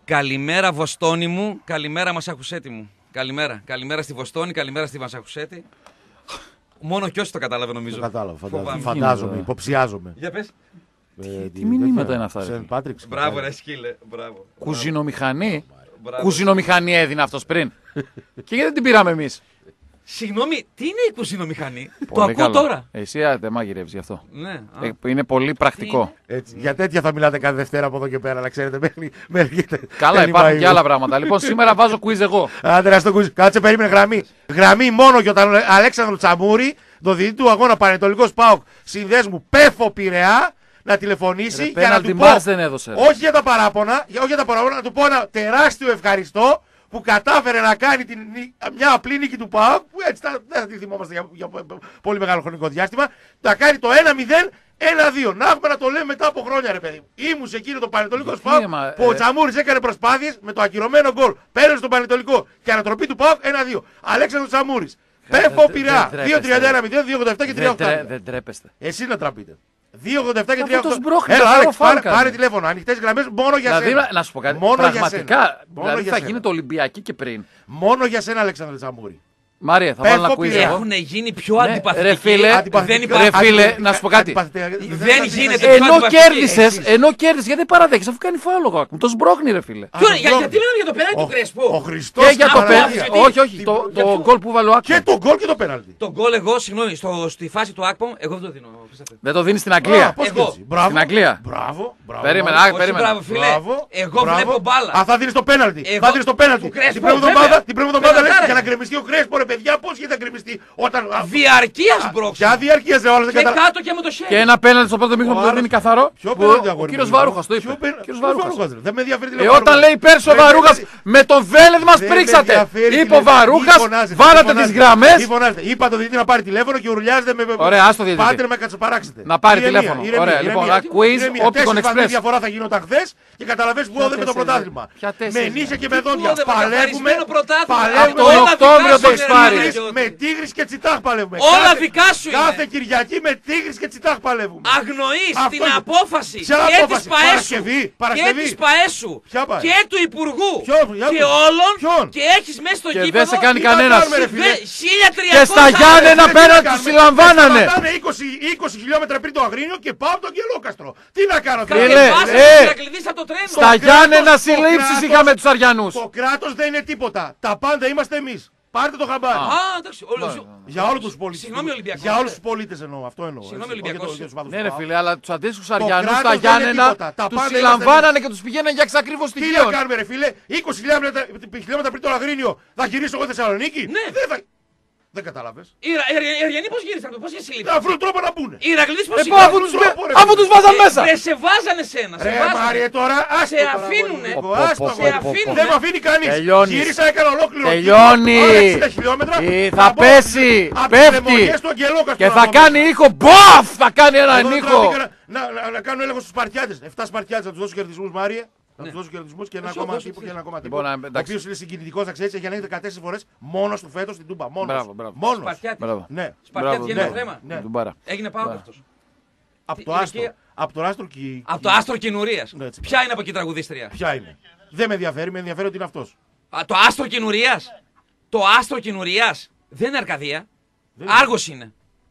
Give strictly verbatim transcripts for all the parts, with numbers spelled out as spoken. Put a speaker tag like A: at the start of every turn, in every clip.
A: Καλημέρα Βοστόνη μου, καλημέρα Μασαχουσέτη μου. Καλημέρα. Καλημέρα στη Βοστόνη, καλημέρα στη Μασαχουσέτη. Μόνο κι όσοι το κατάλαβε νομίζω.
B: Το κατάλαβα, φαντάζομαι, φαντάζομαι υποψιάζομαι.
A: Για πες.
B: Ε,
C: Τι μηνύματα είναι αυτά,
B: Σεν Πάτριξ.
A: Μπράβο ρε σκύλε, μπράβο.
C: Κουζινομηχανή.
A: Μπράβο.
C: Κουζινομηχανή έδινε αυτός πριν. Και γιατί δεν την πήραμε εμείς.
A: Συγγνώμη, τι είναι η κουζινομηχανή. Το
C: Πολύ
A: ακούω
C: καλό.
A: τώρα.
C: Εσύ α, δεν μάγειρευες γι' αυτό.
A: Ναι. α.
C: Ε, Είναι πολύ πρακτικό.
B: Έτσι, για τέτοια θα μιλάτε κάθε Δευτέρα από εδώ και πέρα, να ξέρετε. Μέχρι, μέχρι,
C: Καλά,
B: τέλη
C: υπάρχουν
B: Μαΐου.
C: και άλλα πράγματα. Λοιπόν, σήμερα βάζω quiz εγώ.
B: Άντε να στο κουζ. Κάτσε, περίμενε γραμμή. Γραμμή μόνο και όταν ο Αλέξανδρο Τσαμούρη, το διαιτητή του αγώνα Πανετολικός ΠΑΟΚ Συνδέσμου Πέφο Πειραιά, να τηλεφωνήσει
C: Ρε,
B: για να
C: penalty
B: του πω.
C: marks δεν έδωσε, ρε.
B: Όχι για τα παράπονα, για, όχι για τα παράπονα, να του πω ένα τεράστιο ευχαριστώ που κατάφερε να κάνει την, νι- μια απλή νίκη του ΠΑΟΚ, που έτσι θα, δεν θα τη θυμόμαστε για, για πολύ μεγάλο χρονικό διάστημα, να κάνει το ένα μηδέν ένα δύο. Να έχουμε να το λέμε μετά από χρόνια, ρε παιδί μου. Ήμουν σε εκείνο το Πανετολικό
C: Γιατί,
B: ΠΑΟΚ
C: μα,
B: που ο
C: ε,
B: Τσαμούρης έκανε προσπάθειες με το ακυρωμένο γκολ. Πέρασε στον Πανετολικό και ανατροπή του ΠΑΟΚ ένα δύο. Αλέξανδρος Τσαμούρης. Πέφο
C: δεν-
B: Πειραιά.
C: δεν
B: δύο
C: τρέπεστε.
B: τριάντα ένα μηδέν, δύο ογδόντα επτά και τρία
C: Δεν, τρέ,
B: ογδόντα.
C: δεν τρέπεστε.
B: Εσύ να τραπείτε. δύο ογδόντα επτά και
C: Αφού
B: τρία
C: το
B: ογδόντα.
C: σμπρώχνει,
B: Έλα,
C: καθαρό
B: Άλεξ,
C: φάουλ
B: πάρε,
C: κάνει.
B: πάρε τηλέφωνο. Ανοιχτές γραμμές μόνο για
C: Δηλαδή,
B: σένα.
C: να σου πω κάτι.
B: Μόνο για
C: Πραγματικά,
B: σένα. Μόνο
C: δηλαδή
B: για
C: θα
B: σένα.
C: γίνει το Ολυμπιακή και πριν.
B: Μόνο για σένα, Αλέξανδρε Τσαμούρη.
C: Μάρια, θα
B: Πέφο
C: βάλω ένα quiz
B: Πειραιά.
C: εγώ.
A: Έχουν γίνει πιο
C: Ναι,
A: αντιπαθητικοί.
C: ρε φίλε,
A: δεν
C: Ρε
A: υπάρχει.
C: φίλε, να σου πω κάτι.
A: Δεν γίνεται.
C: Ενώ
A: αντιπαθητική.
C: κέρδισες, ενώ κέρδισες, γιατί δεν παραδέχεσαι αφού κάνει φάουλ ο Γάκου. Το σμπρώχνει, ρε φίλε.
A: Ποιο- για-
B: τον
A: Γιατί μιλάμε για το πέναλτι του Κρέσπο.
B: Ο Χριστός
C: Και για το
B: Παναγία.
C: πέναλτι.
A: γιατί-
C: Όχι, όχι, το-
A: για
C: το
A: ποιο-
C: γκολ που βάλε ο Άκπομ.
B: Και το γκολ και το πέναλτι.
A: Το γκολ εγώ, συγγνώμη, στο, στη φάση του Άκπομ, εγώ δεν το δίνω. Χριστάφε.
C: Δεν το δίνει στην
B: Α,
C: Αγγλία.
B: πώς
A: Εγώ.
B: και έτσι. Μπράβο.
C: Στην Αγγλία.
B: Μπράβο. μπράβο,
C: Περίμενε,
B: μπράβο.
C: α,
A: Όχι,
C: περίμενε.
A: μπράβο, φίλε.
B: Μπράβο,
A: Εγώ
B: μπράβο.
A: βλέπω μπάλα.
B: Α, θα δίνεις το πέναλτι.
A: Εγώ-
B: Θα δίνεις το πέναλτι.
A: Του Κρέσπο,
B: Την προηγούμενη
A: βέβαια.
B: εβδομάδα- την προηγούμενη εβδομάδα λες
A: Πεναλτάρε.
B: για να γκρεμιστεί ο Κρέσπο, ρε παιδιά, πώς γίνεται να γκρεμιστεί όταν. α,
A: Διαρκείας
B: α,
A: μπρόξ.
B: Ποια διαρκεία σε όλα δεν
A: Και
B: καταλαβαίνω.
A: κάτω και με το χέρι.
C: Και ένα πέναλτι στο πρώτο μήχρονο
B: Ο
C: που δεν
B: άλλος-
C: δίνει καθαρό.
B: Ποιο
C: που
B: πέναλτι,
C: Ο
B: αγόρι
C: κύριος
B: μου,
C: Βαρούχας το
B: ποιο
C: είπε.
B: πέναλτι,
C: Κύριος
B: ποιος
C: Βαρούχας.
B: Βαρούχας, ρε. Δεν με ενδιαφέρει
C: Ε,
B: τηλεφωνία.
C: όταν λέει πέρσι ο
B: Δεν με
C: Βαρούχας
B: ενδιαφέρει.
C: με το Βέλεθ μας
B: Δεν με
C: πρίξατε.
B: ενδιαφέρει
C: Είπε ο
B: τηλεφωνία.
C: Βαρούχας,
B: Μη φωνάζετε,
C: βάλατε
B: μη
C: τις
B: φωνάζετε.
C: γραμμές.
B: Μη φωνάζετε. Είπα το διαιτητή να πάρει τηλέφωνο και ουρλιάζετε με.
C: Ωραία, άστο διαιτητή.
B: Πάτε να με κατσοπαράξετε.
C: Να πάρει
B: Ηρεμία,
C: τηλέφωνο.
B: ηρεμία,
C: Ωραία,
B: ηρεμία.
C: λοιπόν, ένα quiz,
B: Ηρεμία.
C: Opticon
B: Τέσσερις
C: Express.
B: βαθμούς διαφορά θα γινόταν χθες και καταλαβαίνεις που όδευε το
C: τέσσερις,
B: πρωτάθλημα.
C: ποια
B: Με
C: τέσσερις,
B: νύχια και
A: Τι
B: με δόντια.
A: όδευε,
B: Παλεύουμε.
A: καθαρισμένο πρωτάθλημα.
B: Παλεύουμε.
C: τον
A: Όλα
C: Οκτώβριο
A: δικά
C: το
A: σου
C: έχεις
A: είναι,
C: πάρει.
A: ρε,
B: Με Τίγρης και Τσιτάχ παλεύουμε.
A: Όλα
B: Κάθε-
A: δικά σου είναι.
B: Κάθε Κυριακή με Τίγρης και Τσιτάχ παλεύουμε.
A: Αγνοείς
B: Αυτό
A: την
B: είναι.
A: απόφαση
B: Ποια
A: και της
B: απόφαση?
A: ΠΑΕΣου
B: Παρασκευή,
A: και
B: Παρασκευή.
A: της ΠΑΕΣου
B: Ποια ΠΑΕ?
A: και του Υπουργού
B: Ποιο, για
A: και
B: πες.
A: όλων
B: Ποιον?
A: και έχεις μέσα στο
C: Και
A: γήπεδο
C: δεν σε κάνει
B: τι να
C: κανένας.
B: κάνουμε, ρε, φίλε.
A: δε- χίλια
C: Και
A: τριακόσια
C: στα Γιάννενα
B: Τι να
C: πέραν
B: κάνουμε?
C: του συλλαμβάνανε.
B: Σταματάνε είκοσι, είκοσι χιλιόμετρα πριν το Αγρίνιο και πάω από τον Γελόκαστρο. Τι να κάνω,
C: Φίλε,
A: Φίλε,
B: δηλαδή?
A: βάσανε
C: ε,
A: και να κλειδείς από το τρένο.
C: Στα
B: κράτος-
C: Γιάννενα
B: το
C: συλλήψεις
B: κράτος-
C: είχαμε τους Αριανούς.
B: Το κράτος δεν είναι τίποτα. Τα πάντα είμαστε εμείς. Πάρτε το χαμπάρι.
A: Α, εντάξει. όλο-
B: Για όλους τους πολίτες.
A: Συγγνώμη, Ολυμπιακός.
B: Για όλους τους πολίτες εννοώ. Αυτό εννοώ.
A: Συγγνώμη,
B: έτσι. Όχι
A: Ολυμπιακός.
B: για το- για τους παδούς
C: Ναι,
B: του
C: ρε
B: ΠΑΟΚ.
C: φίλε, αλλά τους αντίστοιχους Αριανούς
B: κράτος
C: στα
B: δεν είναι
C: Γιάννενα
B: τίποτα. Τα
C: τους
B: πάντα
C: συλλαμβάνανε και τους πηγαίνανε για εξακρίβωση
B: Τι να
C: στοιχείων.
B: κάνουμε, ρε φίλε, είκοσι χιλιόμετρα, χιλιόμετρα πριν το Αγρίνιο θα γυρίσω εγώ Θεσσαλονίκη.
A: Ναι.
B: Δεν θα. Δεν κατάλαβες.
A: Οι Ρα- οι Ρα- οι Αριανοί πώς γύρισαν, πώς και συλλήφθηκαν.
B: Θα βρουν τρόπο να μπουνε.
A: Οι Ηρακλήδες πώς
C: Ε,
A: γύρισαν.
C: αφού τους με-
B: τρόπο, ρε,
C: Αφού τους βάζαν μέσα.
A: Ε, σε βάζανε σένα, σε
B: Ρε
A: βάζανε.
B: Μάριε τώρα, άστο
A: Σε
B: τώρα,
A: αφήνουνε.
B: αγόρι μου,
C: Πω, πω,
B: άστο,
C: πω,
B: αγόρι
A: πω,
B: μου.
A: πω, πω.
B: Δεν με αφήνει κανείς.
C: Τελειώνεις.
B: Γύρισα, έκανα ολόκληρο.
C: Τελειώνει.
B: κύκλο, άλλα εξήντα χιλιόμετρα.
C: Ε,
B: να
C: θα
B: μπω
C: πέσει.
B: απ' τις
C: Πέφτει.
B: λεμονιές του Αγγελόκαστρου
C: Και
B: να
C: θα
B: μπω
C: κάνει
B: μέσα.
C: ήχο. Μποφ! Θα κάνει έναν
B: Εγώ τώρα
C: ήχο.
B: πήγα να- να- να- Να κάνω έλεγχο στους Σπαρτιάτες. εφτά Σπαρτιάτες θα τους δώσω κερδισμούς, Μάριε. Θα τους δώσω κερδισμούς και ένα
A: Δώσε,
B: ακόμα
A: δώσε,
B: τύπο και ένα ακόμα τύπο.
C: Λοιπόν, να-
B: Ο
C: εντάξει.
B: οποίος είναι συγκινητικός, να ξέρεις, έχει ανέβει δεκατέσσερις φορές μόνος του φέτος στην Τούμπα. Μόνος.
C: Μπράβο, μπράβο.
B: Μόνος.
A: Σπαρτιάτης.
C: Μπράβο.
B: Ναι.
A: Σπαρτιάτης
C: Μπράβο,
A: γίνεται
B: ναι,
A: θέμα.
B: ναι.
C: Του μπάρα.
A: Έγινε πάω αυτός.
B: Από το
A: Τι-
B: άστρο.
A: ηλικία-
B: Από το άστρο και.
A: Από το Άστρο Κινουρίας.
B: Ναι, έτσι.
A: Ποια είναι από εκεί η τραγουδίστρια.
B: Ποια είναι. Δεν με ενδιαφέρει, με ενδιαφέρει ότι είναι αυτός.
A: Α, το Άστρο Κινουρίας. Το Άστρο Κινουρίας. Δεν είναι Αρκαδία.
B: Δεν
A: Άργος είναι.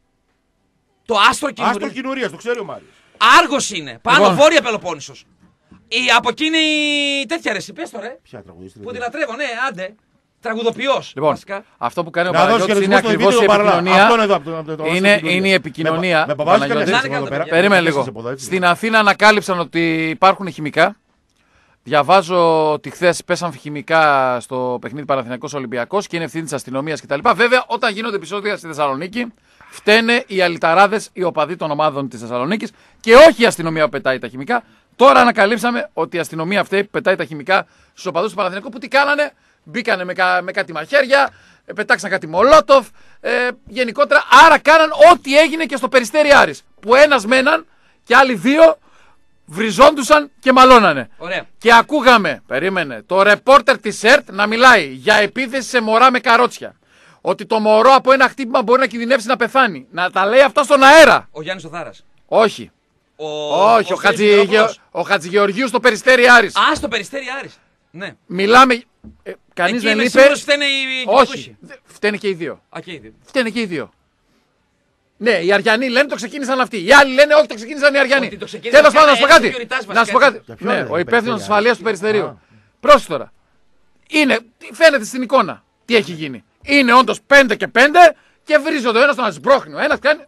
A: Το Άστρο
B: Άστρο
A: Κινουρίας.
B: κοινωνίας, το ξέρει ο Μάριος.
A: Άργος είναι. Πάνω
C: Λοιπόν.
A: βόρεια Πελοπόννησος. Η, από εκείνη η τέτοια ρε, πες το ρε.
B: Ποια τραγουδίστρια.
A: Που τη λατρεύω, ναι, άντε. Τραγουδοποιός.
C: Λοιπόν,
A: βασικά.
C: αυτό που κάνει ο
B: Να δώσει
C: Παναγιώτης είναι
B: χαιρετισμό στο
C: ακριβώς η
B: Δημήτρη τον Παραλά. Αυτό είναι
C: επικοινωνία.
B: εδώ, από το- από το- από το-
C: Είναι,
B: από το-
C: είναι η επικοινωνία.
B: Με παπάδες και
C: Παναγιώτη.
B: καλές
A: Να
B: εδώ
A: είναι
B: πέρα.
A: καλά,
C: Περίμενε
B: Καλές
C: λίγο.
B: από εδώ, έτσι.
C: Στην Αθήνα ανακάλυψαν ότι υπάρχουν χημικά. Διαβάζω ότι χθε πέσαν χημικά στο παιχνίδι Παναθηναϊκός Ολυμπιακός και είναι ευθύνη της αστυνομίας κτλ. Βέβαια, όταν γίνονται επεισόδια στη Θεσσαλονίκη, φταίνε οι αλυταράδες, οι οπαδοί των ομάδων της Θεσσαλονίκης και όχι η αστυνομία που πετάει τα χημικά. Τώρα ανακαλύψαμε ότι η αστυνομία αυτή που πετάει τα χημικά στους οπαδούς του Παναθηναϊκού που τι κάνανε, μπήκανε με, κα, με κάτι μαχαίρια, ε, πετάξαν κάτι μολότοφ, ε, γενικότερα. Άρα κάναν ό,τι έγινε και στο Περιστέρι Άρης. Που ένας με έναν και άλλοι δύο βριζόντουσαν και μαλώνανε.
A: Ωραία.
C: Και ακούγαμε, περίμενε, το ρεπόρτερ της ΕΡΤ να μιλάει για επίθεση σε μωρά με καρότσια. Ότι το μωρό από ένα χτύπημα μπορεί να κινδυνεύσει να πεθάνει. Να τα λέει αυτά στον αέρα.
A: Ο Γιάννης ο Θάρας.
C: Όχι.
A: Ο,
C: Όχι, ο,
A: Στέλιος
C: Χατζη,
A: Μητρόπουλος.
C: ο Χατζηγεωργίου στο Περιστέρι Άρης.
A: Α, στο Περιστέρι Άρης. Ναι.
C: Μιλάμε. Ε, Κανείς δεν είπε.
A: Σίγουρος φταίνε οι
C: Όχι. Φταίνε και οι δύο.
A: Α, και οι δύο.
C: Φταίνε και οι δύο. Ναι, οι Αριανοί λένε το ξεκίνησαν αυτοί. Οι άλλοι λένε όχι, το ξεκίνησαν οι Αριανοί. Τέλος πάντων, να σου πω κάτι. Να σου πω κάτι. Ναι, ο υπεύθυνος ασφαλείας του Περιστερίου. Πρόσεχε τώρα. Είναι, φαίνεται στην εικόνα τι έχει γίνει. Είναι όντως πέντε και πέντε και βρίζονται ο ένας τον σμπρώχνει. Ο ένας κάνει.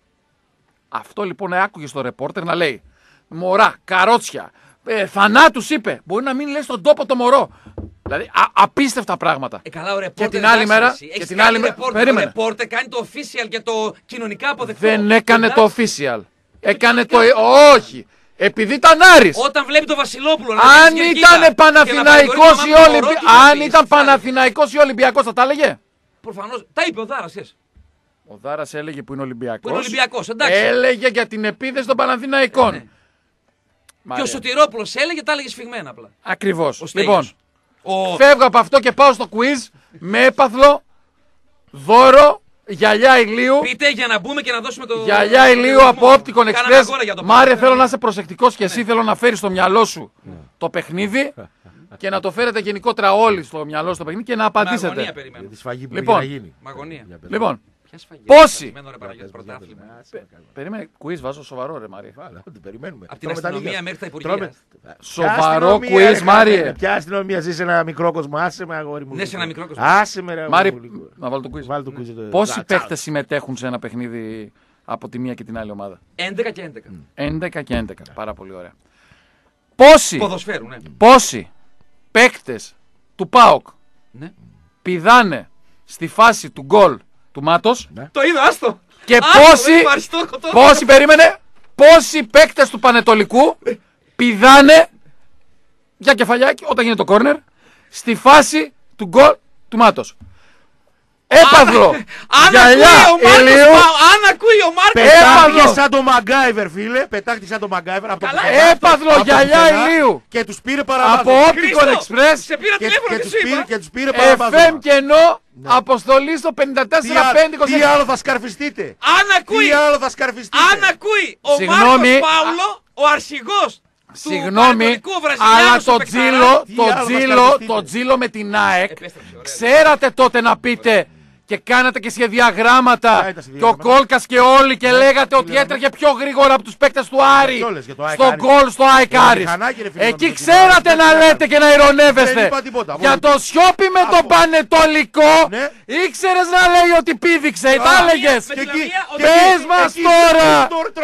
C: Αυτό λοιπόν άκουγε στο ρεπόρτερ να λέει μωρά, καρότσια, ε, θανάτους είπε. Μπορεί να μην λέει στον τόπο το μωρό. Δηλαδή α, απίστευτα πράγματα.
A: Ε, καλά, ο
C: και την άλλη μέρα. Και την άλλη μέρα.
A: Περίμενε. Ο ρεπόρτερ κάνει το official και το κοινωνικά αποδεκτό.
C: Δεν έκανε το official. Έκανε το. Όχι. Επειδή ήταν Άρης.
A: Όταν βλέπει το Βασιλόπουλο να
C: Αν ήταν Παναθηναϊκός ή Ολυμπιακός. Αν ήταν Παναθηναϊκός ή Ολυμπιακός, θα τα έλεγε.
A: Προφανώς. Τα είπε ο Δάρας.
C: Ο Δάρας έλεγε που είναι Ολυμπιακός.
A: Που είναι Ολυμπιακός, εντάξει.
C: Έλεγε για την επίθεση των Παναθηναϊκών.
A: Ναι. Και ο Σωτηρόπουλος έλεγε, τα έλεγε σφιγμένα απλά.
C: Ακριβώς. Λοιπόν,
A: ο...
C: φεύγω από αυτό και πάω στο quiz με έπαθλο, δώρο, γυαλιά ηλίου.
A: Πείτε για να μπούμε και να δώσουμε το.
C: Γυαλιά ηλίου από Opticon Express. Μάρια, θέλω να είσαι προσεκτικός και εσύ θέλω να φέρεις στο μυαλό σου το παιχνίδι. Και να το φέρετε γενικότερα όλοι στο μυαλό στο παιχνίδι και να απαντήσετε.
A: Μαγωνία περιμένω.
B: Τη σφαγή που
C: Λοιπόν,
B: να γίνει.
A: Μαγωνία.
C: Λοιπόν,
A: Σφαγή,
C: πόσοι. Περίμενε, quiz βάζω σοβαρό ρε Μάρια.
B: Περιμένουμε.
A: Από την αστυνομία μέχρι τα υπουργεία.
C: Σοβαρό quiz, Μάριε.
B: Ποια αστυνομία ζει σε ένα μικρό κόσμο, άσε με αγόρι μου.
A: Ναι, σε ένα μικρό κόσμο.
B: Άσε με ρε.
C: Μάρι, να βάλω το quiz.
B: Βάλω το quiz.
C: Πόσοι παίχτες συμμετέχουν σε ένα παιχνίδι από τη μία και την άλλη ομάδα?
A: έντεκα και έντεκα.
C: έντεκα και έντεκα. Πάρα πολύ ωραία. Πόσοι,
A: ποδοσφαίρου, ναι.
C: Πόσοι παίκτες του ΠΑΟΚ
A: ναι.
C: πηδάνε στη φάση του γκολ του Μάτος?
A: Ναι. Το είδα, άστο.
C: Και
A: άστο,
C: πόσοι, πόσοι, περίμενε, πόσοι παίκτες του Πανετολικού πηδάνε για κεφαλιάκι όταν γίνεται το κόρνερ στη φάση του γκολ του Μάτος? Έπαθλο!
A: Γυαλιά ηλίου! Αν ακούει ο Μάρκος!
B: Πετάχτηκε σαν το Μαγκάιβερ, φίλε! Πετάχτηκε σαν το Μαγκάιβερ!
C: Έπαθλο! Γυαλιά ηλίου!
B: Και τους πήρε παραβάση!
C: Από Opticon Express!
A: Σε πήρα τηλέφωνο και σου είπα!
B: Και τους πήρε παραβάση!
C: εφ εμ κενό! Αποστολή στο πενήντα τέσσερα πέντε είκοσι έξι!
B: Τι άλλο θα σκαρφιστείτε!
A: Αν ακούει!
B: Τι άλλο θα σκαρφιστείτε!
A: Αν ακούει ο Μάρκος Παύλο, ο αρχηγός!
C: Συγγνώμη, αλλά το τζίλο, το τζίλο, το τζίλο με την ΑΕΚ, ξέρατε τότε να πείτε και κάνατε και σχεδιαγράμματα και ο Κόλκας και όλοι και λέγατε ότι έτρεχε πιο γρήγορα από τους παίκτες του Άρη στο γκολ στο ΑΕΚ Άρης. Εκεί ξέρατε να λέτε και να ηρωνεύεστε. Για το Σιώπη με τον Πανετολικό ήξερες να λέει ότι πήδηξε, τα έλεγες. Πες μας τώρα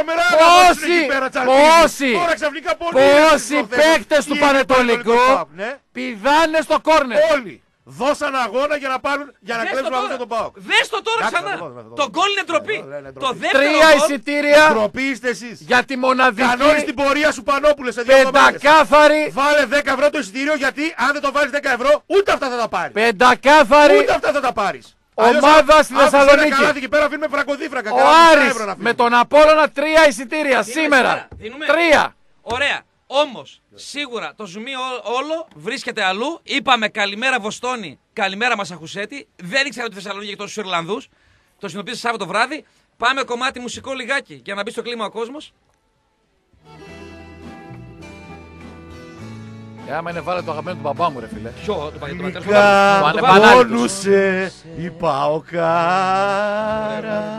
C: πόσοι πόσοι παίκτες του Πανετολικού πηδάνε στο κόρνερ?
B: Όλοι. Δώσαν αγώνα για να, πάρουν, για να κλέψουν αυτό τον ΠΑΟΚ.
A: Δες το τώρα ξανά. Το γκολ είναι ντροπή. Το δεύτερο
C: Τρία εισιτήρια
B: ντροπή είστε εσείς.
C: Για τη μοναδική.
B: Κανόνισε την πορεία σου Πανόπουλε σε δύο εβδομάδες.
C: Πεντακάθαρη.
B: Βάλε δέκα ευρώ το εισιτήριο γιατί αν δεν το βάλεις δέκα ευρώ ούτε αυτά θα τα πάρεις.
C: Πεντακάθαρη.
B: Ούτε αυτά θα τα πάρεις.
C: Ομάδα στη Θεσσαλονίκη.
B: Ο
C: Άρης με τον Απόλλωνα τρία εισιτήρια σήμερα. Τρία.
A: Ωραία. Όμως, σίγουρα το ζουμί όλο βρίσκεται αλλού. Είπαμε καλημέρα Βοστόνη, καλημέρα Μασαχουσέτη. Δεν ήξερα ότι Θεσσαλονίκη έχει τόσους Ιρλανδούς. Το συνειδητοποίησα Σάββατο βράδυ. Πάμε κομμάτι μουσικό λιγάκι για να μπει στο κλίμα ο κόσμος.
C: Ε, άμα είναι βάλε το αγαπημένο του μπαμπά μου ρε φίλε.
A: Ποιο, το παλιό του
B: πατέρα. Πόνουσε η Παοκάρα.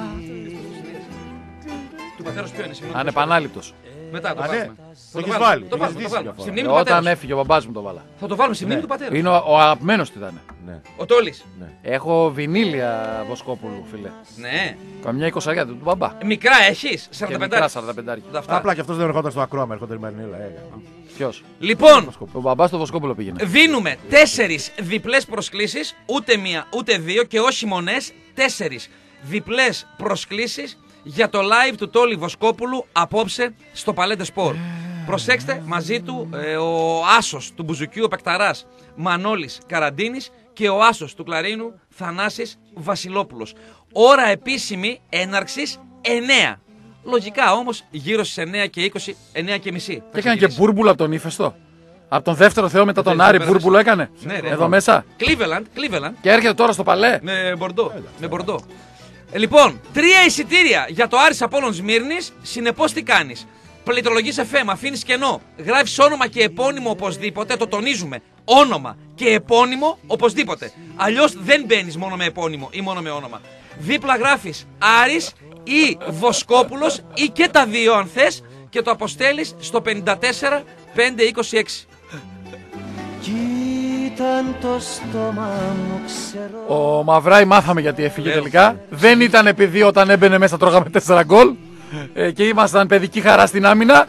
A: Του πατέρας ποιο είναι, συγγνώμη.
C: Ανεπανάληπτος.
A: Μετά το βάλουμε.
B: Το έχεις βάλει.
A: Το βάλουμε. Στη μνήμη του
C: Όταν
A: πατέρας.
C: έφυγε ο μπαμπάς μου το βάλα.
A: Θα το βάλουμε στη μνήμη του πατέρα.
C: Είναι ο, ο αγαπημένος του ήταν.
A: Ο Τόλης.
C: Έχω βινίλια Βοσκόπουλου φίλε.
A: Ναι.
C: Καμιά εικοσαριά του μπαμπά.
A: Μικρά έχεις,
C: Και
A: σαράντα
C: μικρά
A: πέντε.
C: σαράντα πέντε.
B: Απλά και αυτός δεν ερχόταν στο ακρόαμα, ερχόταν η Μαρινέλα.
C: Ποιος?
A: Λοιπόν,
C: Ο μπαμπάς στο Βοσκόπουλο πήγαινε.
A: δίνουμε τέσσερις διπλές προσκλήσεις, ούτε μία ούτε δύο και όχι μονές, τέσσερις διπλές προσκλήσεις για το live του Τόλι Βοσκόπουλου απόψε στο Παλέντε Σπορ. Προσέξτε, μαζί του ε, ο άσος του Μπουζουκιού, ο Πεκταράς Μανώλης Καραντίνης και ο άσος του Κλαρίνου Θανάσης Βασιλόπουλος. Ώρα επίσημη έναρξης εννέα. Λογικά όμως γύρω στις εννέα και είκοσι, εννέα και μισή.
C: Και έκανε και μπούρμπουλο από τον Ύφεστο. Από τον δεύτερο θεό μετά τον Άρη, μπούρμπουλο έκανε.
A: Ναι, ρε.
C: Εδώ μέσα.
A: Cleveland, Cleveland.
C: Και έρχεται τώρα στο Παλέ.
A: Με Μπορντό. Με Μπορντό. Ε, λοιπόν, τρία εισιτήρια για το Άρης Απόλλων Σμύρνης. Συνεπώς τι κάνεις? Πληκτρολογείς εφ εμ, αφήνεις κενό. Γράφεις όνομα και επώνυμο οπωσδήποτε, το τονίζουμε. Όνομα και επώνυμο οπωσδήποτε. Αλλιώς δεν μπαίνεις μόνο με επώνυμο ή μόνο με όνομα. Δίπλα γράφεις Άρης ή Βοσκόπουλος ή και τα δύο αν θες και το αποστέλεις στο πενήντα τέσσερα πεντακόσια είκοσι έξι.
C: Ο Μαυράη μάθαμε γιατί έφυγε
A: Λέω.
C: τελικά. Δεν ήταν επειδή όταν έμπαινε μέσα τρώγαμε τέσσερα γκολ ε, και ήμασταν παιδική χαρά στην άμυνα.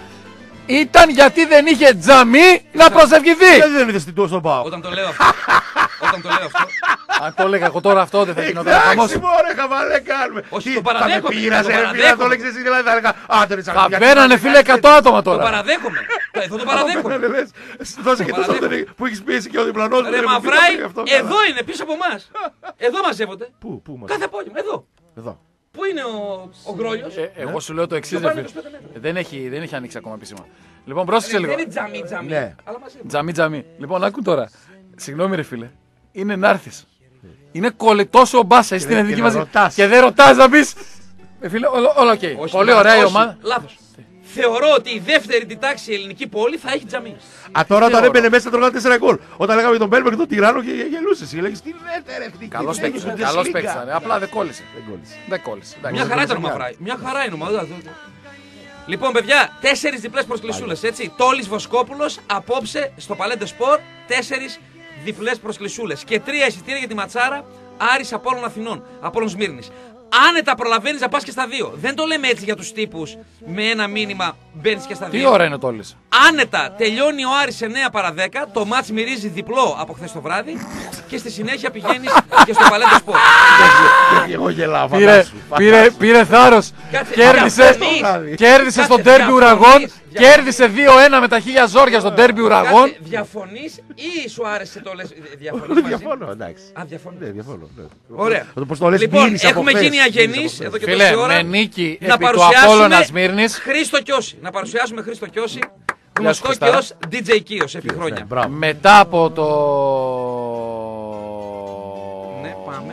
C: Ήταν γιατί δεν είχε τζαμί να προσευχηθεί.
B: Γιατί δεν είδες την τόσο στον ΠΑΟΚ.
A: Όταν το λέω αυτό. Όταν το λέω αυτό.
C: Αν το έλεγα εγώ τώρα αυτό δεν θα γινόταν χαμός.
B: Εντάξει μωρέ χαβαλέ κάνουμε.
A: Όχι,
B: Τι,
A: το παραδέχομαι,
B: Θα με πείραζε
A: το
B: ρε φίλε,
A: παραδέχομαι.
B: να το λέξεις εσύ δηλαδή θα έλεγα. Α, τον ρίξα.
C: Θα μπαίνανε φίλε εκατό άτομα
A: Το
C: τώρα.
A: παραδέχομαι. Εδώ το παραδέχομαι.
B: Δώσε και το
A: παραδέχομαι.
B: σώμα που έχεις πίεση και ο διπλανός μου.
A: Ρε
B: δεν μου
A: Μαυράη,
B: πει αυτό, καλά.
A: εδώ είναι πίσω από εμάς. Εδώ μαζεύονται.
B: Πού, πού μας.
A: Κάθε απόγευμα, εδώ.
B: Εδώ.
A: Πού είναι ο, ο Γκρόλιος.
C: Ε, εγώ σου λέω το εξή.
A: Το πάνε είκοσι πέντε μέτρα.
C: Δεν έχει, δεν έχει ανοίξει ακόμα επίσημα. Λοιπόν, πρόσεξε λίγο.
A: Δεν είναι τζαμί, τζαμί.
B: Ναι.
A: Αλλά μαζεύονται.
C: Τζαμί, τζαμί. Λοιπόν, άκου τώρα. Συγγνώμη, ρε φίλε. Είναι να έρθεις. Είναι κολλητό ο Μπάσα, εσύ στην
B: δεν-
C: ειδική
B: και να
C: μαζί.
B: ρωτάς.
C: Και δεν ρωτά να πει. Φίλε, όλο όλο οκ.
A: Όχι,
C: Πολύ
A: λάθος,
C: ωραία η
A: όχι,
C: ομάδα.
A: Λάθος. Θεωρώ ότι η δεύτερη την τάξη ελληνική πόλη θα έχει τζαμί.
B: Α, τώρα όταν
C: Θεωρώ.
B: έμπαινε μέσα τρώγανε τέσσερα γκολ. Όταν λέγαμε τον Μπέλμπερ και τον Τυράννο και γελούσες. Λέγεις τι λέτε ρε εθνική.
C: Καλό
B: τι
C: παίκτη.
B: λέγεις,
C: Καλό
B: Bundesliga.
C: παίκτη. Απλά δεν κόλλησε.
B: Δεν κόλλησε.
C: Δεν κόλλησε. Εντάξει.
A: Μια χαρά ήταν ο
B: μια.
A: Μαυράη. Μια χαρά είναι ο Μαυράη. Λοιπόν, παιδιά, τέσσερις διπλές προσκλησούλες, έτσι. Τόλης Βοσκόπουλος, απόψε στο Παλέντε Σπορ, τέσσερις διπλές προσκλησούλες. Και τρία εισιτήρια για τη ματσάρα Άρης Απόλλων Αθηνών, Απόλλων Σμύρνης. Άνετα προλαβαίνεις να πας και στα δύο. Δεν το λέμε έτσι για τους τύπους με ένα μήνυμα μπαίνεις και στα δύο.
C: Τι ώρα είναι ο Τόλης.
A: Άνετα, τελειώνει ο Άρης εννιά παρά δέκα, το μάτς μυρίζει διπλό από χθες το βράδυ και στη συνέχεια πηγαίνεις και στο Παλέντε Σπορ.
B: Γιατί εγώ γελάω.
C: Πήρε,
B: φαντάσου,
C: πήρε,
B: φαντάσου.
C: πήρε θάρρος.
A: Κάτσε,
C: Κέρδισε,
A: διαφωνείς.
C: κέρδισε στο
A: Κάτσε,
C: ντέρμπι ουραγών.
A: διαφωνείς.
C: Κέρδισε δύο ένα με τα χίλια ζόρια στο ντέρμπι ουραγών.
A: Κάτσε, διαφωνείς ή σου άρεσε το λες, διαφωνείς μαζί.
B: Διαφωνώ, εντάξει.
A: Α, διαφωνείς.
B: Ναι, διαφωνώ. ναι.
A: Ωραία.
B: Πώς το λες,
A: Λοιπόν,
B: μύρισε από
A: έχουμε
B: χθες,
A: γίνει
B: μύρισε από
A: αγενείς
B: χθες.
A: εδώ και
C: Φίλε,
A: τόση ώρα.
C: με νίκη
A: να
C: επί του
A: παρουσιάσουμε
C: Απόλλωνα Σμύρνης.
A: Χρήστο Κιώση. Να παρουσιάσουμε Χρήστο Κιώση,
C: σου,
A: γνωστό και
C: Χριστάρα.
A: ως ντι τζέι Κίος επί χρόνια.
B: Μπράβο.
C: Μετά από το
A: Ναι, πάμε.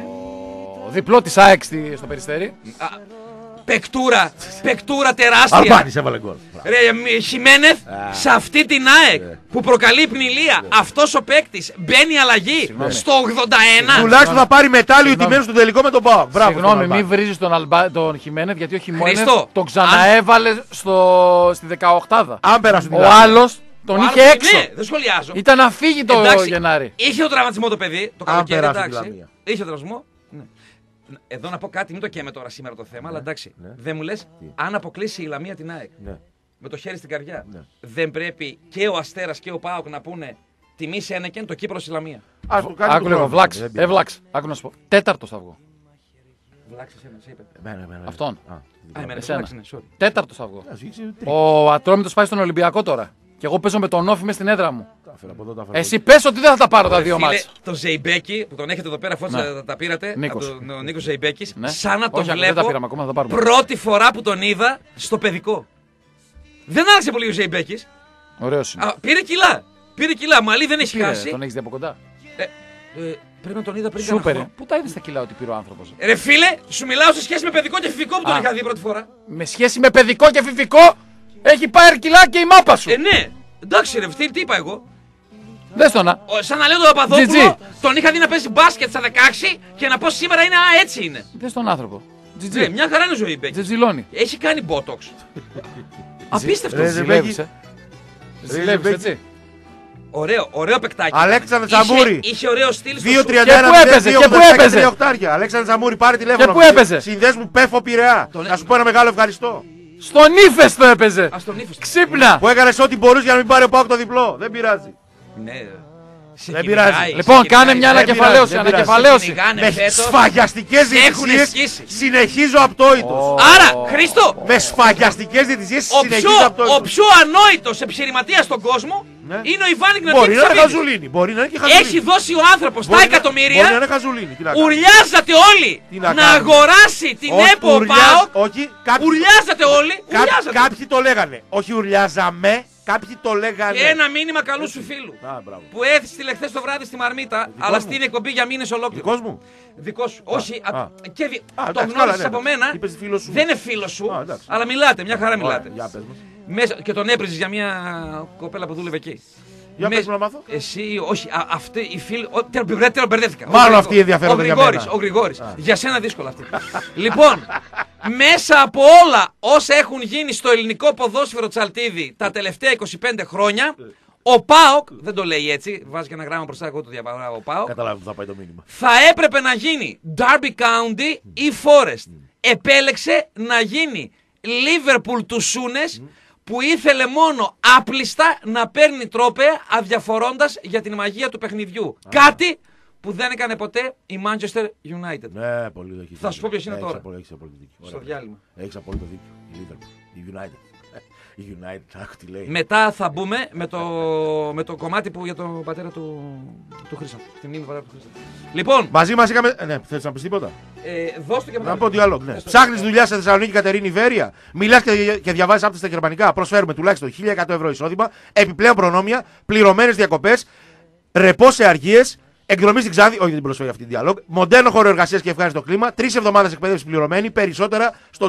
C: διπλό της ΑΕΚ στη- στο Περιστέρι.
A: Α, Πεκτούρα, πεκτούρα τεράστια.
B: Αλμπάνης έβαλε γκολ.
A: Ρε μ, Χιμένεθ, σε αυτή την ΑΕΚ που προκαλεί πνηλία, αυτός ο παίκτης μπαίνει αλλαγή
C: Συγγνώμη.
A: στο ογδόντα ένα.
B: Τουλάχιστον θα πάρει μετάλλιο
C: Συγγνώμη.
B: ηττημένος στον τελικό με τον ΠΑΟΚ. Μπράβο.
C: Συγγνώμη,
B: στον Αλμπάνη.
C: μην βρίζεις τον, Αλμπα... τον Χιμένεθ γιατί ο Χιμένεθ
A: Χριστό,
C: τον ξαναέβαλε στο... στη δεκαοκτάδα.
B: Αν πέρασε την
C: Ο
B: Ελλάδα.
C: άλλος τον
A: Ο
C: είχε
A: άλλος-
C: έξω.
A: Ναι, δεν σχολιάζω.
C: Ήταν να φύγει το
A: Εντάξει,
C: Γενάρη.
A: Είχε το τραυματισμό το παιδί, το
B: Αν
A: καλοκαίρι,
B: περάσει την
A: εντάξει.
B: Λαμία.
A: Είχε το τραυματισμό. Ναι. Εδώ να πω κάτι, μην το καίμε τώρα σήμερα το θέμα, αλλά εντάξει.
B: ναι.
A: Δεν μου λες, αν αποκλείσει η Λαμία την ΑΕΚ
B: Ναι.
A: με το χέρι στην καρδιά,
B: Ναι.
A: δεν πρέπει και ο Αστέρας και ο ΠΑΟΚ να πούνε τιμή σε ένεκεν το Κύπρο στη Λαμία.
B: Ας το κάνει
C: Άκου
B: του
C: λίγο,
B: χρόνου.
C: βλάξ.
B: Δεν πειράζει.
C: Ευλάξ. Άκου να σου πω. Τέταρτο θα βγω.
A: Βλάξεις ένα, σε είπε.
B: Εμένα, εμένα.
C: Αυτόν.
B: Α,
A: Α, εμένα,
C: Εσένα.
A: εντάξει, ναι, sorry.
C: Τέταρτο θα βγω.
B: ας είσαι τρία.
C: Ο Ατρόμητος πάει στον Ολυμπιακό τώρα. Και εγώ παίζω με τον Όφη μες στην έδρα μου.
B: Τα έφερα από εδώ, τα έφερα
C: Εσύ πες ότι δεν θα τα πάρω τα
A: Ρε
C: δύο
A: φίλε,
C: μάτς.
A: το Ζεϊμπέκι που τον έχετε εδώ πέρα, φώτσα
C: Ναι.
A: τα, τα πήρατε.
C: Νίκος.
A: Από τον ο Νίκος Ζεϊμπέκης,
C: Ναι.
A: σαν να τον
C: Όχι, δεν
A: βλέπω
C: τα πήραμε ακόμα, θα τα πάρουμε.
A: πρώτη φορά που τον είδα στο παιδικό. Δεν άλλαξε πολύ ο Ζεϊμπέκης.
C: Ωραίος είναι.
A: Α, πήρε κιλά. Πήρε κιλά. Μαλλί δεν έχει
C: Πήρε,
A: χάσει.
C: τον έχεις δει από κοντά.
A: Ε, ε, πρέπει να τον είδα πριν
C: Σούπερ.
A: κανένα
C: ε.
A: χρόνο.
C: Πού τα είδες τα κιλά ότι πήρε ο άνθρωπος.
A: Ρε φίλε, σου μιλάω σε σχέση με παιδικό και φιφικό που τον
C: Α.
A: είχα δει πρώτη φορά.
C: Με σχέση με παιδικό και φιφικό έχει πάρει κιλά και η μάπα σου.
A: Ε, ναι. Εντάξει, ρε, τι, τι είπα εγώ.
C: Δες το να.
A: Ο, σαν να λέω τον Παπαδόπουλο,
C: τζι τζι.
A: τον είχα δει να παίζει μπάσκετ στα δεκαέξι και να πω σήμερα είναι, α, έτσι είναι.
C: Δες τον άνθρωπο.
A: Ναι,
C: Τζιτζι.
A: μια χαρά είναι ο Ζεϊμπέκης.
C: Τζετζιλώνει.
A: Έχει κάνει μπότοξ. Απίστευτο.
B: Ρε,
C: Ζηλεύεις, ε.
B: Ρε,
C: Ζηλεύεις,
B: Ζεϊμπέκη.
C: έτσι.
A: Ωραίο, ωραίο παικτάκι.
B: Αλέξανδρε
A: Είχε-
B: Τσαμπούρη.
A: Είχε ωραίο στυλ στο
B: δύο
A: σουτ.
B: τριάντα ένα
C: Και πού έπαιζε, και πού έπαιζε.
B: Αλέξανδρε Τσαμπούρη, πάρε τηλέφωνο.
C: Και πού έπαιζε.
B: Συνδέσμου Πέφο Πειραιά.
A: Τον-
B: Να σου πω ένα μεγάλο ευχαριστώ.
C: Στον ύφες το έπαιζε.
A: Ας τον ύφος.
C: Ξύπνα.
B: Που έκανε ό,τι μπορούσε για να μην πάρει ο Πάοκ το διπλό. Δεν πειράζει.
A: Ναι. Σε
B: Δεν
A: κυνηγάει,
B: πειράζει.
A: σε
C: Λοιπόν,
A: κυνηγάει.
C: κάνε μια
B: δεν
C: ανακεφαλαίωση.
B: πειράζει, δεν
C: Ανακεφαλαίωση.
A: Κυνηγάνε
B: Με
A: φέτος.
B: σφαγιαστικές
A: Σε έχουν
B: διαιτησίες
A: σκίσει.
B: συνεχίζω απτόητος.
A: Άρα, Χρήστο,
B: Με σφαγιαστικές διαιτησίες
A: ο
B: συνεχίζω
A: πιο, ο
B: απτόητος.
A: πιο ανόητος επιχειρηματίας στον κόσμο
B: Ναι.
A: είναι ο Ιβάν
B: Μπορεί
A: Ιγνατίδης
B: να είναι
A: Σαββίδης.
B: χαζουλίνη. Μπορεί να είναι και χαζουλίνη.
A: Έχει δώσει ο άνθρωπος τα
B: Μπορεί να- Μπορεί να
A: εκατομμύρια,
B: είναι χαζουλίνη. Τι να κάνω.
A: ουρλιάζατε όλοι
B: Τι να
A: να
B: κάνουμε.
A: αγοράσει την
B: Όχι,
A: ΕΠΟ
B: ουρλιάζ-
A: ΠΑΟΚ.
B: Όχι, κάποιοι-
A: Ουρλιάζατε όλοι,
B: Κά-
A: ουρλιάζατε.
B: Κάποιοι το λέγανε. Όχι ουρλιάζαμε. Κάποιοι το λέγανε.
A: Και ένα μήνυμα καλού σου φίλου.
B: Α, μπράβο.
A: Που έστειλε χθες το βράδυ στη Μαρμίτα, αλλά στην εκπομπή για μήνες ολόκληρο.
B: Δικός μου.
A: Δικό σου. Όχι,
B: α.
A: α, και δι...
B: Α,
A: το
B: εντάξει,
A: γνώρισες
B: καλά, ναι,
A: από μένα.
B: είπες φίλο σου.
A: Δεν είναι φίλο σου,
B: Α, εντάξει.
A: αλλά μιλάτε, μια χαρά
B: Ωραία,
A: μιλάτε.
B: για πες μας.
A: Μέσα, και τον έπριζες για μια κοπέλα που δούλευε εκεί.
B: Για
A: Με-
B: πες μου να μάθω.
A: Εσύ, όχι, α, αυτή η φίλη. Ο, τε- τε- μπερδεύτηκα.
B: Μάλλον
A: Ο Γρηγο-
B: αυτή ενδιαφέρονται
A: ο
B: για
A: Γρηγόρης,
B: μένα.
A: Ο Γρηγόρης. Για σένα δύσκολα αυτή. Λοιπόν, μέσα από όλα όσα έχουν γίνει στο ελληνικό ποδόσφαιρο Τσαλτίδη τα τελευταία είκοσι πέντε χρόνια, ο ΠΑΟΚ, δεν το λέει έτσι, βάζει και ένα γράμμα μπροστά, εγώ το διαβάζω, ο ΠΑΟΚ,
B: Καταλάβει που θα πάει το μήνυμα.
A: θα έπρεπε να γίνει Derby County ή Forest. Επέλεξε να γίνει Liverpool του Σούνες, που ήθελε μόνο άπλιστα να παίρνει τρόπαια αδιαφορώντας για την μαγεία του παιχνιδιού. Κάτι που δεν έκανε ποτέ η Manchester United.
B: Ναι, πολύ έχει.
A: Θα σου πω ποιος είναι τώρα.
B: Έχεις απόλυτο δίκιο.
A: Στο
B: Ωραία.
A: διάλειμμα.
B: Έχεις απόλυτο δίκιο. Η Liverpool. Η United. Η United, άκου τι λέει.
A: Μετά θα μπούμε με το, με το κομμάτι που για τον πατέρα του, του Χρήστο. Τη μνήμη του πατέρα του Χρήστο. Λοιπόν,
B: Μαζί μας είχαμε. Ε, Ναι, θες να πεις τίποτα.
A: ε, δώσ' το και μετά.
B: Να πω διάλογο. Ναι.
A: Θες το-
B: Ψάχνεις δουλειά σε Θεσσαλονίκη, Κατερίνη, Βέρεια. Μιλάς και, και διαβάζεις από στα γερμανικά. Προσφέρουμε τουλάχιστον χίλια εκατό ευρώ εισόδημα, επιπλέον προνόμια, πληρωμένες διακοπές, ρεπό σε αργίες, εκδρομή στην Ξάνθη. Όχι, δεν την προσφέρει αυτή τη διάλογο. Μοντέρνο χώρο εργασίας και ευχάριστο κλίμα. Τρεις εβδομάδες εκπαίδευση πληρωμένη. Περισσότερα στο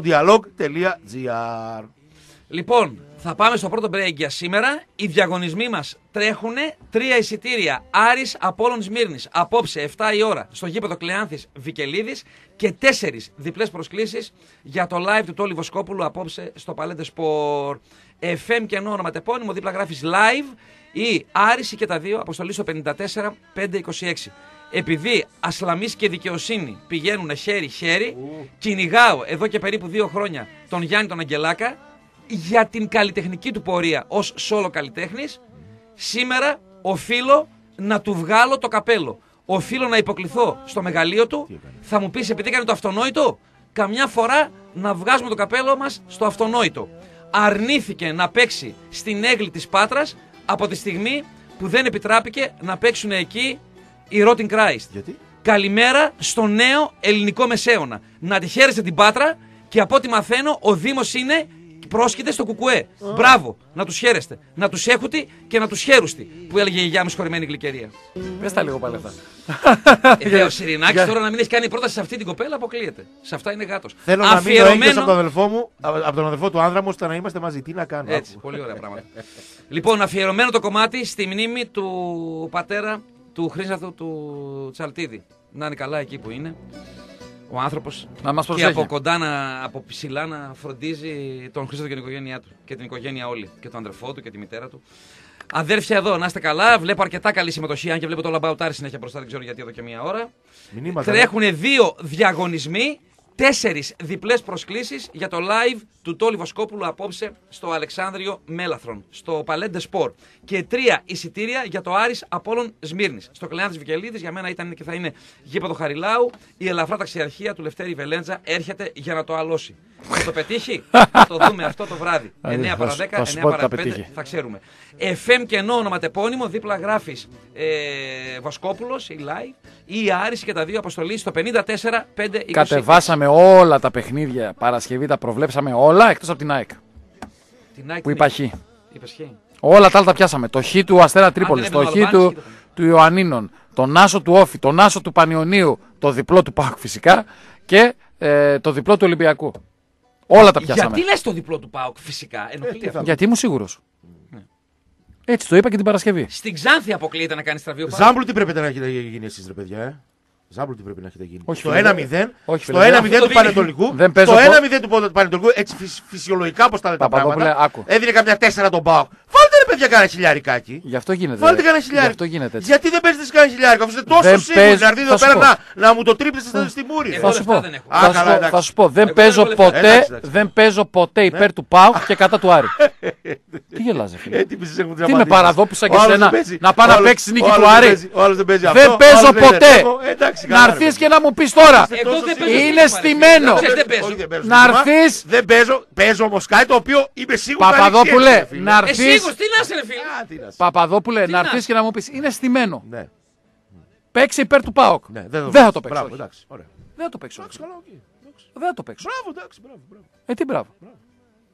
B: dialog.gr.
A: Λοιπόν, θα πάμε στο πρώτο break για σήμερα. Οι διαγωνισμοί μας τρέχουν. Τρία εισιτήρια. Άρης Απόλλων Σμύρνης. Απόψε, εφτά η ώρα, στο γήπεδο Κλεάνθης Βικελίδης. Και τέσσερις διπλές προσκλήσεις για το live του Τόλι Βοσκόπουλου απόψε στο Παλέντε Σπορ. εφ εμ και ενώ ονοματεπώνυμο, δίπλα γράφεις live ή Άρης και τα δύο, αποστολή στο πενήντα τέσσερα πεντακόσια είκοσι έξι. Επειδή ασλαμής και δικαιοσύνη πηγαίνουν χέρι-χέρι, κυνηγάω εδώ και περίπου δύο χρόνια τον Γιάννη τον Αγγελάκα για την καλλιτεχνική του πορεία ως solo καλλιτέχνης. Σήμερα οφείλω να του βγάλω το καπέλο. Οφείλω να υποκληθώ στο μεγαλείο του. Θα μου πεις, επειδή έκανε το αυτονόητο, καμιά φορά να βγάζουμε το καπέλο μας στο αυτονόητο. Αρνήθηκε να παίξει στην Έγλη της Πάτρας από τη στιγμή που δεν επιτράπηκε να παίξουν εκεί οι Rotting Christ.
B: Γιατί?
A: Καλημέρα στο νέο ελληνικό μεσαίωνα. Να τη χαίρεστε την Πάτρα και από ό,τι μαθαίνω ο Δήμος είναι πρόσκειται στο Κουκουέ. Μπράβο, να τους χαίρεστε. Να τους έχουτι και να τους χαίρουστη, που έλεγε η γιαγιά μου συγχωρημένη γλυκερία.
C: Πες τα λίγο πάλι αυτά.
A: Ε, ο Σιρινάκης τώρα να μην έχει κάνει πρόταση σε αυτή την κοπέλα αποκλείεται. Σε αυτά είναι γάτος.
B: Θέλω να μείνω έγκυος από τον αδελφό μου, από τον αδελφό του άνδρα μου, ώστε να είμαστε μαζί. Τι να κάνω.
A: Έτσι,
B: άκου.
A: πολύ ωραία πράγματα. Λοιπόν, αφιερωμένο το κομμάτι στη μνήμη του πατέρα του Χρήσταθου του Τσαλτίδη. Να είναι καλά εκεί που είναι. Ο άνθρωπος
C: Να μας
A: και
C: προσέχει.
A: από κοντά, να, από ψηλά να φροντίζει τον Χρήστο και την οικογένειά του. Και την οικογένεια όλη. Και τον αδερφό του και τη μητέρα του. Αδέρφια εδώ, να είστε καλά. Βλέπω αρκετά καλή συμμετοχή. Αν και βλέπω το Λαμπαουτάρι συνέχεια μπροστά, δεν ξέρω γιατί εδώ και μία ώρα.
B: Μηνύματα.
A: Τρέχουν δύο διαγωνισμοί. Τέσσερις διπλές προσκλήσεις για το live του Τόλι Βοσκόπουλου απόψε στο Αλεξάνδριο Μέλαθρον, στο Παλέντε Σπορ. Και τρία εισιτήρια για το Άρης Απόλλων Σμύρνης. Στο Κλεάνθης Βικελίδης, για μένα ήταν και θα είναι γήπεδο Χαριλάου. Η ελαφρά ταξιαρχία του Λευτέρη Βελέντζα έρχεται για να το αλώσει. Θα το πετύχει, θα το δούμε αυτό το βράδυ. εννιά παρά δέκα,
C: θα σου
A: εννιά
C: πω ότι
A: παρά
C: θα
A: πέντε,
C: πετύχει.
A: θα ξέρουμε. εφ εμ και ενώ ονοματεπώνυμο, δίπλα γράφεις ε, Βοσκόπουλος ή live ή Άρης και τα δύο αποστολή στο πενήντα τέσσερα πεντακόσια είκοσι.
C: Κατεβάσαμε όλα τα παιχνίδια Παρασκευή, τα προβλέψαμε όλα εκτός από την ΑΕΚ.
A: Την ΑΕΚ
C: Που
A: την
C: είπα χ.
A: είπες χ.
C: Όλα τα άλλα τα πιάσαμε. Το χ του Αστέρα Τρίπολης,
A: δεν
C: το
A: έπαιρνε ο
C: χ του,
A: Αλβάνης,
C: του Ιωαννίνων, τον Άσο του Όφη, τον Άσο του Πανιωνίου, το διπλό του ΠΑΟΚ φυσικά και ε, το διπλό του Ολυμπιακού. Όλα τα πιάσαμε.
A: Γιατί λες το διπλό του ΠΑΟΚ φυσικά, ενοχλεί αυτό.
C: Γιατί ήμουν σίγουρος. Έτσι το είπα και την Παρασκευή.
A: Στην Ξάνθη αποκλείεται να κάνει στραβή ο ΠΑΟΚ.
B: Ζάμπλου τι πρέπει να έχετε γίνει εσείς ρε παιδιά, ε. Ζάμπλου τι πρέπει να έχετε γίνει.
C: Όχι,
B: Στο
C: φίλε,
B: ένα
C: δεν-
B: μηδέν,
C: όχι,
B: στο
C: φίλε,
B: ένα
C: δεν-
B: μηδέν
A: αυτό
B: του
A: το
B: Πανετολικού,
C: Δεν παίζω
B: στο
C: πο-
B: ένα μηδέν του Πανετολικού, έτσι φυσ- φυσιολογικά όπως τα λέτε τα
C: Παπαδόπουλε,
B: πράγματα,
C: άκου.
B: έδινε καμιά τέσσερα τον ΠΑΟΚ. Βάλτε ρε παιδιά κανένα χιλιάρικάκι.
C: Γι' αυτό γίνεται.
B: Βάλτε
C: ρε.
B: κανένα
C: Γι'
B: χιλιάρικο.
C: αυτό γίνεται έτσι.
B: Γιατί δεν παίζετε σε κανένα χιλιάρικο, αφού είστε τόσο
C: Δεν
B: σίγουροι
C: παίζ-
B: να έρθετε
C: θα
B: εδώ
C: σου
B: πέρα
C: πω.
B: να, να μου το τρίπτετε στη μούρη.
A: Εγώ
C: Θα σου
A: λεφτά
C: πω,
A: δεν έχω.
B: Α,
C: θα,
B: καλά,
C: σου πω
B: εντάξει.
C: θα σου πω, δεν
A: Εγώ
C: παίζω
A: δεν έχω λεφτά.
C: ποτέ,
B: Εντάξει, εντάξει.
C: δεν παίζω ποτέ υπέρ του ΠΑΟΚ και κατά του Άρη. Τι γελάζε φίλε.
B: Ε, τι πεις, έχουν
C: Τι με
B: τραυματίσει.
C: παραδόπουσα και
B: Ο άλλος
C: σένα
B: δεν παίζει.
C: να πάω
B: Ο
C: να
B: άλλος-
C: παίξεις νίκη
B: ο
C: του
B: άλλος δεν
C: Άρη.
B: παίζει. Ο άλλος δεν παίζει αυτό.
C: Δεν
B: ο
C: παίζω
B: άλλος δεν είναι.
C: ποτέ.
B: Εγώ, εντάξει,
C: Να
B: καλά, ρε
C: έρθεις
B: παιδί.
C: και να μου πεις τώρα.
A: Εγώ δεν παίζω
C: Είναι
A: στοίχημα, ρε
C: στημένο.
A: φίλε. Ξέρεις, δεν παίζω.
B: Όχι, δεν παίζω
C: Να
B: στοίχημα.
C: έρθεις.
B: Δεν παίζω, παίζω όμως κάτι το οποίο είμαι σίγουρος ότι
C: Παπαδόπουλε,
B: ανοίξει, ρε φίλε.
C: να
A: Εσύ
C: έρθεις.
A: Νίκος, τι να είσαι ρε φίλε.
B: Α, τι να σε-
C: Παπαδόπουλε, να
A: να
C: έρθεις
A: είσαι.
C: και να μου πεις είναι στημένο.
B: Ναι,
C: Παίξε υπέρ του ΠΑΟΚ.
B: ναι,
C: Δεν θα το παίξω.
B: Μπράβο,
C: όχι.
B: εντάξει, ωραία.
C: Δεν θα το παίξω.
B: Εντάξει, καλά, οκ. Εντάξει.
C: Δεν θα το παίξω.
B: Μπράβο, εντάξει, μπράβο, μπράβο.
C: Ε, τι μπράβο.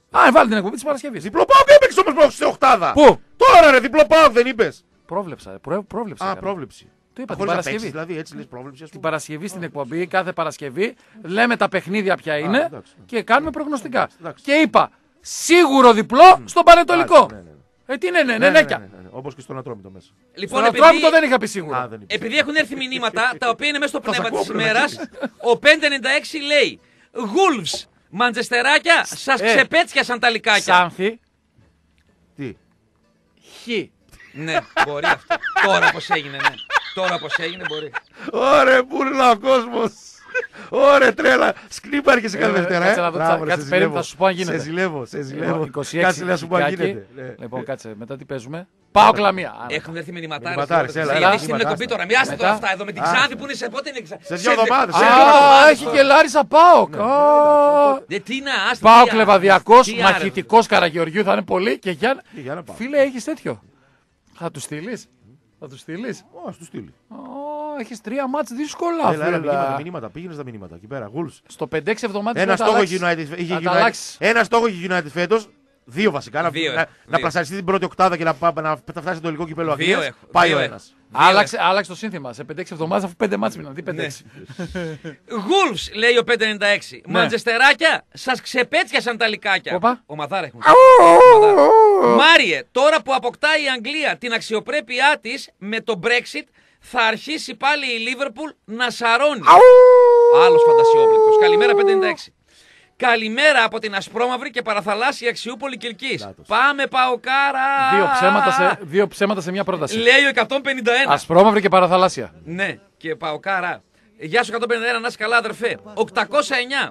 C: Α, βάλει την εκπομπή τη Παρασκευή.
B: Διπλό ΠΑΟΚ έπαιξε όμως σε οχτάδα.
C: Πού?
B: Τώρα ρε, διπλό ΠΑΟΚ δεν είπες.
C: Πρόβλεψα. ε, Προ... Πρόβλεψα.
B: Α,
C: έκανα.
B: πρόβλεψη.
C: Το είπα
B: Α,
C: την
B: χωρίς να
C: Παρασκευή.
B: παίξεις, δηλαδή έτσι λες πρόβλεψη. Ας
C: Την
B: πούμε.
C: Παρασκευή στην εκπομπή, κάθε Παρασκευή, λέμε τα παιχνίδια ποια είναι
B: εντάξει.
C: και κάνουμε προγνωστικά.
B: εντάξει.
C: Και είπα, σίγουρο διπλό στον Πανετολικό.
B: Εντάξει, ναι, ναι, ναι.
C: Ε, τι ναι, ναι, ναι,
B: Ναι,
C: ναι,
B: ναι, ναι, ναι, ναι. Όπως και στον Ατρόμητο μέσα.
A: Λοιπόν,
C: Στον
A: επειδή,
C: Ατρόμητο δεν είχα πει σίγουρο.
B: Α, δεν είπες.
A: επειδή έχουν έρθει μηνύματα τα οποία είναι μέσα στο
B: Θα σ'
A: πνεύμα
B: ακούω
A: της
B: πριν να
A: ημέρας,
B: κλείσεις.
A: ο πεντακόσια ενενήντα έξι λέει Wolves, μαντζεστεράκια, σας
C: Ε.
A: ξεπέτσιασαν τα λικάκια.
C: Σάνθη,
B: Τι.
C: χ.
A: Ναι, μπορεί αυτό. Τώρα πως έγινε, ναι. Τώρα πως έγινε μπορεί.
B: Ωρε μπουρλα ο κόσμος. Ωρε τρέλα. Σκνίπαρχε σε κάθε
C: Ε,
B: Δευτέρα.
C: κάτσε
B: ε.
C: να δω,
B: Μπράβο, ρε,
C: κάτσε,
B: σε
C: περίμενε,
B: ζηλεύω.
C: θα σου πω αν γίνεται.
B: Σε ζηλεύω, σε ζηλεύω.
C: είκοσι έξι
B: Κάτσε να σου πω αν
C: Κυριακή.
B: γίνεται. Ναι.
C: Λοιπόν, κάτσε, μετά τι παίζουμε. Πάω κλαμία.
A: Έχουν έρθει μηνυματάρες.
B: Μηνυματάρες,
A: τώρα,
B: έλα,
A: γιατί
C: έλα,
A: στην
B: μηνυματάρες.
A: εκπομπή τώρα. Μοιάστε τώρα
C: Μετά.
A: αυτά εδώ με την
B: Α.
A: Ξάνθη που είναι σε πότε είναι η Ξάνθη.
B: Σε δύο εβδομάδες,
A: Σε
B: σε
A: δύο
B: δύο
C: Α,
A: εβδομάδες
C: έχει
A: τώρα.
C: και Λάρισα Πάοκ. Α.
A: Ε, τι να, άστα,
C: Πάοκ
A: τι άρε,
C: Λεβαδιακός,
A: τι άρε.
C: μαχητικός Καραγεωργιού θα είναι πολύ και για...
B: Τι, για να πάω.
C: Φίλε, έχεις τέτοιο. Θα του στείλεις. Θα του στείλεις.
B: Ω, ας του στείλει.
C: Ω, έχεις τρία μάτς δύσκολα,
B: Έλα, έλα, μηνύματα,
C: φίλε.
B: μηνύματα. Πήγαινε στα μηνύματα εκεί πέρα. Γουλς.
C: Στο πέντε έξι εβδομάδες
B: Ένα
C: θα τα
B: στόχο
C: αλλάξεις.
B: έχει United, είχε
C: Θα τα
B: United.
C: αλλάξεις.
B: Ένα στόχο έχει United φέτος. Δύο βασικά. Να,
A: Δύο
B: να,
A: έχω,
B: να
A: δύο.
B: πλασαριστεί την πρώτη οκτάδα και να, πά- να φτάσει στο τελικό κυπέλο
A: Δύο
B: Αθήνας.
A: έχω,
B: Πάει
A: δύο
B: ο
A: έχω.
B: ένας.
C: Άλλαξε, άλλαξε το σύνθημα. Σε πέντε έξι εβδομάδες αφού πέντε μάτς μείναν. Τι πέντε έξι.
A: Wolves, λέει ο πεντακόσια ενενήντα έξι.
C: Ναι.
A: Μαντζεστεράκια, σας ξεπέτσιασαν τα λικάκια.
C: Οπα.
A: Ο Μαδάρα έχουν. Μάριε, τώρα που αποκτάει η Αγγλία την αξιοπρέπειά της με το Brexit, θα αρχίσει πάλι η Λίβερπουλ να σαρώνει. Άλλος φαντασιόπληκτος. Καλημέρα πεντακόσια ενενήντα έξι. Καλημέρα από την Ασπρόμαυρη και παραθαλάσσια Αξιούπολη Κιλκής.
B: Λάτος.
A: Πάμε Παοκάρα!
C: Δύο ψέματα, σε, δύο ψέματα σε μια πρόταση.
A: Λέει ο εκατόν πενήντα ένα.
C: Ασπρόμαυρη και παραθαλάσσια.
A: Ναι, και Παοκάρα. Γεια σου εκατόν πενήντα ένα, να είσαι καλά αδερφέ. οκτακόσια εννιά.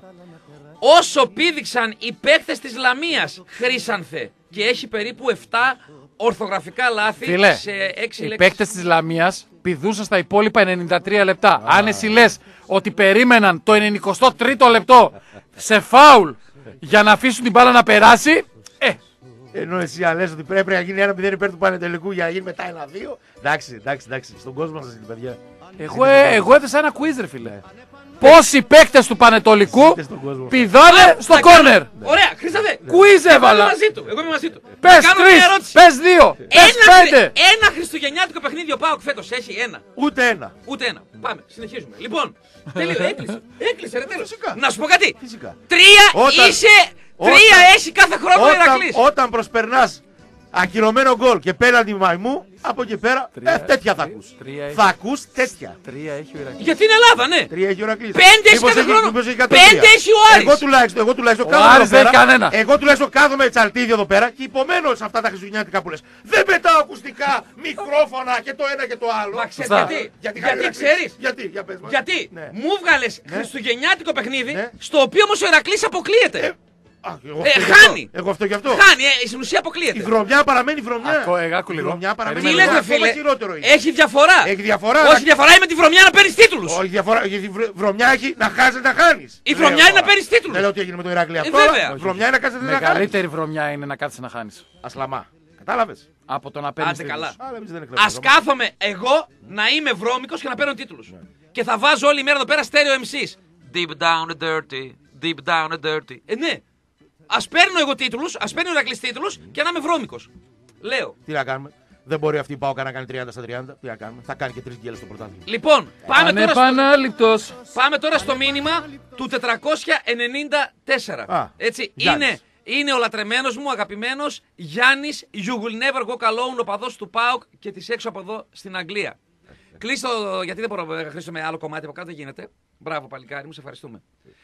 A: Όσο πήδηξαν οι παίχτες της Λαμίας, χρήσανθε. Και έχει περίπου επτά ορθογραφικά λάθη
C: Φίλε,
A: σε έξι
C: οι
A: λέξεις.
C: παίκτες της Λαμίας πηδούσαν στα υπόλοιπα ενενήντα τρία λεπτά. Αν εσύ λες ότι περίμεναν το ενενηκοστό τρίτο λεπτό σε φάουλ για να αφήσουν την μπάλα να περάσει, ε,
B: Ενώ εσύ αν λες ότι πρέπει να γίνει ένα μηδέν υπέρ του Πανετελικού για να γίνει μετά ένα δύο. Εντάξει, εντάξει, εντάξει. Στον κόσμο σας είναι παιδιά.
C: εγώ, ε, εγώ έδωσα ένα quiz ρε φίλε. Πόσοι παίκτες του Πανετολικού
B: Ζείτε στον κόσμο.
C: πηδάνε στο
A: Θα κάνω-
C: κόρνερ.
A: Ωραία, Χρήσταθε.
C: Quiz
A: Εγώ είμαι
C: έβαλα.
A: μαζί του. Εγώ είμαι μαζί του.
C: Πες
A: Να κάνω μια
C: τρεις,
A: ερώτηση.
C: πες δύο, πες
A: Ένα, χρη-
C: πέντε.
A: ένα χριστουγεννιάτικο παιχνίδι ο Πάοκ φέτος έχει ένα.
B: Ούτε ένα.
A: Ούτε ένα. Πάμε, συνεχίζουμε. Λοιπόν, τέλειο, έκλεισε. Έκλεισε, ρε τέλος.
B: Φυσικά.
A: Να σου πω κάτι.
B: Φυσικά.
A: Τρία
B: Όταν-
A: είσαι.
B: όταν-
A: Τρία έχει κάθε χρόνο ο
B: Όταν,
A: Ηρακλής.
B: όταν προσπερνάς ακυρωμένο γκολ και πέναντι μαϊμού, από εκεί πέρα
C: Τρία-
B: ε, τέτοια θα ακούς.
C: τρία έχει.
B: Θα ακούς τέτοια.
C: Τρία έχει ο Ηρακλής.
A: Για την Ελλάδα, ναι.
B: Τρία έχει ο Ηρακλής.
A: Πέντε έχει
B: Μήπως
A: κάθε χρόνο.
B: μήπως έχει
A: Πέντε
B: εκατομμύρια.
A: έχει ο Άρης.
B: Εγώ τουλάχιστον, εγώ τουλάχιστον
C: Ο
B: κάθομαι
C: Άρης
B: εδώ
C: δεν
B: πέρα.
C: έχει κανένα.
B: Εγώ τουλάχιστον κάθομαι τσαλτίδι εδώ πέρα και υπομένω σε αυτά τα χριστουγεννιάτικα που λες. Δεν πετάω ακουστικά, μικρόφωνα και το ένα και το άλλο.
A: Μα ξέρεις
C: Σωστά.
A: γιατί.
B: Γιατί,
A: Γιατί ξέρεις.
B: Γιατί, για πες μας.
A: Γιατί
B: Ναι.
A: μου βγάλες χριστουγεννιάτικο παιχνίδι,
B: Ναι.
A: στο οποίο όμως ο Ηρακλής αποκλείεται.
B: Ε, Α, εγώ
A: Ε,
B: αυτό γι'
A: χάνει.
B: αυτό. Εγώ αυτό γι' αυτό.
A: Χάνει, ε, στην ουσία
B: Η
A: αποκλείεται.
B: βρωμιά παραμένει βρωμιά.
C: Ακό- ε, άκου
B: Η
C: λίγο.
B: βρωμιά παραμένει
A: Τι
C: Περίμενε,
A: λες,
B: βρωμιά.
A: ρε
B: Ακόμα
A: φίλε.
B: χειρότερο είναι.
A: Έχει διαφορά.
B: Έχει διαφορά.
A: Όχι,
B: να-
A: διαφορά είναι με τη βρωμιά να παίρνει τίτλους.
B: Όχι, διαφορά. Γιατί η βρω- βρωμιά έχει να χάσει να χάνει.
A: Η βρωμιά είναι να παίρνεις τίτλους.
B: Δεν λέω ότι έγινε με το Ηράκλειο αυτό.
A: βέβαια.
B: αλλά η βρωμιά είναι να κάτσει να χάνει.
C: Μεγαλύτερη βρωμιά είναι να κάτσεις να χάνεις.
B: Ασλαμά. Κατάλαβε.
C: Από το να παίρνεις
A: Άντε
C: τίτλους.
A: καλά.
B: Αλλά εμεί δεν
A: Ας
B: εκπαιδευόμαστε.
A: κάθομαι εγώ να είμαι βρώμικος και να παίρνω τίτλους. Και θα βάζω όλη μέρα εδώ πέρα στέρεο εμ σις. Deep down and dirty, deep down and dirty. Ε, ναι. Ας παίρνω εγώ τίτλους, ας παίρνω ο Ηρακλής τίτλους και να είμαι βρώμικος. Λέω.
B: Τι να κάνουμε. Δεν μπορεί αυτή η Πάοκα να κάνει τριάντα στα τριάντα. Τι να κάνουμε. Θα κάνει και τρει γκέλε στο πρωτάθλημα.
A: Λοιπόν, πάμε τώρα, στο,
C: Ανεπανάληπτος.
A: πάμε τώρα στο μήνυμα του τετρακόσια ενενήντα τέσσερα.
B: Α,
A: Έτσι,
B: Γιάννης.
A: είναι, είναι ο λατρεμένος μου, αγαπημένος Γιάννης You will never go alone, ο παδός του ΠΑΟΚ και της έξω από εδώ στην Αγγλία. Κλείστο, γιατί δεν μπορώ να χρήσω με άλλο κομμάτι από κάτω, δεν γίνεται. Μπράβο, παλικάρι μου, σε ευχαριστούμε.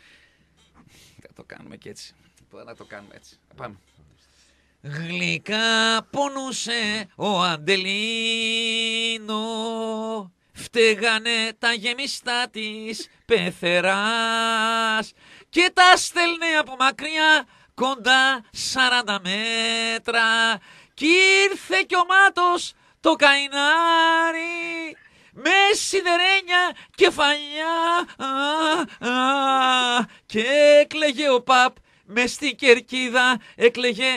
A: Θα το κάνουμε και έτσι. Να το κάνουμε έτσι. Πάμε. Γλυκά πονούσε ο Αντελίνο, φταίγανε τα γεμιστά της πεθεράς και τα στέλνε από μακριά κοντά σαράντα μέτρα κι ήρθε κι ο μάτος το καϊνάρι με σιδερένια κεφαλιά α, α, και έκλαιγε ο παπ μες στην κερκίδα, έκλαιγε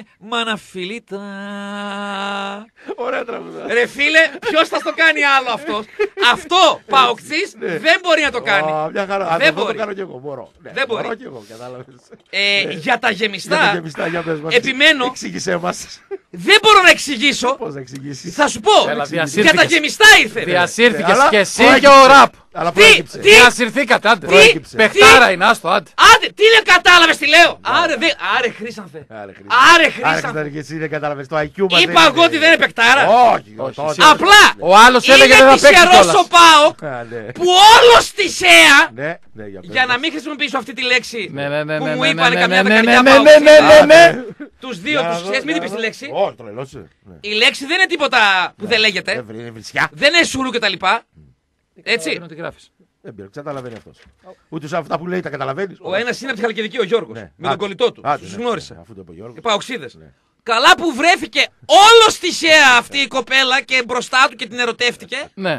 A: μαναφιλίτα.
B: Ωραία τραγουδά.
A: Ρε φίλε, ποιος θα στο κάνει άλλο αυτός. Αυτό Παοκτζής δεν μπορεί να το κάνει.
B: Α, μια χαρά.
A: Δεν
B: Αυτό
A: μπορεί.
B: το κάνω κι εγώ. Μπορώ. Ναι,
A: Δεν μπορεί.
B: Μπορώ κι εγώ, κατάλαβες.
A: Ε, για τα
B: Για τα
A: γεμιστά,
B: γεμιστά, για πες μας.
A: επιμένω,
B: Εξήγησέ μας.
A: δεν μπορώ να εξηγήσω.
B: Πώς να εξηγήσεις.
A: Θα σου πω.
C: Έλα,
A: Για
C: διασύρθηκες.
A: τα γεμιστά ήρθε.
C: Διασύρθηκες
B: αλλά
C: και εσύ
B: προέκυψε.
C: και ο ραπ.
B: Αλλά
A: Τι,
B: προέκυψε.
A: τι,
C: Διασυρθήκατε, άντε.
B: Προέκυψε.
C: Παιχτάρα είναι, άστο, άντε.
A: άντε, τι λέει, κατάλαβες τι λέω. Άρε, δε, άρε Χρήσανθε.
B: Άρε, Χρήστο.
A: Άρε
B: Άρε,
A: Χρήσανθε.
B: Χρήστο, και εσύ δεν κατάλαβες το άι κιου μας.
A: Είπα εγώ ότι δεν είναι παικτάρα.
B: Όχι,
C: Όχι,
B: τότε.
C: σίγουρα.
A: Απλά
C: Ο άλλος έλεγε δεν
A: είναι
C: θα παίξει
A: τυχερός
C: κιόλας.
A: ο ΠΑΟΚ
B: Α, ναι.
A: που όλος τυχαία,
B: Ναι, ναι, για πες
A: για να
B: μας.
A: μην χρησιμοποιήσω αυτή τη λέξη
C: Ναι, ναι, ναι,
A: που
C: ναι,
A: μου
C: ναι,
A: είπαν
C: ναι,
A: καμιά
C: ναι,
A: δεκαριά
C: ναι, ναι, ναι, ναι,
A: Παοξίδες,
C: ναι, ναι.
A: τους δύο
B: Για να
A: τους
B: δω,
A: σχέσεις, μην
B: για
A: την πεις
B: να
A: τη
B: δω.
A: λέξη.
B: Όχι, τρελός είσαι. Ναι.
A: Η λέξη δεν είναι τίποτα που δεν λέγεται.
B: Ε, Είναι βρισιά.
A: Δεν είναι σουρού και τα λοιπά. Έτσι.
C: Είναι ότι γράφεις.
B: Δεν πειράζει, καταλαβαίνει αυτός. Ούτε σε αυτά που λέει τα καταλαβαίνεις.
A: Ο ένας είναι από τη Χαλκιδική, ο Γιώργος.
B: Ναι.
A: Με τον
B: Άντε.
A: κολλητό του.
B: Άντε,
A: Τους
B: ναι,
A: γνώρισα.
B: ναι, Αφού το είπε ο Γιώργος.
A: Οι Παοξίδες.
B: Ναι.
A: Καλά που βρέθηκε όλος τυχαία αυτή η κοπέλα και μπροστά του και την ερωτεύτηκε.
C: Ναι.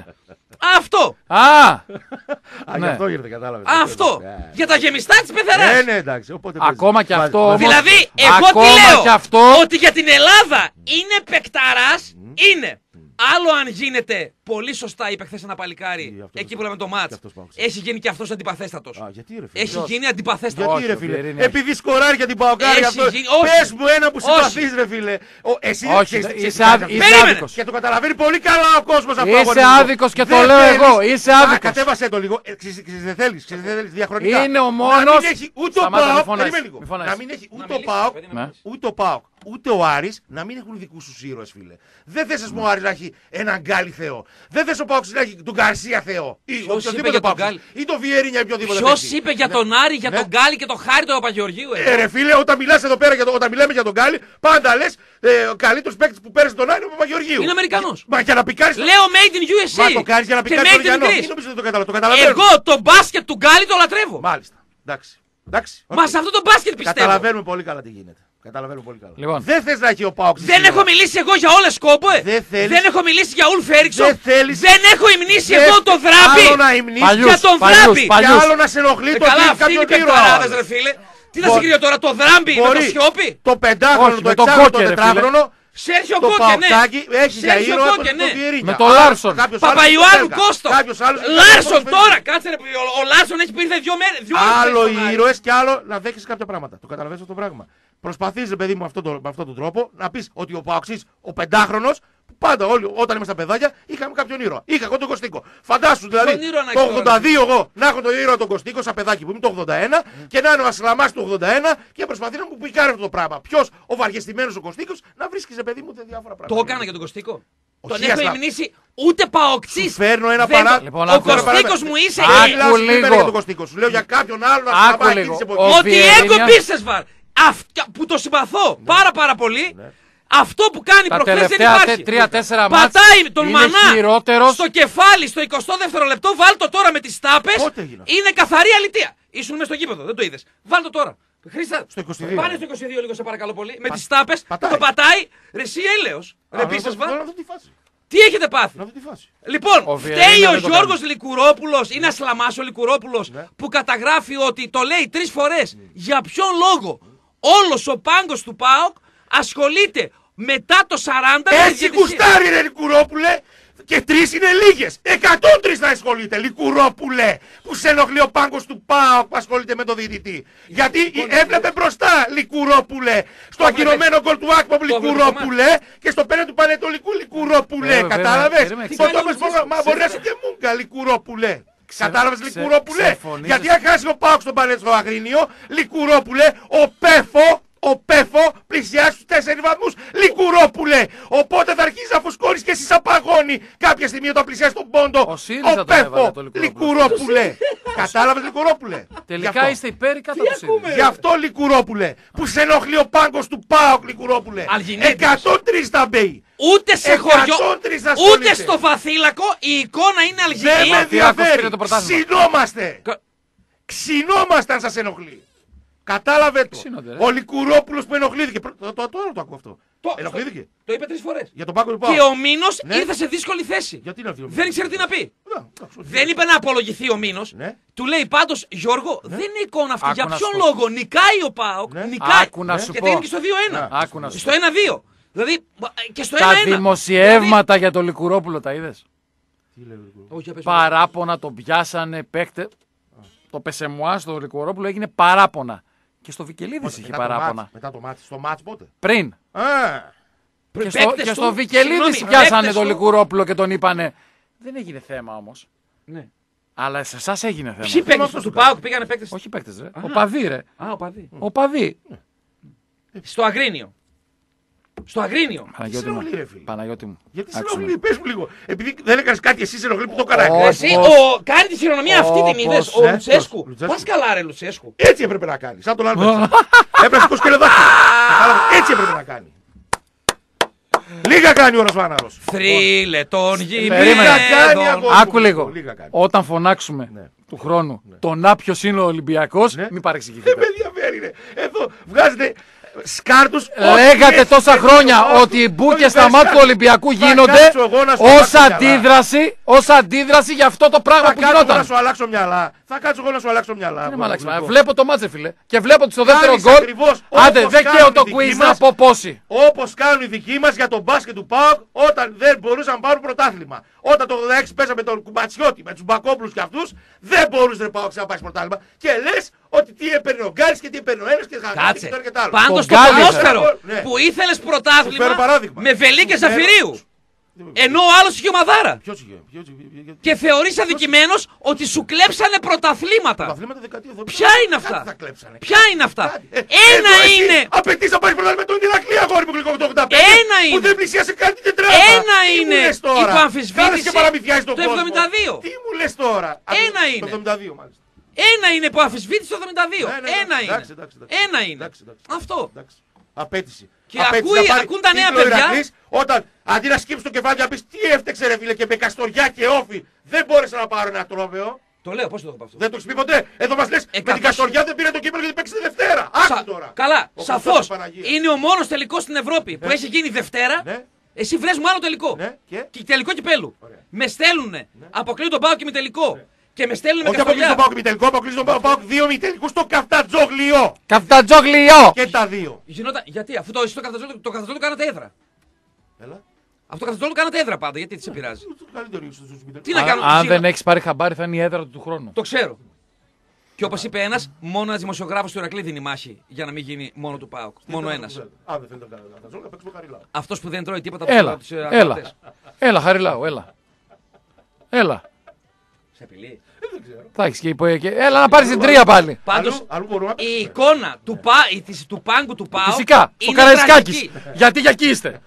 A: Αυτό.
C: Α!
B: Α, γι'
C: Ναι.
B: αυτό γίνεται, κατάλαβες.
A: Αυτό.
B: Ναι.
A: Για τα γεμιστά της
B: Ναι,
A: πεθεράς.
B: ναι, εντάξει. οπότε
C: Ακόμα
B: παίζει.
C: και
B: Βάζει-
C: αυτό
B: βάζει-
C: όμως-
A: Δηλαδή, εγώ
C: Ακόμα
A: τι λέω,
C: και αυτό-
A: ότι για την Ελλάδα είναι παικταράς, είναι. Άλλο αν γίνεται πολύ σωστά, είπε χθες ένα παλικάρι,
B: Τι, αυτό
A: εκεί
B: το-
A: που λέμε το
B: και
A: μάτς,
B: αυτός Παοξής.
A: έχει γίνει και αυτός αντιπαθέστατος.
B: Α, γιατί ρε φίλε.
A: Έχει γίνει αντιπαθέστατος.
B: Γιατί
C: Όχι,
B: ρε
C: ο
B: φίλε.
C: Βιερίνη έχει.
B: Επειδή σκοράρει για την Παοκάρη
A: Έχει
B: αυτό.
A: γίνει- όχι.
B: Πες μου ένα που
A: Όχι.
B: συμπαθείς ρε φίλε. Ο, εσύ
C: Όχι,
B: ξέρεις-
C: είσαι
B: ξέρεις τι
C: άδ-
B: κάνει
C: είσαι
B: αυτό.
A: Περίμενε.
C: άδικος.
B: Και το καταλαβαίνει πολύ καλά ο κόσμος αυτό.
C: Είσαι
B: αγόρι μου.
C: άδικος και το
B: Δεν
C: λέω
B: θέλεις-
C: εγώ, είσαι
B: Α,
C: άδικος.
B: Κατέβασε το λίγο. Ε, ξέρεις- ξέρεις, Δεν θέλεις. ξέρεις, Δεν θέλεις διαχρονικά.
C: Είναι ο
B: Να
C: μόνος-
B: μην έχει ούτε ο
C: Σταμάτα, μη
B: ΠΑΟΚ.
C: φωνάζεις,
B: περίμενε λίγο.
C: μη φωνάζεις.
B: Να μην έχει ούτε ο
A: μιλήσεις,
B: ΠΑΟΚ.
A: παιδί, να
C: Ναι.
A: μιλήσεις.
B: Ούτε ο ΠΑΟΚ, ούτε ο Άρης να μην έχουν δικούς τους ήρωες, φίλε. Δεν θες ας πούμε ο Άρης να έχει έναν Γκάλι Θεό. Δεν θες ο ΠΑΟΚ να έχει τον Γκαρσία Θεό. Ή
A: Ποιος
B: οποιοδήποτε
A: είπε για τον
B: Πάοξ.
A: Γκάλι?
B: Ή τον Βιερίνια ή οποιοδήποτε.
A: Ποιος
B: παίκτη.
A: είπε για
B: Ναι.
A: τον Άρη, για
B: Ναι.
A: τον Γκάλι και τον Χάρη του Παπαγεωργίου, ε?
B: Ε, ρε φίλε, όταν μιλάς εδώ πέρα, για το, όταν μιλάμε για τον Γκάλι, πάντα λες ε, ο καλύτερος παίκτης που πέρασε τον Άρη είναι ο Παπαγεωργίου.
A: Είναι Αμερικανός.
B: Μα για να πικάρεις.
A: Λέω Made in γιου ες έι.
B: Μα το κάνεις για να
A: και
B: πικάρεις τον
A: Made in
B: Λιανό.
A: Greece.
B: Τι νομίζεις ότι το καταλαβαίνω. Το καταλαβαίνω.
A: Εγώ το μπάσκετ του Γκάλι το λατρεύω.
B: Μάλιστα. Εντάξει. Εντάξει.
A: Μα
B: οκ.
A: σε αυτό το μπάσκετ πιστεύω.
B: Καταλαβαίνουμε πολύ καλά τι γίνεται. Καταλαβαίνουμε πολύ καλά.
C: Λοιπόν.
B: Δεν θες να έχει ο Πάοξ.
A: Δεν έχω μιλήσει εγώ για όλες σκόπο, ε.
B: Δεν θέλεις.
A: Δεν έχω μιλήσει για Ουλφ Έριξον.
B: Δεν θέλεις.
A: Δεν έχω υμνήσει
B: Δεν-
A: εγώ τον Δράμπη.
B: Άλλο να υμνήσεις.
C: Παλιούς,
A: Για τον
C: παλιούς,
A: Δράμπη.
B: Και
C: παλιούς.
B: άλλο να σε ενοχλεί
A: Ε,
B: το
A: καλά,
B: ότι
A: αυτοί είναι οι
B: κάποιο
A: παιχταράδες,
B: ήρωα.
A: ρε φίλε. Τι θα
B: Μπορεί.
A: συγκρίνω τώρα, το Δράμπη με το
B: Μπορεί.
A: Σιώπη.
B: Το πεντάχρονο,
C: Όχι,
B: το
C: με τον
B: εξάχρονο, το
C: Κόκε, ρε φίλε.
B: τετράχρονο.
A: Σέρχιο
B: Το
A: Κόκε, ναι.
B: Παοκτάκι έχει για
A: Σέρχιο
B: ήρωα
A: Κόκε,
B: τον
A: ναι.
B: Βιερίνια.
C: Με τον
B: Άρα,
C: Λάρσον.
B: κάποιος άλλος
A: Παπαϊωάννου
B: είναι
A: Κώστο.
B: Κάποιος άλλος είναι
A: Λάρσον
B: κάποιος
A: τώρα,
B: άλλος.
A: κάτσε ρε. Ο, ο Λάρσον έχει πει ήρθε δύο μέρες. Δύο ώρες
B: Άλλο
A: πριν
B: οι
A: στον Άρη.
B: ήρωες και άλλο να δέχεσαι κάποια πράγματα. Το καταλαβαίνεις αυτό το πράγμα. Προσπαθείς, ρε παιδί μου, αυτό το, με αυτόν τον τρόπο να πεις ότι ο Παοξής, ο πεντάχρονος, που πάντα όλοι όταν είμαστε παιδάκια, είχαμε κάποιον ήρωα. Είχα εγώ τον Κωστίκο. Φαντάσου δηλαδή
A: Τον ήρωα να
B: το
A: έχεις τώρα,
B: ογδόντα δύο εγώ να έχω τον ήρωα τον Κωστίκο σαν παιδάκι που είμαι το ογδόντα ένα και να είναι ο Ασλαμάς του ογδόντα ένα και προσπαθεί να μου πικάρει αυτό το πράγμα. Ποιος ο βαριεστημένος ο Κωστίκος να βρίσκεις, ρε παιδί μου, διάφορα πράγματα.
A: Το έκανα για τον Κωστίκο.
B: Ο
A: Τον
B: Χίασλα.
A: έχω υμνήσει ούτε
B: Σου
A: Παοξής.
B: φέρνω ένα
A: Δεν-
B: παράδειγμα.
C: Λοιπόν,
A: Ο
C: άκου, ρε,
A: Κωστίκος μου είσαι
C: Άκου
A: εσύ.
B: Μιλάω συγκεκριμένα
C: λίγο.
B: για τον Κωστίκο. Σου λέω για κάποιον άλλο να
C: Άκου
B: σταματήσει
C: λίγο.
B: τις
C: Ο
B: εποχές.
A: Ότι
C: Βιερίνια-
A: έγκο Πίστεσβαρ. Που το συμπαθώ πάρα πάρα πολύ.
B: Ναι.
A: Αυτό που κάνει
C: Τα
A: προχθές δεν
C: τελευταία
A: υπάρχει.
C: τρία-τέσσερα μάτς
A: Πατάει τον
C: είναι
A: Μανά
C: χειρότερος.
A: στο κεφάλι στο εικοστό δεύτερο λεπτό. Βάλ το τώρα με τις τάπες.
B: Πότε έγινε αυτό?
A: Είναι καθαρή αλητεία. Ήσουν μες στο γήπεδο, δεν το είδες. Βάλ το τώρα. Χρήστα,
B: Στο είκοσι δύο.
A: πάνε στο είκοσι δύο λίγο σε παρακαλώ πολύ. Με τις τάπες
B: πατάει.
A: το πατάει. Ρε εσύ έλεος.
B: Α,
A: Ρε
B: να δω-
A: Πίστεσβαρ.
B: να δω τη φάση.
A: Τι έχετε πάθει.
B: Να δω τη φάση.
A: Λοιπόν,
C: Ο Βιερίνια
A: φταίει ο
C: δεν το
A: Γιώργος
C: κάνει.
A: Λικουρόπουλος, είναι ασλαμάς ο Λικουρόπουλος,
B: Ναι.
A: που καταγράφει ότι το λέει τρεις φορές. Για ποιον λόγο όλος ο πάγκος του ΠΑΟΚ ασχολείται μετά το σαράντα με
B: Έτσι
A: διαιτησία.
B: κουστάρει ρε Λικουρόπουλε και τρεις είναι λίγες. εκατόν τρεις να ασχολείται Λικουρόπουλε που σε ενοχλεί ο πάγκος του ΠΑΟΚ που ασχολείται με τον διαιτητή. Γιατί έβλεπε μπροστά Λικουρόπουλε στο
A: Το
B: ακυρωμένο γκολ του Άκπομ
A: Το βλέπεις
B: Λικουρόπουλε και στο πέναντι του Πανετολικού Λικουρόπουλε.
C: Βέβαια, βέβαια.
B: Κατάλαβες.
C: Περίμενε,
B: Το
A: τι
B: το
A: κάνει,
B: είπες μόνο, μα μπορεί να είσαι και μούγκα Λικουρόπουλε.
C: Ξε-
B: Κατάλαβες
C: ξε-
B: Λικουρόπουλε.
C: ξεφωνίζεις.
B: Γιατί αν χάσει ο ΠΑΟΚ στον Πανετολικό στο Αγρίνιο, Λικουρόπουλε, ο Πέφο ο Πέφο πλησιάζει στους τέσσερις βαθμούς Λικουρόπουλε. Οπότε θα αρχίσει να φουσκώνεις και εσύ σαν παγόνι κάποια στιγμή όταν πλησιάζει τον πόντο.
C: Ο ΣΥΡΙΖΑ τον
B: Πέφο
C: έβαλε το Λικουρόπουλο.
B: Λικουρόπουλε. Κατάλαβες Λικουρόπουλε. Γι'
C: Τελικά
B: αυτό.
C: είστε υπέρ ή κατά του ΣΥΡΙΖΑ.
B: Γι' αυτό Λικουρόπουλε που σε ενοχλεί ο πάγκος του ΠΑΟΚ Λικουρόπουλε.
A: Αλγινίδης.
B: εκατόν τρία θα μπει.
A: Ούτε σε χωριό,
B: εκατόν τρία θα ασχολείται.
A: ούτε στο Βαθύλακο η εικόνα είναι
B: Δεν
A: αλγινή.
B: με
C: Βαθύλακος
B: ενδιαφέρει.
C: πήρε το πρωτάθλημα.
B: Ξυνόμαστε.
A: Κα-
B: Ξυνόμαστε αν σας ενοχλεί. Κατάλαβε το.
C: Ξύνονται, ρε.
B: Ο Λικουρόπουλος που ενοχλήθηκε. Πρω- το- το- Τώρα το ακούω αυτό.
A: Το,
B: Ενοχλήθηκε.
A: το είπε τρεις φορές.
B: Για τον πάγκο του ΠΑΟΚ.
A: Και ο Μήνος
B: Ναι.
A: ήρθε σε δύσκολη θέση.
B: Γιατί να βγει ο
A: Δεν
B: Μήνος?
A: ήξερε τι να πει.
B: Ναι, εντάξει, όχι.
A: Δεν είπε να απολογηθεί ο Μήνος.
B: Ναι.
A: Του λέει πάντως Γιώργο, δεν είναι εικόνα αυτή.
C: Άκου
A: Για
C: να
A: ποιον
C: σου πω.
A: λόγο νικάει ο ΠΑΟΚ.
B: Ναι.
A: Νικάει.
C: Άκου να σου
A: Γιατί
C: πω.
A: είναι και στο δύο ένα.
C: Άκου να σου
A: Στο
C: πω.
A: ένα δύο. Δηλαδή και στο
C: Τα
A: ένα ένα.
C: δημοσιεύματα για τον Λικουρόπουλο τα είδες.
A: Όχι, για πες μου.
C: Παράπονα τον πιάσανε παίκτε. Το Πεσεμουά στο Γρηγορόπουλο έγινε παράπονα. Και στο Βικελίδης είχε
B: Μετά το
C: παράπονα.
B: μάτς, μετά το μάτς. Στο μάτς πότε.
C: Πριν.
B: Α,
C: Και στο,
A: Παίκτες
C: και
A: του,
C: στο Βικελίδη
A: συγγνώμη,
C: πιάσανε
A: παίκτες
C: τον
A: του.
C: Λικουρόπουλο και τον είπανε. Δεν έγινε θέμα όμως.
A: Ναι.
C: Αλλά σε εσάς έγινε θέμα.
A: Ποιοι παίκτες του ΠΑΟΚ πήγανε παίκτες.
C: Όχι παίκτες, ρε. Ο Παδί, ρε.
A: Α, ο Παδί.
C: Ο Παδί.
A: Στο Αγρίνιο. Στο Αγρίνιο.
C: Παναγιώτη μου.
B: συνοχλεί, ρε φίλε.
C: Παναγιώτη μου.
B: γιατί σε
C: Άκουσε με.
B: ενοχλεί, πες μου λίγο. Επειδή δεν έκανες κάτι εσύ σε ενοχλεί που το έκανα.
C: Ω,
A: Εσύ,
C: Όπως-
A: ο, κάνει τη χειρονομία αυτή την είδες,
C: Όπως,
A: ο
B: ναι,
A: Λουτσέσκου.
B: ποιος, Λουτσέσκου.
A: Πας καλά ρε Λουτσέσκου.
B: Έτσι έπρεπε να κάνει. Σαν τον άλλο. Έπρεπε να σηκώσει και λεδάκι. Έτσι έπρεπε να κάνει. Λίγα κάνει ο Ροσβάναρος.
A: Θρύλε των
C: Περίμενε.
A: γηπέδων.
B: αγόρι.
C: Άκου λίγο.
B: Λίγα κάνει.
C: Όταν φωνάξουμε
B: Ναι.
C: του χρόνου τον να ποιος είναι ο Ολυμπιακός,
B: Ναι.
C: μην
B: Δεν
C: παρεξηγηθείτε.
B: με ενδιαφέρει, ρε. Εδώ βγάζετε σκάρτους.
C: Λέγατε
B: ό,τι
C: τόσα
B: έχετε
C: χρόνια
B: στο
C: ότι οι μπουκες
B: όχι,
C: στα
B: δεν
C: μάτια του
B: σκάρτους.
C: Ολυμπιακού
B: Θα
C: γίνονται
B: κάτσω εγώ να σου
C: ως
B: αλλάξω μυαλά.
C: αντίδραση, ως αντίδραση για αυτό το πράγμα
B: Θα
C: που
B: κάτσω εγώ να
C: γινόταν.
B: σου αλλάξω μυαλά. Θα κάτσω εγώ να σου αλλάξω μυαλά.
C: Δεν μ' αλλάξει,
B: Λοιπόν.
C: Βλέπω το μάτσε, φίλε. Και βλέπω ότι στο δεύτερο
B: Κάνεις
C: γκολ.
B: ακριβώς
C: Άντε,
B: όπως
C: δεν
B: κάνουν
C: καίω
B: οι
C: το
B: δικοί
C: quiz
B: μας.
C: να πω πόσοι.
B: Όπως κάνουν οι δικοί μας για τον μπάσκετ του ΠΑΟΚ όταν δεν μπορούσαν να πάρουν πρωτάθλημα. Όταν το ογδόντα έξι παίζαμε τον Κουμπατσιώτη με τους Μπακόπουλους και αυτούς, δεν μπορούσε να πάω να πάρει πρωτάθλημα. Και λες ότι τι έπαιρνε ο Γκάλης και τι έπαιρνε ο ένας και
A: Κάτσε.
B: το ένα και το άλλο.
A: Πάντως
C: Το
A: στο
C: Γκάλης,
A: ποδόσφαιρο
B: ναι.
A: που ήθελες
B: Σου φέρω
A: πρωτάθλημα
B: παράδειγμα.
A: με Βελή και
B: Σου φέρω-
A: Ζαφυρίου. Ενώ ο άλλος είχε ομαδάρα.
B: Ποιος είχε, ποιος είχε, ποιος είχε.
A: Και θεωρείς αδικημένος ότι σου κλέψανε πρωταθλήματα.
B: Πρωταθλήματα δεκαετία εβδομήντα.
A: Ποια είναι αυτά?
B: Κάτι θα κλέψανε.
A: Ποια είναι αυτά?
B: Κάτι. Ε,
A: Ένα
B: εδώ εσύ
A: είναι.
B: Απαιτείς να πάρεις πρωτάθλημα με τον Ηρακλή αγόρι μου γλυκό το ογδόντα πέντε.
A: Ένα
B: Που
A: είναι.
B: δεν πλησίασε καν την τετράδα.
A: Ένα
B: Τι μου
A: είναι
B: λες τώρα?
A: η που αμφισβήτησε
B: Κάθεσαι και παραμυθιάζεις τον
A: το
B: κόσμο.
A: εβδομήντα δύο.
B: Τι μου λες τώρα? Α, το-
A: Ένα
B: το
A: είναι.
B: εβδομήντα δύο μάλιστα.
A: Ένα είναι που αμφισβήτησε το εβδομήντα δύο.
B: Ναι, ναι, ναι.
A: Ένα είναι.
B: Εντάξει, εντάξει, εντάξει.
A: Ένα είναι.
B: Εντάξει, εντάξει.
A: Αυτό.
B: Εντάξει. Απέτηση.
A: Και
B: Απέτηση
A: ακούει-
B: να πάρει
A: ακούν τα νέα
B: τίτλο
A: παιδιά.
B: Ηρακλής, όταν αντί να σκύψει το κεφάλι να πεις τι έφτεξε ρε φίλε και με Καστοριά και Όφη δεν μπόρεσα να πάρω ένα τρόπαιο.
A: Το λέω, πώς το έχω πει αυτό.
B: Δεν το έχεις πει ποτέ. Εδώ μας λες
A: Ε,
B: με την
A: καθώς-
B: Καστοριά δεν πήρε το κύπελο γιατί παίξει τη Δευτέρα. Άκου
A: Σα-
B: τώρα.
A: Καλά,
B: Ο
A: σαφώς.
B: Χριστός της Παναγίας.
A: Είναι ο μόνος τελικός στην Ευρώπη που
B: Ναι.
A: έχει γίνει Δευτέρα.
B: Ναι.
A: Εσύ βρες μου άλλο τελικό.
B: Ναι, και?
A: τελικό κυπέλου.
B: Ωραία.
A: Με στέλνουνε. Αποκλείω τον Πάο και μη τελικό. Και με στέλνουνε με
B: Όχι αποκλείσει τον
A: καστοριά.
B: Πάοκ μη τελικό, αποκλείσει τον Πάοκ δύο μη τελικού στο Καφτατζόγλιο.
C: Καφτατζόγλιο!
B: Και τα δύο.
A: Γινόταν, γιατί αφού το, εσύ το καθεστώ το καθεστώ του κάνατε έδρα.
B: Έλα.
A: Αυτό το καθεστώ του κάνατε έδρα πάντα, γιατί τι σε πειράζει.
B: Το καλύτερο ίσως στους μη
A: Τι
B: τελικούς.
A: να κάνω,
C: Αν
A: εσύ-
C: δεν έχει πάρει χαμπάρι, θα είναι η έδρα του του χρόνου.
A: Το ξέρω. Και όπως είπε ένας, μόνο ένας δημοσιογράφος του Ηρακλή δίνει μάχη για να μην γίνει μόνο του ΠΑΟΚ.
B: Τι
A: Μόνο
B: θέλετε
A: ένας.
B: να μου πείτε. Α, δεν θέλετε να κάνετε Καφτατζόγλιο, να παίξουμε Χαριλάου.
A: Αυτός που δεν τρώει τίποτα από
C: Έλα,
A: τους ε,
C: έλα.
A: ακροατές.
C: Έλα, Χαριλάου, έλα. Έλα.
A: Σε απειλεί.
C: Θα έχεις και υπο... και- Έλα να πάρεις την τρία πάλι.
A: Πάντως,
B: Αλλού- αλλού μπορούμε να
A: η
B: παίξουμε.
A: εικόνα του, πα, η- της- του πάγκου του ΠΑΟΚ
C: Φυσικά, στο
A: είναι
C: Καραϊσκάκης.
A: τραγική.
C: Γιατί για εκεί είστε.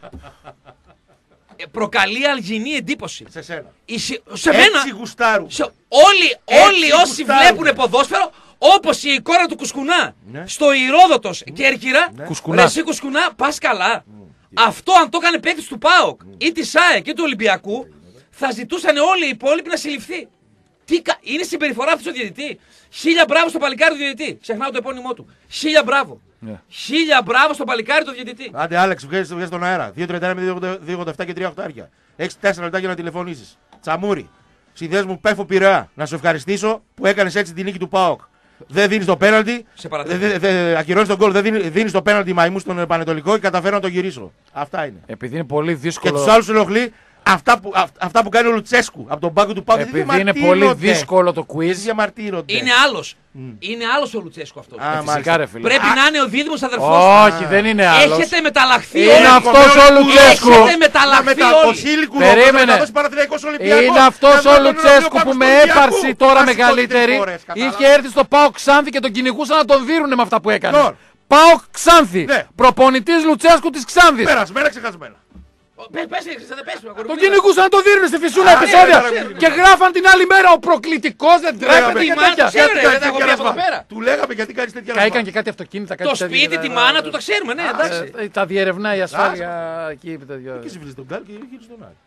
A: Ε, Προκαλεί αλγινή εντύπωση.
B: Σε σένα.
A: Η συ- Σε μένα,
B: Έτσι γουστάρουν.
A: σε όλοι,
B: Έτσι
A: όλοι όσοι
B: γουστάρουν.
A: βλέπουν ποδόσφαιρο, όπως η εικόνα του Κουσκουνά
B: Ναι.
A: στο Ηρόδοτος Κέρκυρα,
C: Κουσκουνάς.
A: ρε εσύ Κουσκουνά, πας καλά. Αυτό αν το έκανε παίκτης του ΠΑΟΚ ή της ΣΑΕ και του Ολυμπιακού, θα ζητούσαν όλοι οι υπόλοιποι να συλληφθεί. Τι κα... Είναι συμπεριφορά αυτή του διαιτητή. Χίλια μπράβο στο παλικάρι του διαιτητή. Ξεχνάω το επώνυμό του. Χίλια μπράβο.
C: Ναι.
A: Χίλια μπράβο στο παλικάρι του διαιτητή.
B: Άντε, Άλεξ, βγαίνει βγαίνεις στον αέρα. δύο τριάντα ένα με δύο ογδόντα επτά και τρία οχτάρια. Έχεις τέσσερα λεπτά για να τηλεφωνήσεις. Τσαμούρι. Συνδέσμου Πέφο Πειραιά. Να σου ευχαριστήσω που έκανες έτσι την νίκη του ΠΑΟΚ. Δεν δίνεις το πέναλτι.
A: Σε παρατηρώ.
B: Δεν δε, ακυρώνεις τον γκολ. Δεν δίνεις, δίνεις το πέναλτι μαϊμού στον Πανετολικό και καταφέρω να το γυρίσω. Αυτά είναι.
C: Επειδή είναι πολύ
B: Και
C: δύσκολο.
B: τους άλλους ενοχλεί αυτά που, αυ- αυτά που κάνει ο Λουτσέσκου από τον πάγκο του ΠΑΟΚ.
C: Επειδή είναι πολύ δύσκολο το quiz.
B: Διαμαρτύρονται.
A: Είναι άλλος. Είναι άλλος ο Λουτσέσκου αυτός.
B: Α,
C: Φυσικά,
B: μάλιστα.
C: ρε φίλε.
A: Πρέπει να είναι ο δίδυμος αδερφός του.
C: Όχι, δεν είναι άλλο.
A: Έχετε μεταλλαχθεί
C: Είναι
A: όλοι.
C: αυτός ο Λουτσέσκου.
A: Έχετε
B: Να
A: μεταλλαχθεί
B: μετα... Ο
A: όλοι.
B: Σίλικου
C: Περίμενε.
B: να δώσει Παναθηναϊκός Ολυμπιακός.
C: Είναι αυτός
B: Να
C: ο
B: δώσει
C: Λουτσέσκου
B: τον
C: που με
B: Ολυμπιακό.
C: έπαρση τώρα
B: Ας
C: μεγαλύτερη
B: το φορές,
C: είχε
B: κατάλαβες.
C: έρθει στο ΠΑΟΚ Ξάνθη και τον κυνηγούσαν να τον δίνουνε με αυτά που έκανε.
B: Λοιπόν.
C: ΠΑΟΚ Ξάνθη.
B: Ναι.
C: Προπονητής Λουτσέσκου της Ξάνθης.
B: Περασμένα, ξεχασμένα.
A: Πες, πες, δεν πες, αγόρι μου.
C: Τον κυνηγούσαν να τον δίνουνε στη φυσούνα
B: Α,
C: επεισόδια.
B: ναι, ναι, ναι, ναι.
C: Και γράφαν την άλλη μέρα ο προκλητικός δεν τρέπεται
B: Λέγαμε,
C: και
A: η μάνα
C: τέτοια.
A: του ξέρει,
B: Γιατί
A: ρε,
B: κάνεις
A: δεν έχω
B: τέτοια
A: πει από εδώ
B: λασπά.
A: πέρα.
B: Του λέγαμε γιατί κάνεις τέτοια
C: Κάηκαν
B: λασπά.
C: και κάτι αυτοκίνητα. κάτι
A: Το
C: τέτοια.
A: σπίτι, τη μάνα του, τα ξέρουμε, ναι, εντάξει.
C: Ε, Τα διερευνάει η ασφάλεια εκεί. τέτοιο.
B: Και εσύ βρίζεις τον Γκάλ και γύρεις τον Άρη.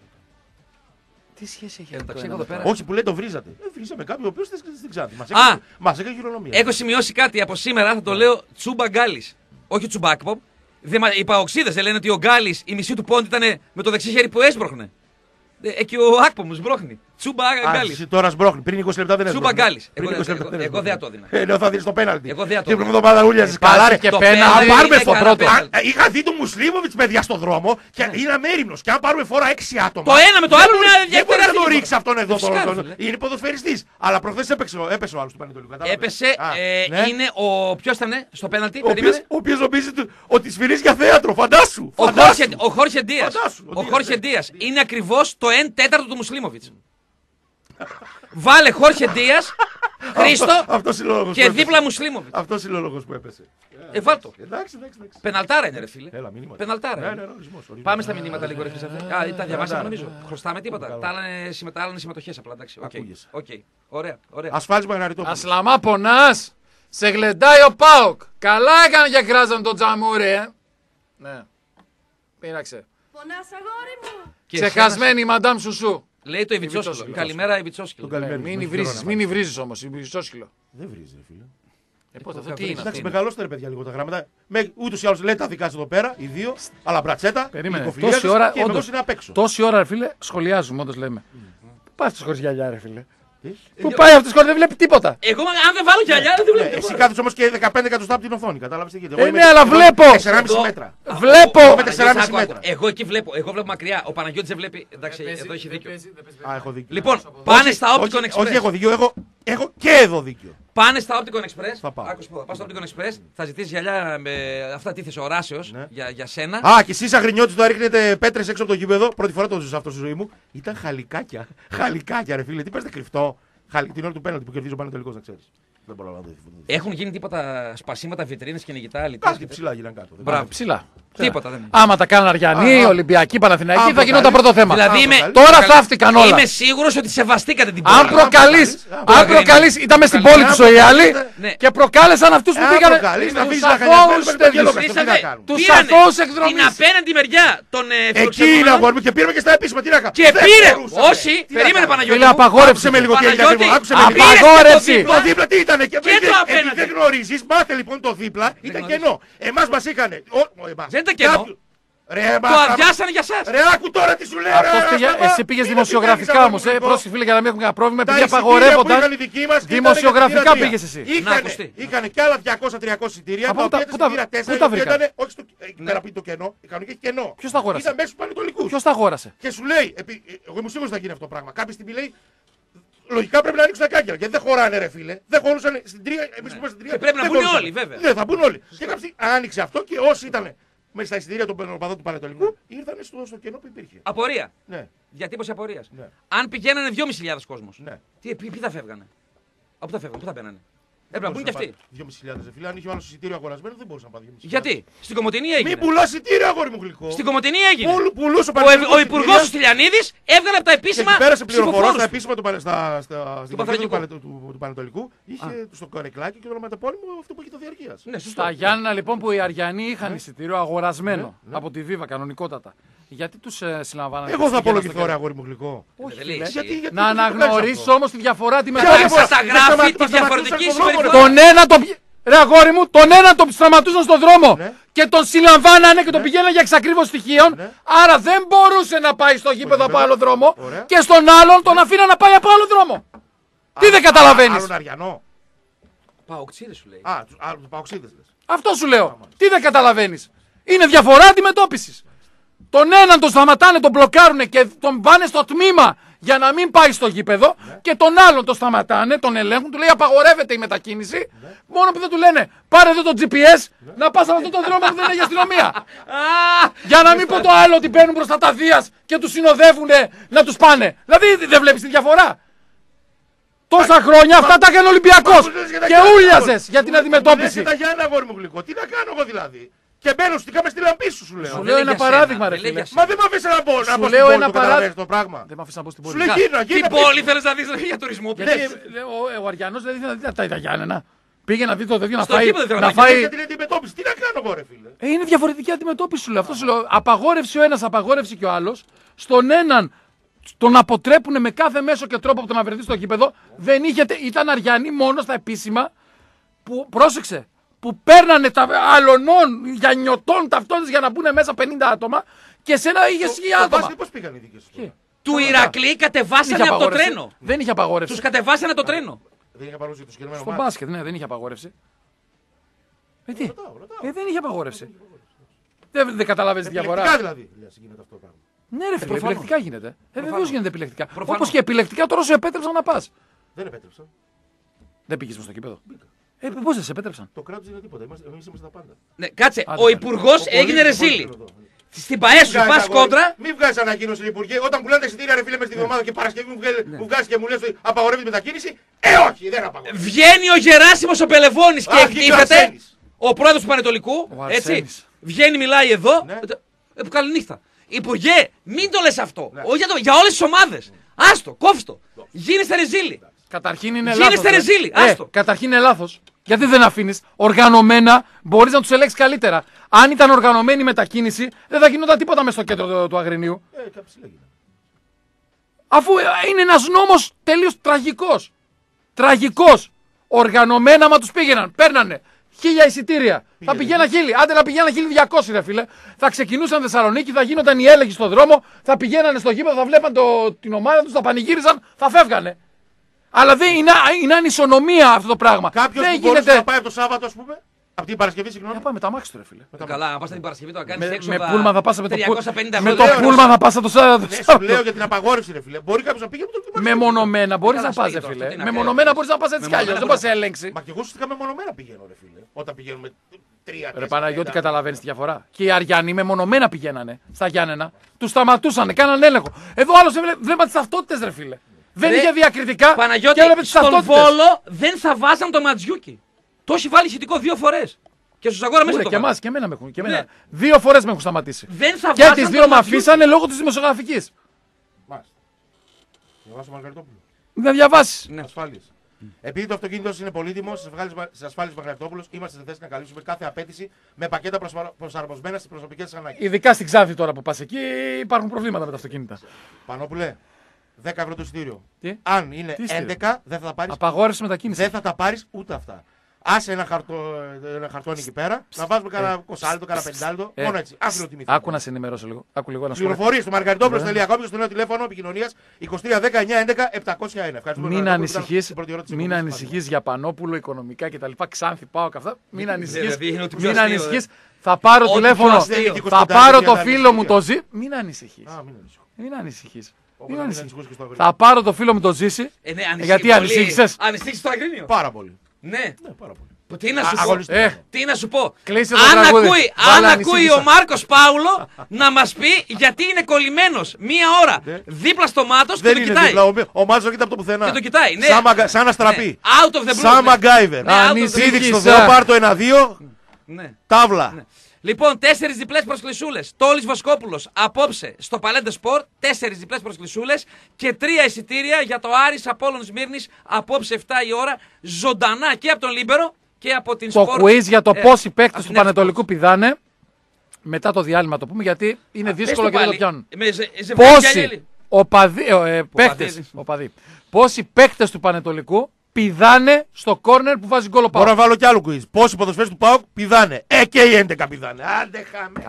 C: Τι σχέση έχει
A: Ε,
C: αυτό
A: εντάξει,
C: το
A: έχω
C: ένα
A: εδώ
C: με
A: πέρα.
C: το
B: Όχι που λέει το βρίζατε. Ε, βρίζαμε κάποιον ο οποίος ήταν στην Ξάνθη. Μας
A: Α.
B: έκανε- Μας έκανε χειρονομία.
A: Έχω σημειώσει κάτι από σήμερα, θα το λέω Τσούμπα Γκάλης. Όχι Τσουμπάκπομ. Δεν μα- Οι παοξίδες δεν λένε ότι ο Γκάλης, η μισή του πόντι ήταν με το δεξί χέρι που έσπροχνε. Ε, Εκεί ο Άκπομ μου σμπρώχνει. Τσούμπα
B: Α,
A: Γκάλης.
B: εσύ τώρα σμπρώχνει. Πριν είκοσι λεπτά δεν έσπρωχνε.
A: Τσούμπα Γκάλης.
B: Πριν
A: Εγώ-
B: είκοσι λεπτά
A: εγώ-
B: δεν
A: εγώ
B: έσπρωχνε.
A: δεν θα το έδινα.
B: Ε, λέω θα δίνεις το πέναλτι.
A: Εγώ δεν θα το
B: Τι
A: έδινα.
B: πρέπει να ούλιαζες καλά
C: Υπάρχει
B: ρε.
C: και
A: Το
C: πέναλτι.
A: πέναλτι
B: Αν πάρουμε
A: είναι
B: φορά.
A: κανένα
C: πρώτο.
A: πέναλτι.
B: Α, Είχα δει τον Μουσλίμοβιτς παιδιά στον δρόμο και είναι αμέριμνος. Και αν πάρουμε φορά έξι άτομα.
A: Το ένα με το άλλο
B: δεν
A: είναι
B: μπορείς- δεν μπορείς να το
A: διακτεράστηκε
B: ρίξει αυτόν εδώ.
A: Φυσικά,
B: Τον,
A: ρε,
B: τον,
A: φίλε.
B: είναι ποδοσφαιριστής. Αλλά προχθές έπαιξε, έπεσε ο άλλος του Πανετολικού.
A: Έπεσε,
B: Α,
A: ε,
B: ναι.
A: είναι ο. Ποιος ήταν στο πέναλτι,
B: Ο οποίος,
A: περίμενε.
B: ο οποίος νομίζει του- ότι σφυρίζει για θέατρο. Φαντάσου.
A: Ο
B: φαντάσου.
A: Χόρχε- Ο Χόρχε Ντίας.
B: Φαντάσου, ο
A: Ο
B: Ντίας,
A: Χόρχε
B: ναι.
A: Ντίας είναι ακριβώς το ένα τέταρτο του Μουσλίμοβιτς. Βάλε Χόρχε Ντίας, Χρήστο
B: Αυτός είναι ο λόγος
A: και
B: που έπεσε.
A: δίπλα Μουσλίμοβιτς.
B: Αυτός είναι ο λόγος που έπεσε.
A: Ε, βάλ' το.
B: Εντάξει, εντάξει, εντάξει.
A: Πεναλτάρα είναι, ρε φίλε.
B: Έλα, μήνυμα.
A: Πεναλτάρα.
B: Ναι,
A: είναι.
B: ναι, ναι, ορισμός, ορισμός.
A: Πάμε στα μηνύματα λίγο, ρε φίλε. Α, τα διαβάσαμε
B: ναι,
A: νομίζω.
B: ναι.
A: Χρωστάμε τίποτα.
B: Καλά.
A: Τα άλλα είναι συμμετά- άλλα είναι συμμετοχές απλά. Εντάξει. Οκ.
B: Ακούγεσαι.
A: Οκ. Ωραία. Ωραία.
B: Ασφάλισμα Γρανιτόπουλο.
C: Ασλαμά πονάς. Σε γλεντάει ο Πάοκ. Καλά έκανε και κράζαν τον τζαμούρι, ε. Ναι. Πήραξε.
D: Πονάς αγόρι μου.
A: Και εσένας-
C: Ξεχασμένη η μαντάμ Σουσού.
A: Λέει το Ιβιτσόσκυλο.
C: Ιβιτσόσκυλο.
A: Καλημέρα, Ιβιτσόσκυλο.
B: Τον καλημέρα.
C: Μην
B: Έχει
C: υβρίζεις,
B: καιρό να
C: μην
B: πάει.
C: υβρίζεις όμως. Ιβριζόσκυλο.
B: Δεν βρίζει, ρε φίλε.
C: Ε, πώς αυτό,
A: το
C: τι είναι
A: βρίζει.
C: αυτό.
B: Εντάξει, μεγαλώστε ρε παιδιά λίγο τα γράμματα. Με, ούτως ή άλλως λέει τα δικά σας εδώ πέρα, οι δύο, αλλά μπρατσέτα,
C: Περίμενε.
B: οι κοφιλίες
C: Τόση
B: σας
C: ώρα,
B: και εγώ
C: όντως,
B: είναι απ' έξω.
C: τόση ώρα, ρε φίλε, σχολιάζουμε, όντως λέμε. Πού πάει αυτός χωρίς γυαλιά, ρε φίλε.
B: Τι?
C: Πού πάει αυτός χωρίς, δεν βλέπει τίποτα.
A: Εγώ, αν δεν βάλω γυαλιά, δεν τη
B: Ναι,
A: βλέπω.
B: εσύ κάθεσαι όμως και δεκαπέντε εκατοστά από την οθόνη, κατάλαβες τι γίνεται.
C: Ε,
B: Εγώ
C: ναι,
B: είμαι-
C: αλλά
B: εγώ
C: βλέπω.
B: τεσσεράμισι
A: Εγώ-
B: μέτρα.
C: Βλέπω.
B: με
A: Παναγιώτη,
B: τεσσεράμισι
A: άκου, άκου.
B: μέτρα.
A: Εγώ εκεί βλέπω. Εγώ βλέπω μακριά. Ο Παναγιώτης δεν βλέπει. Εντάξει, εδώ έχει δίκιο.
B: Α, έχω δίκιο.
A: Λοιπόν, πάνε
B: Όχι,
A: στα
B: όχι,
A: Opticon
B: όχι,
A: Express.
B: έχω δίκιο, έχω, έχω και εδώ δίκιο.
A: Πάνε στα Opticon Express.
B: Θα πάω.
A: Άκου, πας στο Opticon Express. Θα ζητήσει γυαλιά με αυτά τι θες οράσεως
B: Ναι.
A: για, για σένα.
B: Α, και εσείς αγρινιώτες τώρα ρίχνετε πέτρες έξω από το γήπεδο. Πρώτη φορά το ζούσα αυτό στη ζωή μου. Ήταν χαλικάκια. Χαλικάκια, ρε φίλε. Τι παίζετε κρυφτό. Χαλι... Την ώρα του πέναλτι που κερδίζει ο Πανετολικός, να ξέρεις. Δεν μπορώ να το δει.
A: Έχουν γίνει τίποτα σπασίματα, βιτρίνες, κυνηγητά,
B: Κάτι
A: λιτές.
B: ψηλά γίναν κάτω. Δεν
A: Μπράβο.
B: ξέρω.
C: Ψηλά.
A: Τίποτα δεν είναι.
C: Άμα τα κάνουν Αριανοί,
B: Α, α.
C: Ολυμπιακοί, Παναθηναϊκοί,
B: Α,
C: θα γινόταν
B: προκαλείς.
C: πρώτο θέμα.
A: Δηλαδή
B: Α,
A: είμαι,
B: προκαλείς.
C: Τώρα
A: προκαλείς.
C: θαύτηκαν όλα.
A: Είμαι σίγουρος ότι σεβαστήκατε την
C: Αν
A: πόλη.
C: προκαλεί,
B: προκαλείς,
C: αν
A: α,
C: προκαλείς, ήταν μες στην πόλη
B: Αν
C: του οι άλλοι
A: Ναι.
C: και προκάλεσαν αυτούς που
B: Αν
C: πήγαν.
B: προκαλείς, να
C: Τους
B: αφήσεις να
C: αθώους
B: χανιασμένους με
C: τέτοιους.
B: το γέλο. Τι να κάνουν.
C: Τους
A: Πήρανε
C: αθώους εκδρομής.
A: την απέναντι μεριά των ε,
B: Εκεί είναι
A: φιλοξενούμενων
B: αγόρι μου και πήραμε και στα επίσημα. Τι να κάνω.
A: και
B: Δεν
A: πήρε.
B: μπορούσαμε.
A: Όχι,
B: Τι να
A: περίμενε
B: κάνουμε.
A: Παναγιώτη.
C: Φίλε,
A: μου.
C: απαγόρευση.
B: Άκουσε με λίγο τι έγινε
A: Παναγιώτη,
B: ακριβώς. Άκουσε με λίγο.
A: πήρες
C: Απαγόρευση.
A: και το
B: Το
A: δίπλα.
B: δίπλα τι ήταν. Και,
A: Και το
B: επειδή
A: απέναντι.
B: δεν γνωρίζει, μάθε λοιπόν το δίπλα. Ήταν
A: γνωρίζω.
B: κενό. Εμάς μας είχαν.
A: Δεν ήταν κενό.
B: Ρε,
A: Το αδειάσανε για σας.
B: Ρε, άκου τώρα τι σου λέω.
C: Αυτός
B: ρε,
C: πήγε-
B: Ασταμά.
C: Εσύ πήγες
B: Είναι
C: δημοσιογραφικά
B: τι
C: όμως. Ε,
B: κάνεις,
C: πρόσεχε φίλε για να μην έχουμε κανένα πρόβλημα.
B: Τα
C: Επειδή
B: εισιτήρια που
C: απαγορεύονταν.
B: είχαν οι δικοί μας ήταν
C: Δημοσιογραφικά
B: για την
C: πήγες εσύ.
A: Να ακουστεί.
B: Είχαν και άλλα διακόσια τριακόσια εισιτήρια.
C: Από
B: Τα
C: πού τα-
B: οποία
C: πού
B: τα
C: τα-
B: εισιτήρια
C: πού
B: τέσσερα,
C: τα
B: γιατί
C: βρήκαν?
B: ήταν- όχι στο πέρα από το κενό. Είχαν και κενό.
C: Ποιος τα αγόρασε?
B: Ήταν μέσα στους Πανετολικούς.
C: Ποιος τα αγόρασε?
B: Και σου λέει, επί- ε, εγώ είμαι σίγουρος ότι θα γίνει αυτό το πράγμα. Κάποια στιγμή λέει, λογικά πρέπει να ανοίξουν τα κάγκελα. Γιατί δεν χωράνε, ρε φίλε. Δεν χωρούσαν στην τρία. Εμείς που είμαστε στην τρία.
A: Και πρέπει να
B: δεν
A: μπουν
B: χωρούσαν.
A: όλοι, βέβαια.
B: Ναι, θα μπουν όλοι. Και κάποια στιγμή άνοιξε αυτό και όσοι ήταν μέσα στα εισιτήρια των οπαδών του Πανετολικού ήρθαν στο, στο κενό που υπήρχε.
A: Απορία.
B: Ναι,
A: Διατύπωση απορίας.
B: ναι,
A: Αν πηγαίνανε δυόμισι χιλιάδες κόσμος.
B: ναι.
A: Τι, ποιοι ποιοι θα φεύγανε. Από πού θα φεύγανε, πού θα μπαίνανε. Έπρεπε να μπουν και αυτοί.
B: δυόμισι χιλιάδες φίλε. Αν είχε ο άλλος εισιτήριο αγορασμένο δεν μπορούσε να πάει δυόμισι.
A: Γιατί. Στην Κομοτηνή
B: Μην
A: έγινε.
B: πουλά εισιτήριο, αγόρι μου γλυκό.
A: Στην Κομοτηνή έγινε.
B: Πουλ- πουλούσε ο
A: Ο,
B: Πανετολικός
A: ο υπουργό του
B: εισιτήρια
A: Στυλιανίδης έβγαλε από τα
B: και
A: επίσημα
B: του πέρασε πληροφορά
A: ψηφοφόρους
B: στα
A: του.
B: επίσημα του, Πανε- στα, στα, στην
A: Πανθρακικού.
B: του, Πανε- του, του Πανετολικού. Είχε στο κορεκλάκι και το ονοματεπώνυμο αυτό που είχε το διαρκεία.
A: Ναι, σωστό.
C: Στα Γιάννενα λοιπόν που οι Αριανοί είχαν εισιτήριο αγορασμένο
B: Ναι, ναι.
C: από τη Βίβα κανονικότατα. Γιατί τους ε, συλλαμβάνανε?
B: Εγώ θα
C: και πήγαιναν
B: απολογηθώ,
C: στο
B: ρε
C: κέντρο?
B: αγόρι μου γλυκό.
C: Όχι,
A: Δεν
C: φίλε.
A: λέει.
B: Γιατί, γιατί
C: Να
B: το κάνεις
C: αναγνωρίσεις
B: αυτό?
C: όμως τη διαφορά τη
A: Θα
C: μεταξύ.
B: Λοιπόν,
A: καταγράφει
B: δεν
A: τη
B: σταμα-
A: διαφορετική
B: σταματούσαν τον
A: συμπεριφορά.
B: δρόμο,
C: Τον ένα τον. πι- Ρε αγόρι μου, τον έναν τον σταματούσαν στον δρόμο
B: Ναι.
C: και τον συλλαμβάνανε και τον
B: Ναι.
C: πηγαίνανε για εξακρίβωση στοιχείων.
B: Ναι.
C: Άρα δεν μπορούσε να πάει στο γήπεδο από
B: γήπεδο.
C: άλλο δρόμο
B: Ωραία.
C: και στον άλλον τον αφήναν να πάει από άλλο δρόμο. Τι δεν
B: Α,
C: καταλαβαίνεις?
B: Άλλον Αριανό.
A: Παοξίδε σου λέει.
B: Α, τους άλλους παοξίδες λες.
C: Αυτό σου λέω. Τι δεν καταλαβαίνεις? Είναι διαφορά αντιμετώπισης. Τον έναν τον σταματάνε, τον μπλοκάρουνε και τον πάνε στο τμήμα για να μην πάει στο γήπεδο και τον άλλον τον σταματάνε, τον ελέγχουν, του λέει απαγορεύεται η μετακίνηση. Μόνο που δεν του λένε πάρε εδώ το τζι πι ες να πας σε αυτόν τον δρόμο που δεν έχει αστυνομία.
A: Α,
C: Για να μην πω το άλλο ότι μπαίνουν μπροστά τα Δίας και τους συνοδεύουνε να τους πάνε. Δηλαδή δεν βλέπεις τη διαφορά. Τόσα χρόνια αυτά τα έκανε ο Ολυμπιακός
B: Μα μου λες για τα
C: και
B: Γιάννα,
C: ούλιαζες
B: αγόρι.
C: για την
B: Μου λες
C: αντιμετώπιση.
B: για τα Γιάννα, αγόρι μου γλυκό. Τι να κάνω εγώ δηλαδή. Και μπαίνω στη κάμε στη λαμπή σου, σου λέω.
C: Σου
A: δεν
C: λέω
A: λέει
C: ένα
A: για σένα,
C: παράδειγμα, ρε
A: δεν λέει
C: φίλε.
A: για σένα.
B: Μα δεν με αφήσει να μπω. Να
C: Σου
B: μπω
C: λέω
B: στην
C: ένα
B: πόλη, το
C: παράδειγμα.
B: καταλαβαίνεις το πράγμα.
C: Δεν με αφήσει να μπω στην
B: Σου
C: πόλη.
B: λέει γίνα,
A: Τι
B: γίνα.
A: πόλη θέλει να δει για τουρισμό.
C: Γιατί
A: πες.
C: ε, ο, ο Αριανός δεν ήθελε να δει τα, τα Γιάννενα. Πήγε να δει το τέτοιο να
A: Στο
C: φάει.
A: γήπεδο ήθελα
C: Να
A: να
C: φάει...
B: Για την αντιμετώπιση. Τι να κάνω εγώ, ρε φίλε.
C: Ε, είναι διαφορετική αντιμετώπιση σου λέω. Αυτό σου λέω. Απαγόρευση ο ένας, απαγόρευση και ο άλλος. Στον έναν τον αποτρέπουν με κάθε μέσο και τρόπο από το να βρεθεί στο γήπεδο. Δεν είχε, ήταν Αριανοί μόνο στα επίσημα που, πρόσεξε, που παίρνανε τα αλωνών για νιωτών ταυτότητες για να μπουν μέσα πενήντα άτομα και σε ένα είχε χίλια
B: Το
C: άτομα.
B: μπάσκετ πώς πήγαν οι δίκες σου τώρα.
A: Του Ηρακλή
C: Δεν
A: κατεβάσανε
C: είχε
A: από το
C: απαγόρευση.
A: τρένο.
C: Δεν είχε απαγόρευση.
A: Του κατεβάσανε το τρένο.
B: Δεν είχα παρουσία το συγκεκριμένο
C: Στο
B: μάτι.
C: μπάσκετ, ναι, δεν είχε απαγόρευση. Ε, τι,
B: Ρωτάω, ρωτάω.
C: ε, δεν είχε απαγόρευση. Δεν, δεν καταλαβαίνεις τη διαφορά.
B: Επιλεκτικά δηλαδή. Λες, γίνεται αυτό το πράγμα.
C: Ναι, ρε φίλε, επιλεκτικά γίνεται. Ε, βεβαίως γίνεται επιλεκτικά.
A: Προφανώς.
C: Όπως και επιλεκτικά τώρα σου επέτρεψαν να πας.
B: Δεν επέτρεψα.
C: Δεν πήγες μες στο κήπεδο. Ε, πώς δεν σε επέτρεψαν.
B: Το κράτος δεν είναι τίποτα. Εμείς είμαστε τα πάντα.
A: Ναι, κάτσε,
C: Άντε,
A: ο
C: πάλι.
A: Υπουργός
B: Ο
A: έγινε
B: πολίτης, ο
A: ρεζίλη.
B: πολίτης εδώ.
A: Στην ΠαΕ σου
B: Βγάζει
A: πας
B: αγόρι.
A: κόντρα.
B: Μην βγάζει ανακοίνωση, Υπουργέ. Όταν πουλάνε τα εισιτήρια, ρε φίλε, με στη βδομάδα και Παρασκευή μου βγάζει, μου βγάζει και μου λες ότι απαγορεύει τη μετακίνηση. Ε, όχι, δεν απαγορεύει.
A: Βγαίνει ο Γεράσιμος ο Πελεβώνης και
B: Αχ,
A: εκτίθεται.
B: Αρσένης.
A: Ο πρόεδρος του Πανετολικού.
C: Ο
A: Έτσι.
C: Αρσένης.
A: Βγαίνει, μιλάει εδώ.
B: Ναι.
A: Ε, που καληνύχτα. Υπουργέ, μην το λες αυτό.
B: Ναι.
A: Όχι για, το, για όλες τις ομάδες. Άστο, κόφστο. Γίνεστε ρεζίλη.
C: Καταρχήν είναι
A: Γίνεστε
C: λάθος. ρε.
A: ρεζίλη,
C: Ε,
A: άστο.
C: καταρχήν είναι λάθος. Γιατί δεν αφήνεις. Οργανωμένα μπορείς να τους ελέγξεις καλύτερα. Αν ήταν οργανωμένη η μετακίνηση, δεν θα γινόταν τίποτα μες στο κέντρο του, του Αγρινίου.
B: Ε, κάποιοι λέγανε.
C: Αφού ε, είναι ένας νόμος τελείως τραγικός. Τραγικός. Οργανωμένα, άμα τους πήγαιναν, παίρνανε χίλια εισιτήρια. Θα πηγαίναν χίλια. Άντε να πηγαίναν χίλια διακόσια, ρε φίλε. Θα ξεκινούσαν Θεσσαλονίκη, θα γίνονταν οι έλεγχοι στον δρόμο, θα πηγαίνανε στο γήπεδο, θα βλέπαν το, την ομάδα τους, θα πανηγύριζαν, θα φεύγανε. Αλλά δεν είναι, είναι ανισονομία αυτό το πράγμα.
B: Κάποιος
C: δεν
B: που μπορούσε
C: γίνεται.
B: να πάει από το Σάββατο, ας πούμε, από την Παρασκευή, συγγνώμη.
C: Να πάμε με τα μάξι του, ρε φίλε.
A: Καλά, να πας την Παρασκευή το κάνεις
C: Με,
A: έξω
C: με
A: τα
C: πούλμα θα πας με το,
A: τριακόσια πενήντα
C: με
A: ευρώ.
C: το
A: Λέω,
C: πούλμα θα πας το
B: Ναι,
C: Σάββατο.
B: σου λέω για την απαγόρευση, ρε φίλε. Μπορεί κάποιος να πήγε από το Παρασκευή.
C: Μεμονωμένα μπορείς
A: Καλά,
C: να πας, ρε
A: σπίτι το,
C: φίλε.
A: αυτό τι να
C: Μεμονωμένα
A: κάνεις.
C: μπορείς να πας έτσι κι αλλιώς. Δεν
A: Μεμονωμένα
C: μπορείς να ελέγξει.
B: Μα και εγώ ουσιαστικά μεμονωμένα πηγαίνω, ρε φίλε. Όταν πηγαίνουμε τρία.
C: Ρε Παναγιώτη, καταλαβαίνεις τη διαφορά. Και οι Αριανοί μεμονωμένα πηγαίνανε στα Γιάννενα. Τους σταματούσαν, κάναν έλεγχο. Εδώ άλλο βλέπα τις ταυτότητες, ρε φίλε. Δεν
A: Ρε,
C: είχε διακριτικά.
A: Παναγιώτη,
C: και έβλεπε τις
A: στον
C: ταυτότητες.
A: Βόλο δεν θα βάζαν το Ματζιούκι. Το έχει βάλει ηχητικό δύο φορές. Και στους Αγόρα μέσα
C: Ούρε,
A: το
C: και
A: βάλε.
C: εμάς και εμένα με έχουν. Και εμένα.
A: Ναι.
C: Δύο φορές με έχουν σταματήσει.
A: Δεν θα
C: Και
A: βάζαν
C: τις
A: το
C: δύο με
A: Ματζιούκι.
C: αφήσανε λόγω της δημοσιογραφικής.
B: Μάλιστα. Διαβάσω Μαργαριτόπουλο.
C: Δεν διαβάσεις.
A: Ναι.
B: Ασφάλειες. Επειδή το αυτοκίνητο σας είναι πολύτιμο, στις ασφάλειες Μαργαριτόπουλος είμαστε σε θέση να καλύψουμε κάθε απέτηση με πακέτα προσαρ- προσαρμοσμένα στις προσωπικές σας ανάγκες.
C: Ειδικά στην Ξάνθη τώρα που πας εκεί υπάρχουν προβλήματα με τα αυτοκίνητα.
B: Πανόπουλε, δέκα ευρώ το εισιτήριο.
C: Τι?
B: Αν είναι
C: Τι εισιτήριο?
B: έντεκα, δεν θα τα πάρεις.
C: Απαγόρευση μετακίνηση.
B: Δεν θα τα πάρεις ούτε αυτά. Άσε ένα, χαρτό, ένα χαρτόνι εκεί πέρα, να βάζουμε κάνα είκοσι, κάνα πενήντα,
C: Ε,
B: μόνο έτσι. Άφηνο τιμή.
C: Άκου να σε ενημερώσω λίγο. Άκου λίγο να σου πω.
B: Πληροφορίες στο μαργαριτόπουλος τελεία κομ και στο νέο τηλέφωνο επικοινωνίας είκοσι τρία δέκα εννιακόσια έντεκα επτακόσια ένα. Ευχαριστούμε.
C: Μην
B: Μαργαριτόπουλο, που ήταν
C: ανησυχείς,
B: η πρώτη ερώτηση
C: μην
B: της
C: ανησυχείς για Πανόπουλο, οικονομικά κτλ. Ξάνθη, πάω και αυτά. Μην ανησυχείς.
A: δηλαδή, είναι ότι πιο
C: Μην
A: αστείο,
C: ανησυχείς.
A: ε.
C: Θα πάρω
A: Ό,τι
C: τηλέφωνο.
A: πιο αστείο.
C: Θα πάρω το φίλο μου το Ζή. Μην ανησυχείς.
B: Α, μην ανησυχώ.
C: Μην ανησυχείς.
B: Όπως
C: Μην
B: να μην
C: ανησυχείς.
B: ανησυχούς και στο αγρίνιο.
C: Θα πάρω το φίλο μου το Ζήση.
A: Ε, ναι, ανησυχεί
C: Γιατί
A: πολύ.
C: ανησύχησες.
A: Ανησύχησες στο Αγρίνιο.
B: Πάρα πολύ.
A: Ναι.
B: Ναι, πάρα πολύ.
A: Τι να σου πω.
B: αγωνιστικό.
C: Ε,
A: Τι να σου πω.
C: Κλείσε το
A: Αν
C: τραγούδι.
A: ακούει,
C: Βάλε
A: αν ακούει
C: ανησύχησα.
A: ο Μάρκος Πάουλο να μας πει γιατί είναι κολλημένος μία ώρα
B: Ναι.
A: δίπλα στο μάτος και
B: Δεν
A: το
B: είναι
A: κοιτάει.
B: δίπλα. Ο, ο Μάτζο κοίτα από το πουθενά.
A: Και το κοιτάει. Ναι.
B: Σαν, μαγκα- σαν αστραπή.
A: Ναι. Out of the blue.
B: Σαν
A: Ναι.
B: Μαγκάιβερ.
A: Ναι, out of the blue.
C: Ανησύχησα.
B: Σύνδεξη στο Θεό, πάρ το ένα δύο.
A: Ναι.
B: Τάβλα.
A: Λοιπόν, τέσσερις διπλές προσκλησούλες. Τόλης Βοσκόπουλος απόψε στο Παλέντε Σπορ. Τέσσερις διπλές προσκλησούλες και τρία εισιτήρια για το Άρης Απόλλων Σμύρνης απόψε εφτά η ώρα. Ζωντανά και από τον Λίμπερο και από την
C: Το
A: Sport.
C: quiz για το
A: Ε,
C: πόσοι παίκτες του
A: Αθηναίους
C: Πανετολικού πηδάνε. Μετά το διάλειμμα το πούμε γιατί είναι
A: Πες
C: δύσκολο
A: το
C: και δεν το
A: πάλι.
C: πιάνουν.
A: Με ζε- ζευγάρι
C: Πόσοι
A: γυαλί.
C: οπαδοί, ε, ε, παίκτες,
A: Οπαδίδες.
C: οπαδοί. Πόσοι παίκτες του Πανετολικού πηδάνε στο κόρνερ που βάζει γκολ ο
B: Μπορώ
C: Πάοκ.
B: να βάλω κι άλλο quiz. Πόσοι ποδοσφαίρες του ΠΑΟΚ πηδάνε. Ε, και οι έντεκα πηδάνε. Άντε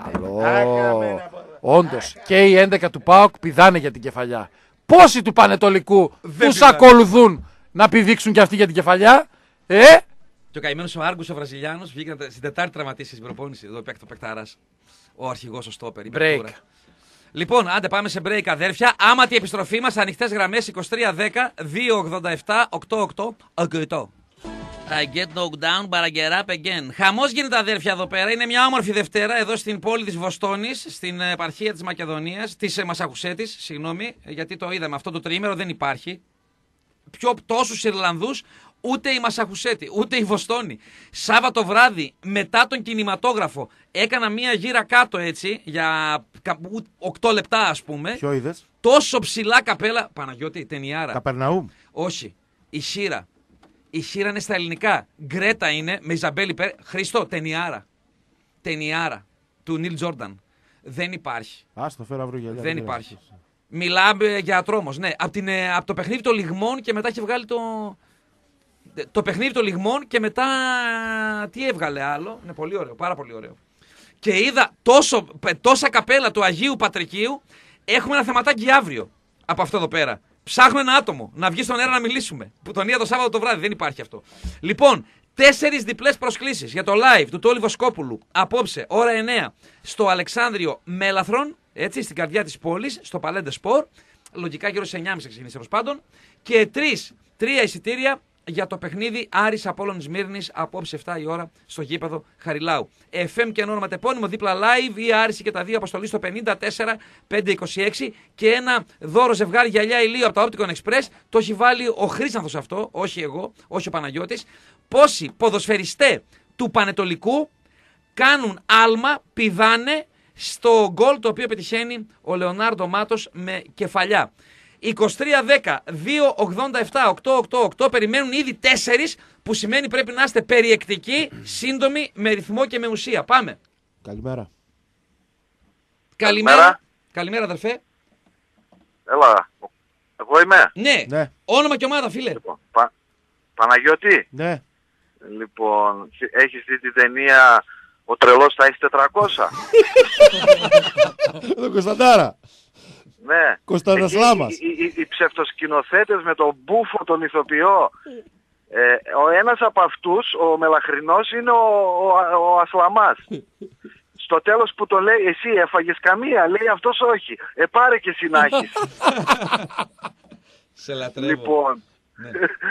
B: χαμένα.
C: Όντως. Και οι έντεκα του ΠΑΟΚ πηδάνε για την κεφαλιά. Πόσοι του Πανετολικού τους
B: πηδάνε.
C: ακολουθούν να πηδήξουν και αυτοί για την κεφαλιά. Ε,
A: Και ο καημένος ο Άργους ο Βραζιλιάνος βγήκε να τα- στην Τετάρτη τραυματίσει στην προπόνηση. Εδώ παίκτο παικτάρας. Ο αρχηγός ο Στόπερ. η
C: break.
A: παικτούρα. Λοιπόν, άντε πάμε σε break αδέρφια. Άματη επιστροφή μας, ανοιχτές γραμμές είκοσι τρία δέκα δύο ογδόντα επτά ογδόντα οκτώ οκτώ. I get knocked down, but I get up again. Χαμός γίνεται αδέρφια εδώ πέρα. Είναι μια όμορφη Δευτέρα εδώ στην πόλη της Βοστόνης, στην επαρχία της Μακεδονίας, της ε, Μασαχουσέτης, συγγνώμη, γιατί το είδαμε. Αυτό το τριήμερο δεν υπάρχει. Πιο τόσους Ιρλανδούς, ούτε η Μασαχουσέτη, ούτε η Βοστόνη. Σάββατο βράδυ, μετά τον κινηματόγραφο, έκανα μία γύρα κάτω έτσι, για οκτώ λεπτά ας πούμε.
B: Ποιο είδες?
A: Τόσο ψηλά καπέλα. Παναγιώτη, ταινιάρα.
B: Καπερναούμ.
A: Όχι. Η Σύρα. Η Σύρα είναι στα ελληνικά. Γκρέτα είναι με Ιζαμπέλη Πέρε. Χριστό, ταινιάρα. Ταινιάρα. Του Νίλ Τζόρνταν. Δεν υπάρχει.
B: Ας το φέρω αύριο γυαλιά.
A: Δεν υπάρχει. Μιλάμε για τρόμος. Ναι, από, την, ε, από το παιχνίδι των λιγμών και μετά έχει βγάλει το. Το παιχνίδι των λιγμών και μετά. Τι έβγαλε άλλο. Είναι πολύ ωραίο, πάρα πολύ ωραίο. Και είδα τόσο, τόσα καπέλα του Αγίου Πατρικίου. Έχουμε ένα θεματάκι αύριο από αυτό εδώ πέρα. Ψάχνω ένα άτομο να βγει στον αέρα να μιλήσουμε. Που τον είδα το Σάββατο το βράδυ. Δεν υπάρχει αυτό. Λοιπόν, τέσσερις διπλές προσκλήσεις για το live του Τόλι Βοσκόπουλου απόψε, ώρα εννιά, στο Αλεξάνδριο Μέλαθρον. Έτσι, στην καρδιά της πόλης, στο Παλέντε Σπορ. Λογικά γύρω σε εννιά και μισή ξεκινήσει τέλος πάντων. Και τρεις, τρία εισιτήρια για το παιχνίδι Άρης Απόλλων Σμύρνης απόψε εφτά η ώρα στο γήπεδο Χαριλάου. εφ εμ και όνομα τεπώνυμο δίπλα live ή Άρης και τα δύο αποστολή στο πενήντα τέσσερα πεντακόσια είκοσι έξι και ένα δώρο ζευγάρι γυαλιά ηλίου από τα Opticon Express. Το έχει βάλει ο Χρήσανθος αυτό, όχι εγώ, όχι ο Παναγιώτης. Πόσοι ποδοσφαιριστές του Πανετολικού κάνουν άλμα, πηδάνε στο γκολ το οποίο πετυχαίνει ο Λεωνάρντο Μάτος με κεφαλιά. είκοσι τρία δέκα δύο ογδόντα επτά οκτακόσια ογδόντα οκτώ περιμένουν ήδη τέσσερις, που σημαίνει πρέπει να είστε περιεκτικοί, σύντομοι, με ρυθμό και με ουσία. Πάμε.
B: Καλημέρα.
A: Καλημέρα. Καλημέρα, Καλημέρα αδερφέ.
E: Έλα, εγώ είμαι.
A: Ναι.
B: Ναι.
A: Όνομα και ομάδα, φίλε.
E: Λοιπόν, Πα... Παναγιώτη.
B: Ναι.
E: Λοιπόν, έχεις δει την ταινία «Ο τρελός θα έχει τετρακόσια».
B: Τον Κωνσταντάρα.
E: Ναι.
B: Κωνσταντας
E: Εκεί
B: Λάμας.
E: Οι, οι, οι ψευτοσκηνοθέτες με τον μπούφο τον ηθοποιό. Ε, ο ένας από αυτούς, ο Μελαχρινός, είναι ο, ο, ο Ασλαμάς. Στο τέλος που το λέει, εσύ έφαγες καμία, λέει αυτός όχι. Ε, πάρε και εσύ να έχεις.
A: Σε λατρεύω.
E: Λοιπόν,
A: Ναι.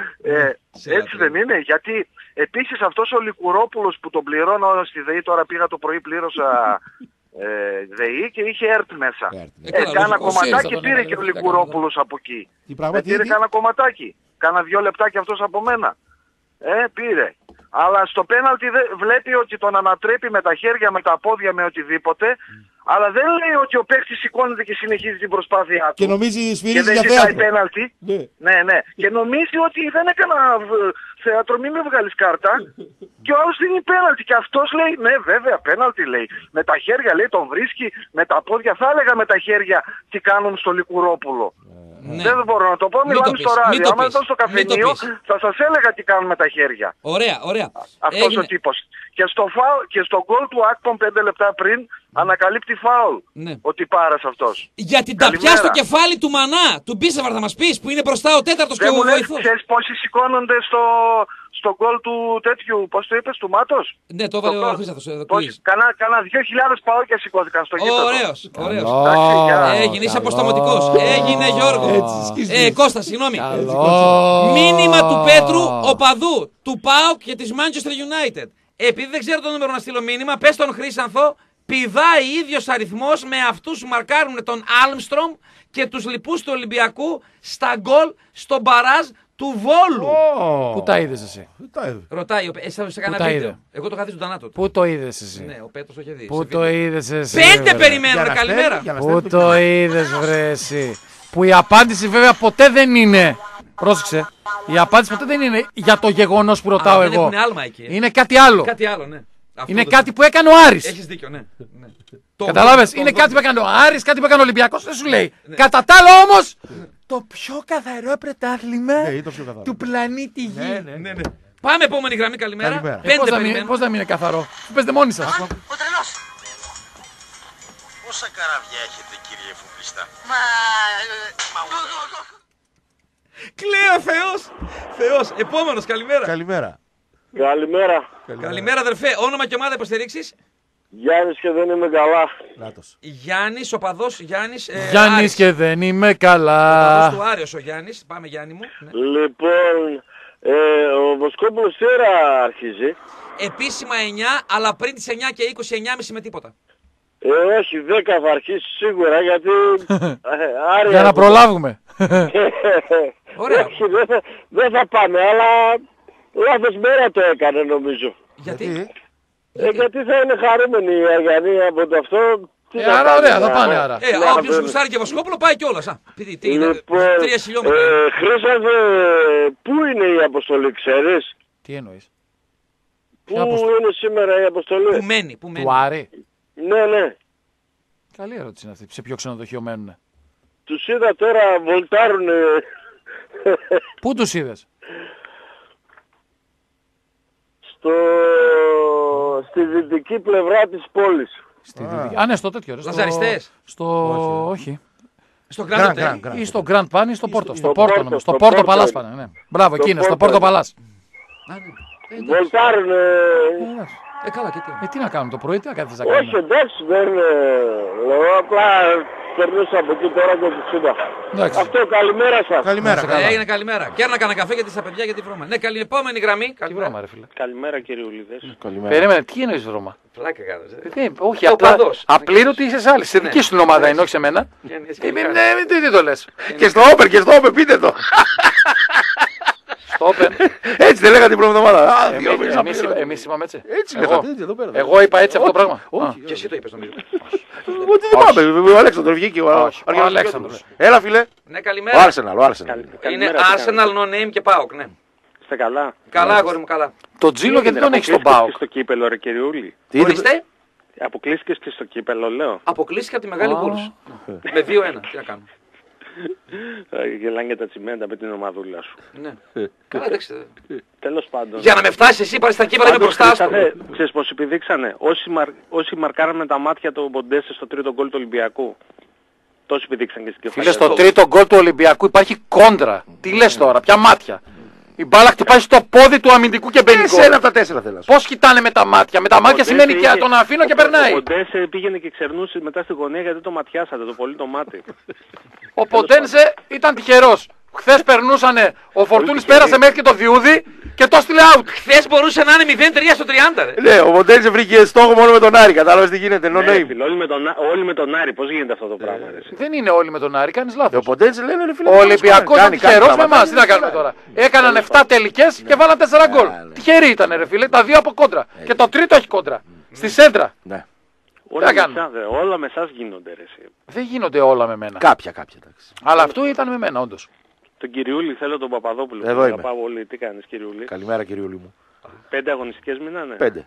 E: ε,
A: Σε
E: έτσι δεν είναι, γιατί επίσης αυτός ο Λικουρόπουλος που τον πληρώνω στη ΔΕΗ, τώρα πήγα το πρωί, πλήρωσα ε, ΔΕΗ και είχε ΕΡΤ μέσα.
A: Ε,
E: Ε,
A: καλά,
E: κάνα
A: λογικό,
E: κομματάκι
A: ΣΥΡΙΖΑ,
E: πήρε
A: τον
E: και ο
A: έκανε,
E: Λικουρόπουλος από εκεί.
B: Τι πράγμα,
E: Ε,
B: τι
E: πήρε
B: είδε?
E: κάνα κομματάκι. Κάνα δυο λεπτάκι αυτός από μένα. Ε, πήρε. Αλλά στο πέναλτι δε, βλέπει ότι τον ανατρέπει με τα χέρια, με τα πόδια, με οτιδήποτε. Mm. Αλλά δεν λέει ότι ο παίκτης σηκώνεται και συνεχίζει την προσπάθεια του.
B: Και νομίζει
E: Και
B: σφυρίζει
E: δεν
B: για
E: ζητάει
B: θέατρο.
E: πέναλτι.
B: Ναι.
E: Ναι, ναι. Και νομίζει ότι δεν έκανα β- θέατρο, μην με βγάλεις κάρτα. Και ο άλλος δίνει πέναλτι. Και αυτός λέει, ναι βέβαια πέναλτι λέει. Με τα χέρια λέει τον βρίσκει, με τα πόδια. Θα έλεγα με τα χέρια τι κάνουν στο Λικουρόπουλο.
A: Ναι.
E: Δεν μπορώ να το πω,
A: Μην
E: μιλάμε
A: το πεις,
E: στο
A: μην
E: ράδιο.
A: το
E: Άμα
A: πεις,
E: ήταν στο
A: μην το
E: καφενείο
A: πεις.
E: θα σας έλεγα τι κάνουν με τα χέρια.
A: Ωραία, ωραία.
E: Αυτός
A: Έγινε-
E: ο τύπος. Και στο, φάουλ, και στο γκολ του Άκπον πέντε λεπτά πριν ανακαλύπτει φάουλ.
A: Ναι.
E: Ο τυπάρας αυτός.
A: Για την ταπιά
E: Καλημέρα.
A: στο κεφάλι του Μανά, του Μπίσεβαρ θα μας πεις, που είναι μπροστά ο τέταρτος και
E: Δεν
A: ο
E: μου λες,
A: βοηθός.
E: ξέρεις πόσοι σηκώνονται στο, στο γκολ του τέτοιου, πώς το είπες, του Μάτος.
A: Ναι, το έβαλε
E: Στο
A: ο
E: γκολ.
A: Χρήσταθος. ε,
E: Πόσοι-
A: quiz.
E: Κανά, κανά δύο χιλιάδες παόκια σηκώθηκαν στο γήπεδο.
A: Ωραίος, ωραίος.
E: Εντάξει, για-
A: Έγινε, είσαι αποστομωτικός. Έγινε, Γιώργο.
B: Έτσι, σκίζεις.
A: Ε, Κώστα, συγγνώμη.
C: Καλό.
A: Μήνυμα του Πέτρου, οπαδού, του ΠΑΟΚ και της Manchester United. Επειδή δεν ξέρω το νούμερο να στείλω μήνυμα, πες τον Χρήσανθο, πηδάει ίδιος αριθμός με αυτούς που μαρκάρουν τον Άλμστρομ και τους λοιπούς του Ολυμπιακού στα γκολ στο μπαράζ του Βόλου.
B: Ω,
C: Πού τα είδες εσύ?
B: πού τα είδε?
A: Ρωτάει, ο Πέ- εσύ θα σε
C: Πού
A: κανένα
C: τα
A: βίντεο.
C: είδε?
A: Εγώ το είχα δει στον Τανάτο του.
C: Πού το είδες εσύ?
A: Ναι, ο Πέτρος το είχε δει.
C: Πού
A: σε
C: το
A: βίντεο.
C: είδες εσύ?
A: Πέντε
C: βρε?
A: περιμένουν,
B: Για να
A: καλημέρα.
B: στέλνει, για να
C: Πού
B: στέλνει
C: το είδες βρε εσύ? Που η απάντηση βέβαια ποτέ δεν είναι. Πρόσεξε. Η απάντηση ποτέ δεν είναι για το γεγονός που ρωτάω
A: Α, δεν
C: εγώ.
A: έχουν άλμα εκεί. ε.
C: Είναι κάτι άλλο.
A: Κάτι άλλο, ναι. Αυτό
C: Είναι
A: το-
C: κάτι που έκανε ο Άρης.
A: Έχεις δίκιο, ναι. ναι. Το-
C: Καταλάβες,
A: το-
C: είναι
A: το-
C: κάτι που έκανε ο Άρης, κάτι που έκανε ο Ολυμπιακός, δεν σου λέει.
A: Ναι.
C: Κατά τα άλλα όμως, το πιο καθαρό πρωτάθλημα
B: Ναι, είναι το πιο καθαρό.
C: του πλανήτη Γη.
B: Ναι, ναι.
A: Ναι, ναι. Πάμε επόμενη γραμμή, καλημέρα.
B: Καλημέρα.
C: Ε,
A: Πέντε
C: πώς, να μην,
A: περιμένουν.
C: πώς να μην είναι καθαρό, που παίζετε μόνοι σας.
F: Ο τρελός. Πόσα καράβια έχετε κύριε Φουπλιστά? Μα... Μα
A: Κλαίω, Θεός. Θεός. Επόμενος, καλημέρα.
B: Καλημέρα.
G: Καλημέρα.
A: Καλημέρα, αδερφέ. Όνομα και ομάδα υποστηρίξης.
G: Γιάννης και δεν είμαι καλά.
B: Νάτος.
A: Γιάννης, οπαδός Γιάννης. Ε,
C: Γιάννης
A: Άρης.
C: και δεν είμαι
A: Οπαδός
C: καλά.
A: του Άριος ο Γιάννης. Πάμε, Γιάννη μου. Ναι.
G: Λοιπόν, ε, ο Βοσκόπουλος τι ώρα αρχίζει?
A: Επίσημα εννιά, αλλά πριν τις εννιά και είκοσι, εννιά και μισή με τίποτα.
G: Ε, όχι, δέκα θα αρχίσει σίγουρα γιατί... ε, Άρια...
C: Για να προλάβουμε.
A: Ωραία.
G: Όχι, δεν θα, δεν θα πάμε, αλλά λάθος μέρα το έκανε νομίζω.
A: Γιατί.
B: Τι?
G: Ε, γιατί θα είναι χαρούμενοι οι Αργιανοί από το αυτό. Τι
C: Ε,
G: να
C: άρα
G: κάνουμε,
C: ωραία, θα
G: να-
C: πάνε άρα.
A: Ε,
G: να-
A: όποιος γουστάρει και Βοσκόπουλο πάει κιόλας. Α, επειδή τι είναι,
G: Λοιπόν,
A: τρία χιλιόμετρα.
G: ε, Χρήσανθε, πού είναι η αποστολή, ξέρεις?
C: Τι εννοείς?
G: Πού
C: Ποια αποστολή?
G: είναι σήμερα η αποστολή?
A: Που μένει, που μένει.
C: Του Άρη.
G: Ναι, ναι.
C: Καλή ερώτηση είναι αυτή. Σε ποιο ξενοδοχείο μένουνε?
G: Τους είδα τώρα βολτάρουνε.
C: Πού τους είδες?
G: Στο... στη δυτική πλευρά της πόλης.
C: Στη δυτική. Α, ναι, στο τέτοιο. ρε, στο-
A: Λαζαριστές.
C: Στο. Όχι.
A: Στο
B: Grand,
A: Grand Hotel.
B: Grand, Grand.
C: Ή στο Grand Pan ή στο Πόρτο. Στο
G: στο
C: Πόρτο,
G: Πόρτο,
C: νομίζω. Στο
G: στο
C: Πόρτο
G: Πόρτο.
C: Παλάς πάνε. Ναι. Μπράβο,
G: Στο
C: εκείνο, στο
G: Πόρτο.
C: Πόρτο Παλάς.
A: Α, ναι. Ε, εντάξει.
G: Βολτάρουνε.
A: Ε, καλά, και τι.
C: Ε, τι να κάνουμε το πρωί, τι να κάνεις να κάνουμε.
G: Όχι, εντάξει, δεν ε, λέω, απλά περνούσα από εκεί τώρα και τους είδα.
C: Εντάξει.
G: Αυτό, καλημέρα σας.
B: Καλημέρα.
A: Ε, έγινε καλημέρα. Και να κάνα καφέ γιατί στα παιδιά γιατί βρώμα. Ναι, καλή επόμενη γραμμή.
C: Τι
A: Καλημέρα.
C: βρώμα, ρε φίλε.
G: Καλημέρα κύριε Ουλίδες.
B: Καλημέρα.
C: Περίμενε, τι εννοείς βρώμα.
A: Πλάκα κάνεις. ε.
C: Ε, όχι,
A: Ο
C: απλά,
A: παδός.
C: απλήρωτη είσαι σε άλλη. Σε δική σου την ομάδα είναι, όχι σε μένα.
A: Και είναι έτσι
C: Ε,
A: και
C: μην-
A: κάνει.
C: ναι, μην- τι- τι το λες.
B: Και στο όπερ, και στο όπερ, πείτε το.
C: Στο Open.
B: Έτσι δεν λέγατε την πρώτη εβδομάδα. Α, δύο
C: Εμείς-
B: μήνες
C: εμείς
B: απλήρωτη.
C: είπα- Εμείς είπαμε έτσι.
B: Έτσι
C: Εγώ.
B: λέγατε, έτσι εδώ πέρα.
C: Εγώ είπα έτσι αυτό το πράγμα. Α.
A: Και εσύ το είπες νομίζω.
B: Εγώ τι θυμάμαι, ο Αλέξανδρος βγήκε. ο-
C: Όχι,
B: ο
C: ο Αλέξανδρος.
B: Έλα φίλε.
A: Ναι,
B: Ο
A: καλημέρα.
B: Arsenal, ο Arsenal.
A: Είναι
G: Καλημέρα, τι
A: Arsenal, no name και πάοκ, ναι.
G: Είστε καλά.
A: Καλά, αγόρι μου, καλά.
C: Το Τζίλο γιατί τον έχει στον
G: Αποκλείστηκες
C: ΠΑΟΚ.
G: και στο κύπελο, ρε κυριούλη.
B: Τι
A: Ορίστε,
G: Αποκλείστηκες και στο κύπελο, λέω.
A: αποκλείστηκε από τη μεγάλη
C: Α.
A: Wolves. Με δύο ένα. Τι να κάνουμε.
G: Ε, Γελάνε και τα τσιμέντα με την ομαδούλα σου.
A: Ναι. Καλά, εντάξει.
G: Τέλος πάντων.
A: Για να με φτάσει εσύ, πάρει στα κύβρα είμαι
G: Πάντως,
A: μπροστά σου.
G: Χρήσταθε, ξέρεις πώς επιδείξανε. Όσοι, μαρ... Όσοι μαρκάραμε τα μάτια του Μποντέσε στο τρίτο γκολ του Ολυμπιακού. Τόσο επιδείξαν και στην κεφαλιά.
C: Φίλε, στο τρίτο γκολ του Ολυμπιακού υπάρχει κόντρα. Τι λες τώρα, ποια μάτια. Η μπάλα χτυπάει στο πόδι του αμυντικού και μπαίνει
B: Εσένα
C: γκολ.
B: από τα τέσσερα θέλω.
C: Πώς κοιτάνε με τα μάτια. Με τα μάτια
G: Μποντέσε
C: σημαίνει και
G: είχε-
C: τον αφήνω και
G: ο-
C: περνάει.
G: Ο Μποντέσε πήγαινε και ξερνούσε μετά στη γωνία γιατί το ματιάσατε, το πολύ το μάτι.
C: Ο Ποντένσε ήταν τυχερός. Χθες περνούσανε, ο Φορτούνης πέρασε μέχρι και το Διούδη και το έστειλε out.
A: Χθε μπορούσε να είναι μηδέν τρία στο τριάντα. Ρε.
B: Ναι, ο Μοντέλης βρήκε στόχο μόνο με τον Άρη. Κατάλαβες τι γίνεται. No
G: Ναι,
B: name.
G: φίλε, όλοι, με τον, Ά- όλοι με τον Άρη, πώς γίνεται αυτό το πράγμα. ρε, εσύ.
C: Δεν είναι όλοι με τον Άρη, κάνεις
B: Ο
C: λάθος.
B: Ποντέλης λένε ρε φίλε.
C: Ο
B: μας
C: Ολυμπιακός
B: κάνει,
C: ήταν
B: κάνει
C: τυχερός με
B: πράγματα.
C: εμάς. Τι να κάνουμε τώρα. Έκαναν επτά τελικές και βάλαν τέσσερα γκολ. Τυχεροί ήταν ρε φίλε, τα δύο από κόντρα. Και το τρίτο έχει κόντρα. Στη σέντρα.
B: Ναι.
G: Όλα,
C: Τι
G: με
C: να κάνουμε.
G: εσάς, ρε, όλα με εσάς γίνονται ρε, εσύ.
C: Δεν γίνονται όλα με μένα.
B: Κάποια, κάποια. εντάξει.
C: Αλλά αυτό ήταν με μένα όντως.
G: Τον Κυριούλη θέλω τον Παπαδόπουλο.
B: Εδώ
G: τον
B: είμαι.
G: αγαπάω πολύ. Τι κάνεις Κυριούλη.
B: Καλημέρα κυριούλη μου.
G: Πέντε αγωνιστικές μείνανε.
B: Πέντε.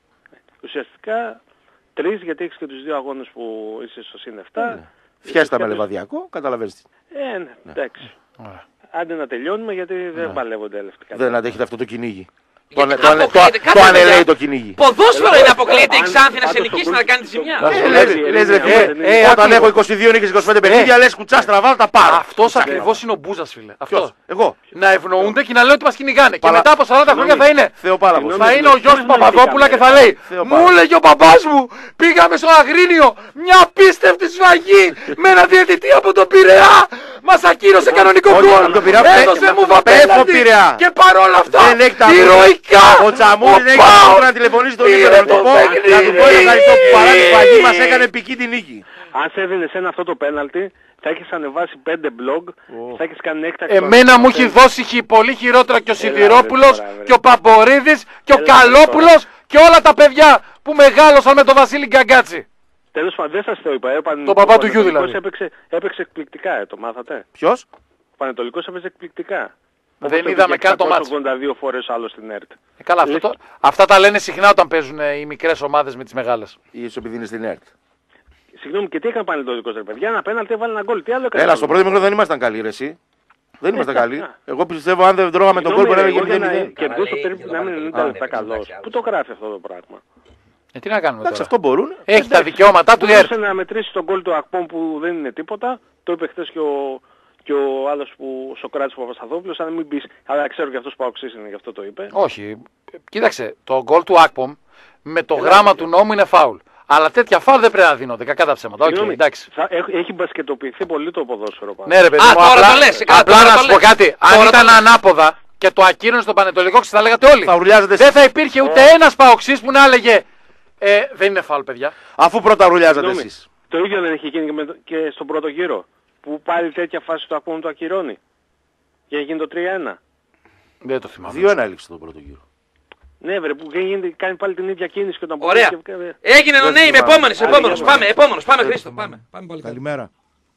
G: Ουσιαστικά τρεις γιατί έχεις και τους δύο αγώνες που είσαι στο συν επτά.
B: Φιέστα με λεβαδιακό, καταλαβαίνεις τι.
G: Ε, ναι, εντάξει.
C: Ωραία.
G: Άντε να τελειώνουμε γιατί δεν παλεύονται ελευτικά.
B: Δεν αντέχετε αυτό το κυνήγι. Το,
A: Γιατί
B: ανε- το, ανε- το,
A: αποκλείεται,
B: το
A: κάτσε, παιδιά.
B: ανελέει το κυνήγι.
A: Ποδόσφαιρο είναι αποκλείεται η
G: Αν-
A: Ξάνθη να σε
G: πάντως
A: νικήσει
G: το
A: να
G: γκολ-
A: κάνει τη
G: το-
A: ζημιά.
G: το-
B: Ε,
G: το-
B: λες-
G: το-
B: λες, ρε
G: το-
B: φίλε,
G: το-
B: ε,
G: το-
B: όταν
C: άκου.
B: έχω είκοσι δύο νίκες είκοσι πέντε παιχνίδια λες κουτσά στραβά θα πάρω.
C: Αυτός ακριβώς είναι ο Μπούζας φίλε. Αυτό.
B: Ποιος? Εγώ.
C: Να ευνοούνται και να λένε ότι μας κυνηγάνε. Και
B: Παλα-
C: μετά από σαράντα χρόνια θα είναι.
B: Θεοπάλαβος.
C: Θα είναι ο γιος του Παπαδόπουλα και θα λέει
B: Θεοπάλα.
C: μου έλεγε ο μπαμπάς μου πήγαμε στο Αγρίνιο μια απίστευτη σφαγή με ένα διαιτητή από τον Πειραιά μας ακύρωσε κανονικό
B: Όχι,
C: γκολ
B: από τον Πειραιά,
C: έδωσε
B: πέ-
C: μου
B: πέφω
C: βαπέναντι
B: Πειραιά.
C: και παρόλα αυτά
B: Δεν έχει τα
C: ηρωικά
B: Ο Τσαμούρης δεν έχει
C: Πάοκ
B: τα να τηλεφωνήσει τον
C: πήρε
B: Ίπερο. Να του
C: το
B: πω να του πω
C: παιχνίδι.
B: ευχαριστώ που παρά τη σφαγή μας έκανε επική την νίκη.
G: Αν σε έδινε ένα αυτό το πέναλτι, θα έχεις ανεβάσει πέντε blog, θα έχεις κάνει έκτακτη.
C: Εμένα μου έχει δώσει χι- πολύ χειρότερα και ο Σιδηρόπουλος
G: τώρα, βρε.
C: και ο Παμπορίδης και ο
G: Έλα, βρε,
C: Καλόπουλος και όλα τα παιδιά που μεγάλωσαν με τον Βασίλη Γκαγκάτση.
G: Τέλος πάντων, δεν σας το είπα. Ε,
C: Το παπά του γιου δηλαδή.
G: Έπαιξε, έπαιξε εκπληκτικά, ε, το μάθατε.
B: Ποιος?
G: Ο Πανετολικός έπαιζε εκπληκτικά.
C: Δεν
G: Όπως
C: είδαμε
G: έπαιζε
C: καν το μάτς.
G: εξακόσιες ογδόντα δύο φορές άλλο στην ΕΡΤ.
C: Ε, καλά, αυτό το- αυτά τα λένε συχνά όταν παίζουν ε, οι μικρές ομάδες με τις μεγάλες.
B: Ίσως επειδή είναι στην ΕΡΤ.
G: Συγγνώμη, και τι έκανε ο Πανετολικός ρε παιδιά, ένα πέναλτι έβαλε ένα γκολ. Τι άλλο έκανε.
B: Έλα, στο πρώτο μικρό δεν ήμασταν καλοί ρε εσύ. Δεν ήμασταν καλοί. Εγώ πιστεύω αν δεν τρώγαμε τον
G: Συγγνώμη,
B: κόλπο να
G: ρε, εγώ
B: έγινε
G: για να
B: μηδέν.
G: κερδίσω
A: Καλά,
G: περίπου
A: λέει,
G: να μην είναι
A: λέει,
G: ενενήντα
A: λέει,
G: λεπτά
A: λέει,
G: καλός.
A: λέει,
G: Πού το γράφει αυτό το πράγμα.
C: Ε, τι να κάνουμε
B: Εντάξει,
C: τώρα.
B: αυτό μπορούν.
C: Έχει τα δικαιώματά του η ΕΡΤ.
G: Μπορούσε να μετρήσει τον γκολ του Ακπομ που δεν είναι τίποτα. Το είπε χθες και ο, και ο άλλος που, ο Σοκράτης που Παπασταθόπουλος, αν μην πεις, αλλά ξέρω και αυτός που αξίζει είναι, γι' αυτό το είπε.
C: Όχι. Κοίταξε, το γκολ του Ακπομ με το γράμμα του νόμου είναι φάουλ. Αλλά τέτοια φάουλ δεν πρέπει να δίνονται. Κακά τα ψέματα. Οκ,
G: Συγγνώμη,
C: εντάξει.
G: θα, έχει, έχει μπασκετοποιηθεί πολύ το ποδόσφαιρο πάνω.
C: Ναι, ρε παιδί
A: Α,
C: μου,
A: τώρα
C: απλά,
A: το λες, καλά,
C: απλά
A: τώρα
C: να
A: το
C: σου πω
A: λες.
C: κάτι. Αν
A: Τώρα
C: ήταν
A: το λες.
C: ανάποδα και το ακύρωνε στον Πανετολικό, θα λέγατε όλοι.
B: Θα ουρλιάζετε
C: Δεν
B: εσείς.
C: θα υπήρχε ούτε ένας παοξής που να έλεγε ε, δεν είναι φάουλ, παιδιά.
B: Αφού πρώτα ουρλιάζατε
G: Συγγνώμη,
B: εσείς.
G: το ίδιο δεν έχει γίνει και, με, το- και στον πρώτο γύρο. Που πάλι τέτοια φάση του Ακπομ το ακυρώνει. Και έγινε το τρία ένα.
C: Δεν το θυμάμαι.
B: δύο ένα έληξε τον πρώτο γύρο.
G: Ναι, βρε, που γίνεται, κάνει πάλι την ίδια κίνηση και όταν
A: Ωραία.
G: και- και-
A: Έγινε ο Νέιμ,
B: θυμάμαι.
A: επόμενος,
G: Άλλη
A: επόμενος.
G: γεμάτη.
A: Πάμε, επόμενος. Πάμε, Χρήστο. Πάμε. Πάμε πολύ καλά.
B: Καλημέρα.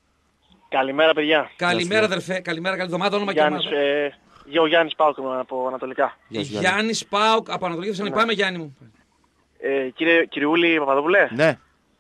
H: Καλημέρα παιδιά.
A: Καλημέρα, αδερφέ. Καλημέρα, καλή εβδομάδα. Όνομα και
H: Γιάννης,
A: ομάδα.
H: ε, ο Γιάννης Πάουκ από Ανατολικά.
B: Γεια σου, Γιάννη.
A: Γιάννης Πάουκ από Ανατολική Θεσσαλονίκη. Πάμε, Γιάννη μου.
H: Ε, κύριε Κυριούλη Παπαδόπουλε,
B: Ναι.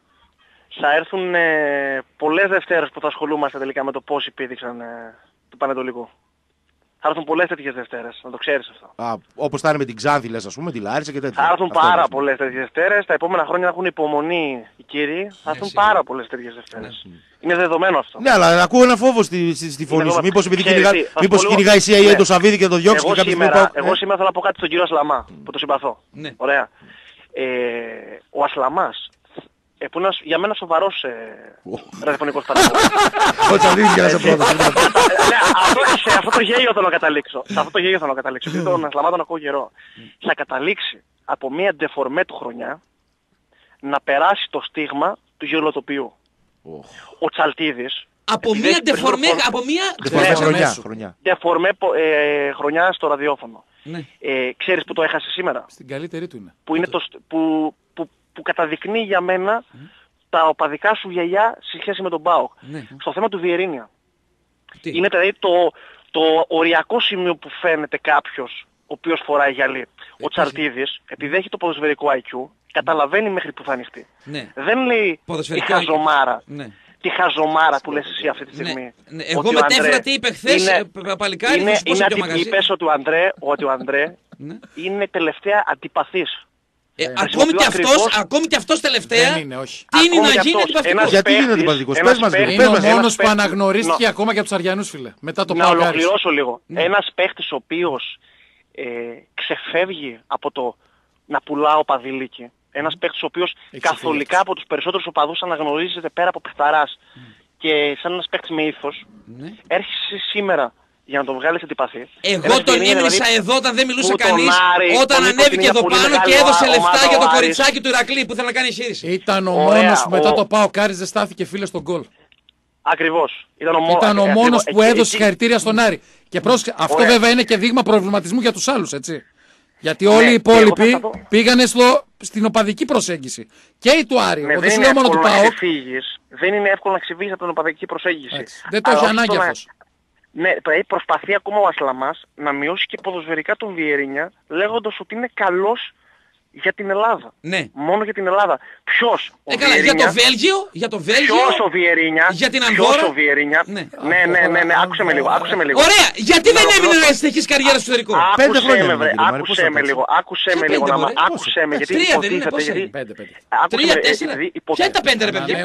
H: θα έρθουν ε, πολλές Δευτέρες που θα ασχολούμαστε τελικά με το πώς υπήρξαν ε, του Πανετολικού. Θα έρθουν πολλές τέτοιες Δευτέρες, να το ξέρεις αυτό.
B: Α, όπως θα είναι με την Ξάνθη λες ας πούμε, τη Λάρισα και τέτοια.
H: Θα έρθουν
B: Αυτό
H: πάρα
B: λες.
H: πολλές τέτοιες Δευτέρες, τα επόμενα χρόνια θα έχουν υπομονή οι κύριοι, θα έρθουν
A: σίγουρα.
H: πάρα πολλές τέτοιες Δευτέρες. Είναι δεδομένο αυτό.
B: Ναι, αλλά ακούω ένα φόβο στη, στη, στη φωνή
H: Είναι
B: σου.
H: εδώ-
B: Μήπως επειδή
H: Ξέρεις
B: κυνηγά-
H: τι, θα σου
B: μήπως
H: πω
B: κυνηγάει η σι άι έι
H: λίγο-
B: το Σαββίδι και το διώξει και
H: Εγώ
B: κάποια στιγμή
H: σήμερα,
B: πάω.
H: εγώ σήμερα θέλω να πω κάτι στον κύριο Σλαμά, που το συμπαθώ.
A: Ναι.
H: Ωραία. Ε, ο Ασλαμάς, ε, που είναι ένας, για μένα σοβαρός ε, ραδιοφωνικός παραγωγός.
B: Ο Τσαλίδης για να σε πρώτος.
H: Σε αυτό το γέλιο θέλω να καταλήξω. Σε αυτό το γέλιο θέλω να καταλήξω. Γιατί τον Ασλαμά τον ακούω καιρό. Θα καταλήξει από μια ντεφορμέ του χρονιά να περάσει το στίγμα του γελοτοπίου. Ο Τσαλτίδης.
A: Από μία ντεφορμέ, από μία...
B: χρονιά.
H: Ντεφορμέ ε, χρονιά στο ραδιόφωνο.
A: Ναι.
H: Ε, ξέρεις που το έχασε σήμερα?
C: Στην καλύτερη του είναι.
H: Που, είναι το, που, που, που καταδεικνύει για μένα mm. τα οπαδικά σου γυαλιά σε σχέση με τον ΠΑΟΚ.
A: Ναι.
H: Στο θέμα του Βιερίνια.
A: Τι?
H: Είναι δηλαδή το, το οριακό σημείο που φαίνεται κάποιος ο οποίος φοράει γυαλί. Ε, ο Τσαλτίδης, επειδή έχει το ποδοσφαιρικό άι κιου, καταλαβαίνει μέχρι που θα νηστεί.
A: Ναι.
H: Δεν λέει τη χαζομάρα.
A: Ναι.
H: Τη χαζομάρα που λες εσύ αυτή τη στιγμή.
A: Ναι, ναι. Εγώ μετέφερα τι είπε χθες, παλικάρι,
H: είναι,
A: θα
H: είναι
A: πιο μαγαζί.
H: Είπες ότι ο Αντρέ, ότι ο Αντρέ
A: ναι.
H: είναι τελευταία αντιπαθής.
A: Ε, ε, ακόμη, και αυτός,
H: ακριβώς...
A: ακόμη και αυτός τελευταία.
C: Δεν είναι, όχι.
A: Τι είναι
H: ακόμη
A: να γίνει αντιπαθικός?
B: Γιατί είναι αντιπαθικός? Πες μας λίγο.
C: Είναι ο μόνος που αναγνωρίστηκε ακόμα και από τους Αριανούς, φίλε. Μετά το
H: να
C: Παοκ.
H: ολοκληρώσω λίγο.
A: Ναι.
H: Ένας παίχτης ο οποίος ε, ξεφεύγει από το να πουλάω παδιλίκι. Ένας παίχτης ο οποίος καθολικά από τους περισσότερους οπαδούς αναγνωρίζεται πέρα από παιχταράς mm. και σαν ένας παίχτης με ήθος, ναι. έρχεσαι σήμερα για να τον βγάλεις αντιπαθή.
A: Εγώ τον ήμνησα δηλαδή, εδώ όταν δεν μιλούσε κανείς,
H: Άρη,
A: όταν ανέβηκε εδώ πάνω και έδωσε λεφτά για το
H: Άρης.
A: κοριτσάκι του Ηρακλή που ήθελε να κάνει εγχείρηση.
C: Ήταν ο μόνος που μετά ο... το Παοκ δεν στάθηκε φίλε στον γκολ.
H: Ακριβώς. Ήταν ο, μο...
C: Ήταν ο
H: ακριβώς.
C: μόνος που
H: εκεί,
C: έδωσε
H: εκεί...
C: συγχαρητήρια στον Άρη. Και πρόσεχε, αυτό
H: Ωραία.
C: βέβαια είναι και δείγμα προβληματισμού για τους άλλους, έτσι. Γιατί όλοι οι υπόλοιποι πήγανε στο, στην οπαδική προσέγγιση. Και η του Άρη.
H: Ναι,
C: Εγώ
H: δεν
C: δεν
H: είναι
C: λέω μόνο του
H: εύκολο να
C: ΠΑΟΚ.
H: ξεφύγεις. Δεν είναι εύκολο να ξεφύγεις από την οπαδική προσέγγιση.
C: Έτσι. Δεν το έχει ανάγκη αυτός.
H: Ναι, δηλαδή προσπαθεί ακόμα ο Ασλαμάς να μειώσει και ποδοσφαιρικά τον Βιερίνια λέγοντας ότι είναι καλός για την Ελλάδα.
A: Ναι.
H: Μόνο για την Ελλάδα. Ποιος?
A: Ε, καλά, για το Βέλγιο, για το Βέλγιο.
H: Ποιος ο Βιερίνια?
A: Για την Ανδόρα.
H: Ποιος ο Βιερίνια?
A: Ναι.
H: ναι, ναι, ναι, ναι, άκουσε με λίγο, άκουσε με λίγο.
A: Ωραία, γιατί δεν έμεινε να συνεχίσει καριέρα στο εξωτερικό?
H: Άκουσε με, βρε, άκουσε με λίγο, άκουσε με λίγο, άκουσε με, γιατί υποτίθεται,
C: Πέντε, πέντε.
A: Τρία, τέσσερα. Ποια είναι τα πέντε ρε παιδιά?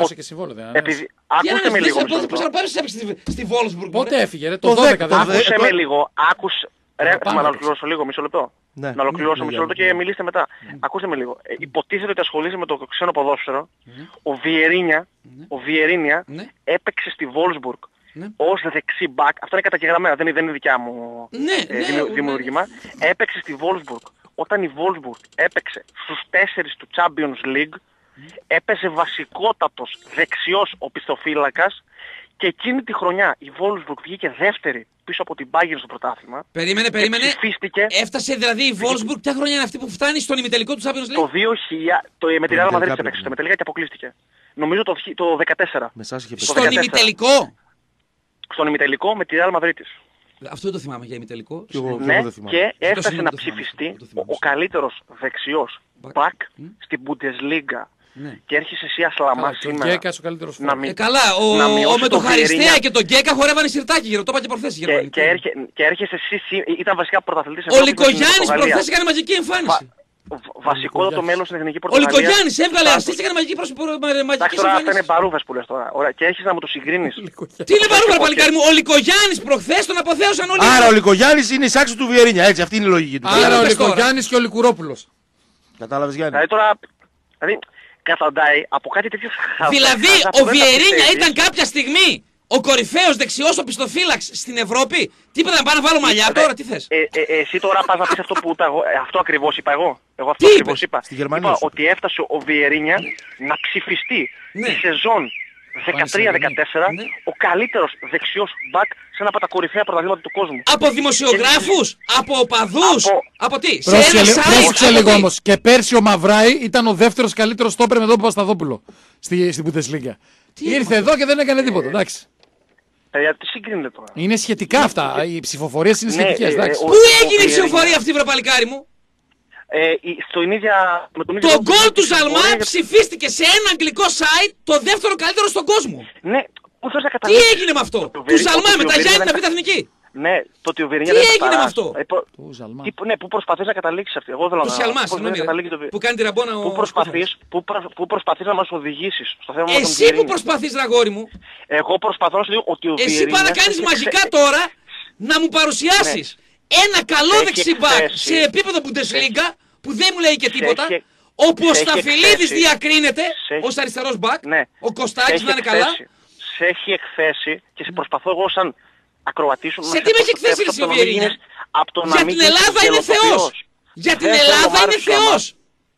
H: Άκουσε με λίγο.
A: Πώς να πάρεις στη Βόλσμπουργκ?
C: Πότε έφυγε, το δώδεκα δεν
H: άκουσε με λίγο, άκουσε. Ρε, να ολοκληρώσω λίγο, μισό λεπτό.
B: Ναι.
H: Να ολοκληρώσω
B: Ναι,
H: μισό λεπτό και μιλήστε μετά. Mm. Ακούστε με λίγο. Ε, υποτίθεται ότι ασχολείσαι με το ξένο ποδόσφαιρο. Mm. Ο Βιερίνια, mm. ο Βιερίνια mm. έπαιξε στη Βόλσμπουργκ mm. ως δεξί μπακ. Αυτό είναι καταγεγραμμένα, δεν είναι, δεν είναι δικιά μου
A: mm.
H: ε, δημιου, δημιουργήμα. Mm. Έπαιξε στη Βόλσμπουργκ. Όταν η Βόλσμπουργκ έπαιξε στους τέσσερις του Champions League, mm. έπαιζε βασικότατος δεξιός οπισθοφύλακας. Και εκείνη τη χρονιά η Wolfsburg βγήκε δεύτερη πίσω από την Bayern στο πρωτάθλημα.
A: Περίμενε, περίμενε.
H: Ψηφίστηκε...
A: Έφτασε δηλαδή η Wolfsburg. Ποια χρονιά είναι αυτή που φτάνει στον ημιτελικό του Champions League?
H: Το δύο χιλιάδες. Το, με τη Real Madrid έπαιξε. Στο μετελικά και αποκλείστηκε. Νομίζω το, το δεκατέσσερα.
A: Στον ημιτελικό.
H: Στον ημιτελικό με τη Real Madrid της.
A: Αυτό δεν το θυμάμαι για ημιτελικό.
H: Ναι, και έφτασε να ψηφιστεί ο καλύτερος δεξιός back στην Bundesliga. Ναι. Και έρχεσαι εσύ Ασλαμά σήμερα.
C: Γκέκα ο καλύτερος
A: να μην, ε, καλά, ο, ο με το Χαριστέα και τον Γκέκα χορεύανε σιρτάκι γύρω. Το είπα και προχθές.
H: Και, και, έρχε, και έρχεσαι εσύ, ήταν βασικά πρωταθλητής.
A: Ο Λικογιάννης προχθές έκανε μαζική εμφάνιση.
H: Βα, βασικότατο μέλος στην Εθνική Πορτογαλία.
A: Ο Λικογιάννης έβγαλε αστής και έκανε μαζική εμφάνιση.
H: Τώρα αυτά είναι μπαρούφες που λες τώρα. Ωραία. Και έρχεσαι να μου το συγκρίνεις.
A: Τι είναι μπαρούφα παλικάρι μου? Ο Λικογιάννης προχθές τον αποθέωσαν όλοι.
B: Άρα ο Λικογιάννης είναι η σάξη του Βιερίνια. Έτσι, αυτή είναι η λογική του.
C: Άρα ο Λικογιάννης και ο Λικουρόπουλος.
B: Κατάλαβες Γιάννη?
H: Δηλαδή τώρα. Καταντάει από κάτι τέτοιο.
A: Δηλαδή ο Βιερίνια ήταν κάποια στιγμή ο κορυφαίος δεξιός οπισθοφύλαξ στην Ευρώπη. Τι είπα να πάω να βάλω μαλλιά τώρα, τι θες?
H: Ε, ε, ε, εσύ τώρα πας να πεις αυτό που είπα εγώ. Ε, αυτό ακριβώς είπα εγώ. Εγώ αυτό
A: τι
H: ακριβώς είπα.
B: Στη Γερμανία
H: είπα ότι έφτασε ο Βιερίνια να ψηφιστεί
A: ναι.
H: τη σεζόν δεκατρία δεκατέσσερα ναι. ο καλύτερος δεξιός μπακ σε ένα από τα κορυφαία πρωταθλήματα του κόσμου.
A: Από δημοσιογράφους, και... από οπαδούς, από, από τι?
C: Πρόσεξε, σε ένα site, πρόσεξε λίγο όμως. Και πέρσι ο Μαυράη ήταν ο δεύτερος καλύτερος στόπερ με τον Παπασταδόπουλο στη, στην Bundesliga. Ήρθε εδώ και δεν έκανε τίποτα, εντάξει.
H: Παιδιά, τι συγκρίνεται τώρα?
C: Είναι σχετικά αυτά, οι ψηφοφορίες είναι σχετικές,
H: ναι,
C: εντάξει.
A: Πού έγινε η ψηφοφορία αυτή, βρε παλικάρι μου?
H: Ε, στο ίδια, με τον ίδιο
A: το γκολ του Ζαλμά ψηφίστηκε σε ένα αγγλικό site το δεύτερο καλύτερο στον κόσμο.
H: Ναι, πού θες να
A: τι
H: καταλήξεις?
A: έγινε με αυτό? Του Ζαλμά με τα Γιάννη να εθνική.
H: Ναι, το ότι ο Βιερίνια
A: τι
H: δεν
A: έγινε με αυτό?
H: Ε, πο... τι, ναι, πού προσπαθείς να καταλήξεις αυτή? Εγώ θέλω
A: να καταλήξεις. Το... Που κάνει τη ραμπόνα ο...
H: Πού προσπαθείς, πού, προ... πού προσπαθείς να μας οδηγήσεις στο θέμα?
A: Εσύ που προσπαθείς, ραγόρι μου?
H: Εγώ προσπαθώ να σου λέω ότι ο Βιερίνια...
A: Εσύ πάνε να κάνεις μαζικά τώρα να μου παρουσιάσεις ένα καλό δεξιμπάκ σε επίπεδο Bundesliga που δεν μου λέει και τίποτα, Όπου ο
H: σε έχει
A: Σταφυλίδης
H: εκθέσει.
A: διακρίνεται
H: Σε έχει-
A: ως αριστερός μπακ,
H: Ναι.
A: ο Κωστάκης
H: Σε
A: να είναι
H: έχει
A: καλά.
H: εκθέσει. Σε έχει εκθέσει και σε προσπαθώ εγώ σαν ακροατήσου
A: Σε τι με έχει εκθέσει
H: προστατεύσω
A: η
H: από το να μην
A: Βιερίνια?
H: γίνεις- από το να
A: Για
H: μην
A: την
H: γίνεις
A: Ελλάδα είναι
H: γελοτοποιός.
A: Θεός. Για την
H: Δεν θέλω
A: Ελλάδα
H: ο
A: είναι
H: Μάριος Σλαμάς.
A: Θεός.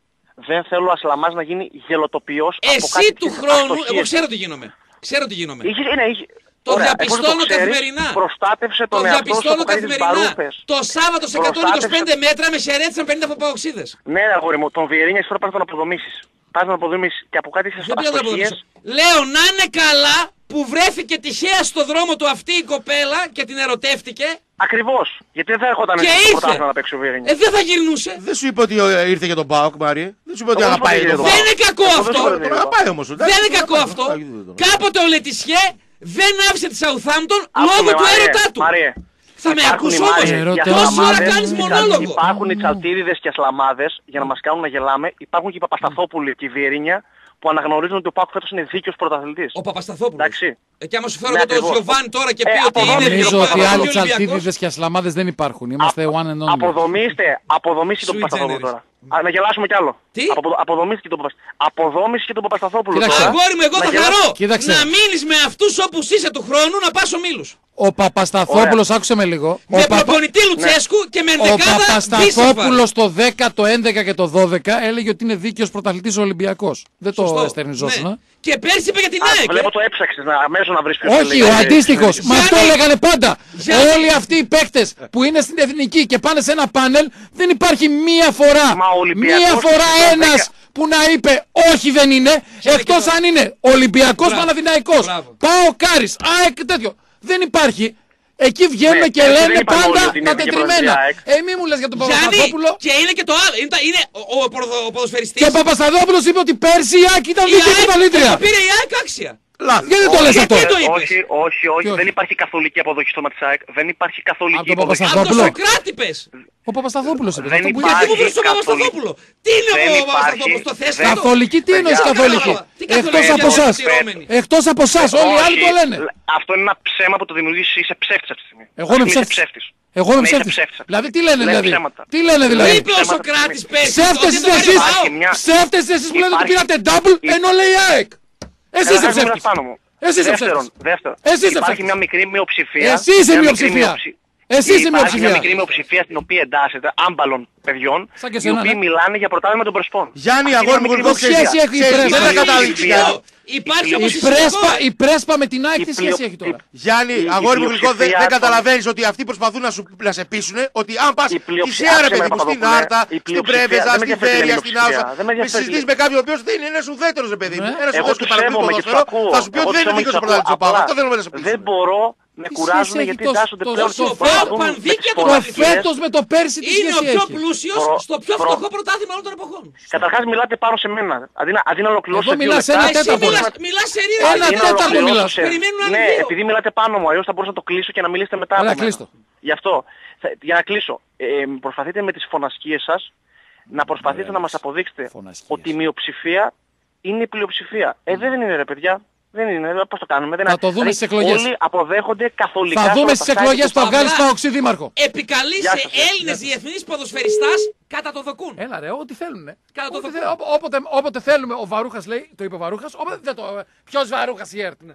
H: Δεν θέλω ο Ασλαμάς να γίνει γελοτοποιός από
A: Εσύ
H: κάτι
A: του
H: τις
A: χρόνου,
H: αστοχίες.
A: εγώ ξέρω τι γίνομαι. Ξέρω τι γίνομαι.
H: Είχε, είναι, είχε.
A: Το
H: Ωραία,
A: διαπιστώνω
H: εφόσον το ξέρεις,
A: καθημερινά.
H: Προστάτευσε
A: Το
H: τον εαυτό σου
A: διαπιστώνω
H: από κάτι τις
A: καθημερινά.
H: μπαρούπες.
A: Το Σάββατο σε εκατόν είκοσι πέντε
H: Προστάτευσε-
A: μέτρα με χαιρέτησαν πενήντα παπαοξίδες.
H: Ναι, αγόρι μου, τον Βιερίνια τώρα πας να τον αποδομήσεις. Πας να τον αποδομήσεις και από κάτι
A: Δεν πρέπει να το
H: αστοχίες.
A: αποδομήσω. Λέω να είναι καλά που βρέθηκε τυχαία στο δρόμο του αυτή η κοπέλα και την ερωτεύτηκε
H: Ακριβώς. Γιατί δεν θα έρχονταν
A: και
H: στο
A: ήρθε.
H: πρωτάθλημα να παίξει ο Βιερίνια.
A: Ε, δεν θα γυρνούσε.
B: Δεν σου είπε ότι ε, ήρθε για τον Πάοκ, Μάρι. Δεν σου είπε ότι
H: Εγώ
B: αγαπάει
H: δεν
B: τον
H: σου
B: Πάοκ.
A: Δεν είναι κακό
H: Εγώ δεν
A: αυτό.
H: σου
B: Τον
H: λέω.
B: αγαπάει όμως.
A: Δεν είναι κακό αυτό. Κάποτε ο Λετισιέ δεν άφησε τη Southampton λόγω του έρωτά του.
H: Μάριε.
A: Θα με
H: Υπάρχουν
A: ακούς
H: οι
A: όμως.
H: Μάριε,
C: Ερώτα.
H: οι
A: Τόση ώρα
H: Ασλαμάδες,
A: κάνεις
H: οι
A: μονόλογο.
H: Υπάρχουν οι Τσαλτίδιδες και Ασλαμάδες για να μας κάνουν να γελάμε. Υπάρχουν και οι Παπασταθόπουλοι και η Βιερίνια που αναγνωρίζουν ότι ο Πάκου φέτος είναι δίκαιος πρωταθλητής.
A: Ο Παπασταθόπουλος.
H: Εντάξει.
A: Ε, και άμα σου φέρω
H: Ναι,
A: εγώ τον
H: ακριβώς.
A: Γιωβάνι τώρα και
H: Ε,
A: πει ότι
H: αποδόμηση.
A: είναι
C: Νομίζω
H: Νομίζω
C: ότι
A: Ολυμπιακός,
C: άλλοι
A: Ολυμπιακός.
C: τσαλτίδιδες και ασλαμάδες δεν υπάρχουν. Είμαστε one and only.
H: Αποδομήστε, αποδομήστε τον
A: Sui
H: Παπασταθόπουλο
A: generis.
H: τώρα. Α, να γελάσουμε κι άλλο.
A: Τι?
H: Απο, αποδομήστε και τον Παπασταθόπουλο. Αποδόμηση και τον Παπασταθόπουλο.
C: Κοίταξε.
H: τώρα.
A: Αγόρι μου, εγώ
H: Να
A: θα
H: γελάσουμε.
A: χαρώ
C: Κοίταξε.
A: να μείνεις με αυτούς όπως είσαι του χρόνου να πας ομίλους.
C: Ο Παπασταθόπουλος, άκουσε με λίγο. Ο,
A: Με
C: Παπα-
A: προπονητή Λουτσέσκου και με
C: ο
A: ενδεκάδα
C: Παπασταθόπουλος το δέκα, το έντεκα και το δώδεκα έλεγε ότι είναι δίκαιος πρωταθλητής Ολυμπιακός. Δεν το εστερνιζόσουν.
A: Ναι. Και πέρσι είπε για την
H: Α,
A: ΑΕΚ.
H: βλέπω
A: ε.
H: το έψαξες να, αμέσως να βρεις ποιος
C: Όχι,
H: έλεγε.
C: ο
H: Ε,
C: αντίστοιχος. Μα αυτό
A: Γιάννη.
C: λέγανε πάντα.
A: Γιάννη.
C: Όλοι αυτοί οι παίκτες που είναι στην εθνική και πάνε σε ένα πάνελ, δεν υπάρχει μία φορά.
H: Μα ο Ολυμπιακός
C: Μία φορά
H: το
C: ένας
H: δέκα.
C: που να είπε όχι δεν είναι, εκτός
A: και το-
C: αν είναι Ολυμπιακός
A: Μπράβο.
C: Παναθηναϊκός.
A: Μπράβο.
C: Πάω Κάρις, ΑΕΚ τέτοιο. Δεν υπάρχει. Εκεί βγαίνουν
H: Ναι,
C: και
H: έτσι δεν
C: λένε
H: είπαν όλοι
C: πάντα
H: ότι είναι
C: τα
H: εθνική
C: τετριμένα.
H: πρωταθλήτρια ΑΕΚ.
C: Ε, μη μου λες για τον
A: Γιάννη,
C: Παπασταθόπουλο.
A: και είναι και το άλλο. Είναι, τα- είναι ο, ο, ποδο- ο ποδοσφαιριστής.
C: Και ο Παπασταθόπουλος είπε ότι πέρσι η ΑΕΚ ήταν
A: Η
C: δίκαιη
A: ΑΕΚ
C: πρωταθλήτρια.
A: το πήρε η ΑΕΚ άξια.
B: Λάθος.
C: Γιατί δεν το λες αυτό.
A: Γιατί το είπες?
H: Όχι, όχι, όχι.
C: όχι?
H: Δεν υπάρχει καθολική αποδοχή στο Ματσάκ. Δεν υπάρχει
C: Από
H: καθολική
C: τον
H: αποδοχή.
A: Από το
C: Παπασταθόπουλο.
A: Σοκράτη πες.
C: Ο Παπασταθόπουλος είπε.
H: Δεν
C: αυτό που
H: υπάρχει.
A: Γιατί μου βρεις τον
H: καθολική-
A: Παπασταθόπουλο. Τι είναι
H: Δεν
A: ο
H: υπάρχει.
A: Παπασταθόπουλος, το θες
H: Δεν-
A: αυτό?
C: Καθολική, τι εννοείς
H: Παιδιά,
C: καθολική.
A: Τι
C: Εκτός
A: καθολική,
C: από εσάς.
A: διαβατηριόμενη.
C: Εκτός από εσάς, όλοι οι άλλοι το
H: Όχι,
C: λένε.
H: Αυτό είναι ένα ψέμα που το δημιουργήσεις, είσαι ψεύτης αυτή τη στιγμή.
C: Εγώ είμαι
H: Είσαι
C: ψεύτης. Εγώ είμαι
H: Ναι, είσαι
C: ψεύτης.
H: ψεύτης.
C: Δηλαδή τι λένε
H: Λένε
C: δηλαδή.
H: ψέματα.
C: Τι λένε
A: Τι
C: δηλαδή.
A: είπε ο Σοκράτης πέρσι?
C: Ψεύτες
A: ότι
C: είστε
A: το
C: εσείς.
A: πάρει ο ΠΑΟΚ.
H: μια-
C: Ψεύτες είστε εσείς που λέτε ότι
H: Υπάρχει-
C: πήρατε double
H: Υ-
C: ενώ λέει η ΑΕΚ. Εσείς είστε
H: Καταρχάς,
C: ψεύτης.
H: μιλάς πάνω μου.
C: Εσύ είσαι
H: Δεύτερον,
C: ψεύτης.
H: δεύτερον,
C: Εσύ είσαι
H: υπάρχει
C: ψεύτης.
H: μια μικρή μειοψηφία.
C: Εσύ είσαι
H: μια
C: μειοψηφία.
H: μικρή μειοψη-
C: Εσύ είσαι
H: Υπάρχει
C: μειοψηφία.
H: μια μικρή μειοψηφία στην οποία εντάσσεται άμπαλων παιδιών
C: Σαν και
H: οι
C: σένα,
H: οποίοι
C: ναι.
H: μιλάνε για πρωτάθλημα των Πρεσπών.
B: Γιάννη,
H: Αυτή
B: αγόρι
H: είναι
B: μου,
H: μια
B: εγώ
H: μικρή
B: ξέρεις,
C: σχέση έχει η
B: ξέρεις,
C: πρέσβα.
B: δεν θα καταλήξεις. Γιάννη.
A: Υπάρχει
H: Η
A: όμως
C: Η πρέσπα, η πρέσπα με την ΑΕΚ τι
H: Η
C: σχέση
H: πλειο-
C: έχει τώρα.
B: Γιάννη,
H: Η- η
B: αγόρι μου γλυκό, δεν,
H: πλειοψηφία
B: δεν
H: των-
B: καταλαβαίνεις ότι αυτοί προσπαθούν να σου να σε πείσουν ότι αν πας
H: Η πλειοψηφία-
B: τυχαία ρε
H: άκουσε με,
B: παιδί μου στην
H: Παπαδόπουλε,
B: Άρτα,
H: η
B: στην
H: πλειοψηφία-
B: Πρέβεζα,
H: δεν με
B: στην
H: ενδιαφέρει η
B: Φέρεια, στην
H: πλειοψηφία.
B: Άουσα,
H: Δεν με
B: με
H: ενδιαφέρει.
B: συζητήσεις με κάποιον ο οποίος δεν είναι ένας ουδέτερος ρε παιδί μου.
C: Ναι.
B: Ένας
H: Εγώ
B: ουδέτερος
H: τους
B: που παρακολουθεί
H: σέβομαι και τους
B: ποδόσφαιρο,
H: ακούω.
B: θα σου πει
H: Εγώ
B: ότι δεν
H: τους
B: είναι
H: σέβομαι
B: δίκαιος
H: και
B: ο
H: τους
B: πρωταθλητής ο
H: ακούω.
B: ΠΑΟΚ.
H: Απλά
B: Αυτό θέλουμε να σε πείσουμε.
H: Δεν μπορώ με
C: Τι
H: κουράζουν
C: σχέση
H: γιατί
C: έχει το-
H: εντάσσονται
C: το-
H: πλέον
C: το-
H: στους
C: το-
H: παδούς με
A: Πανδίκια
H: τις
A: του
C: Το
H: φωνασίες.
C: φέτος με το πέρσι τι
A: Είναι ο
C: σχέση
A: πιο
C: έχει.
A: πλούσιος
H: Προ-
A: στο πιο
H: προ-
A: φτωχό πρωτάθλημα όλων των εποχών.
H: Καταρχάς μιλάτε πάνω σε μένα. Αντί να, αντί να ολοκληρώσω
C: Εδώ
H: σε δύο
C: μιλάς
H: λεπτά,
C: ένα
A: Εσύ
C: τέταρτο.
A: μιλάς, μιλάς σε ρίδα.
C: Ένα
H: αντί να
C: τέταρτο
H: ολοκληρώσω
C: μιλάς.
H: σε-
A: Περιμένουν άλλοι
H: Ναι,
A: δύο.
H: επειδή μιλάτε πάνω μου, αλλιώς θα μπορούσα να το κλείσω και να μιλήσετε μετά
C: Ωραία,
H: από μένα.
C: κλείστο.
H: Γι' αυτό, θα- για να κλείσω, ε, προσπαθείτε με τις φωνασκίες σας να προσπαθείτε να μας αποδείξετε
C: Φωνασκίες.
H: ότι η μειοψηφία είναι η πλειοψηφία. Ε, δεν είναι ρε παιδιά. Δεν είναι. Πώς το κάνουμε. Δεν
C: Θα
H: είναι.
C: το δούμε
H: Δηλαδή,
C: στις εκλογές.
H: Όλοι αποδέχονται καθολικά.
C: Θα
H: σε
C: δούμε
H: όλα
C: στις
H: τα site
C: εκλογές
H: του
C: που θα
A: Παύλα.
C: βγάλεις Παοξή δήμαρχο.
A: Επικαλεί
H: Γεια
A: σε
H: σας, ε.
A: Έλληνες διεθνείς ποδοσφαιριστάς κατά το δοκούν.
C: Έλα ρε, ό,τι θέλουν.
A: Κατά το
C: Ό,τι
A: δοκούν.
C: θε- όπο- όποτε, όποτε θέλουμε, ο Βαρούχας λέει, το είπε ο Βαρούχας, όποτε δεν το. Ποιος Βαρούχας η ΕΡΤ.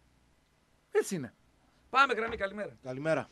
C: Έτσι είναι.
A: Πάμε γραμμή, καλημέρα.
B: Καλημέρα.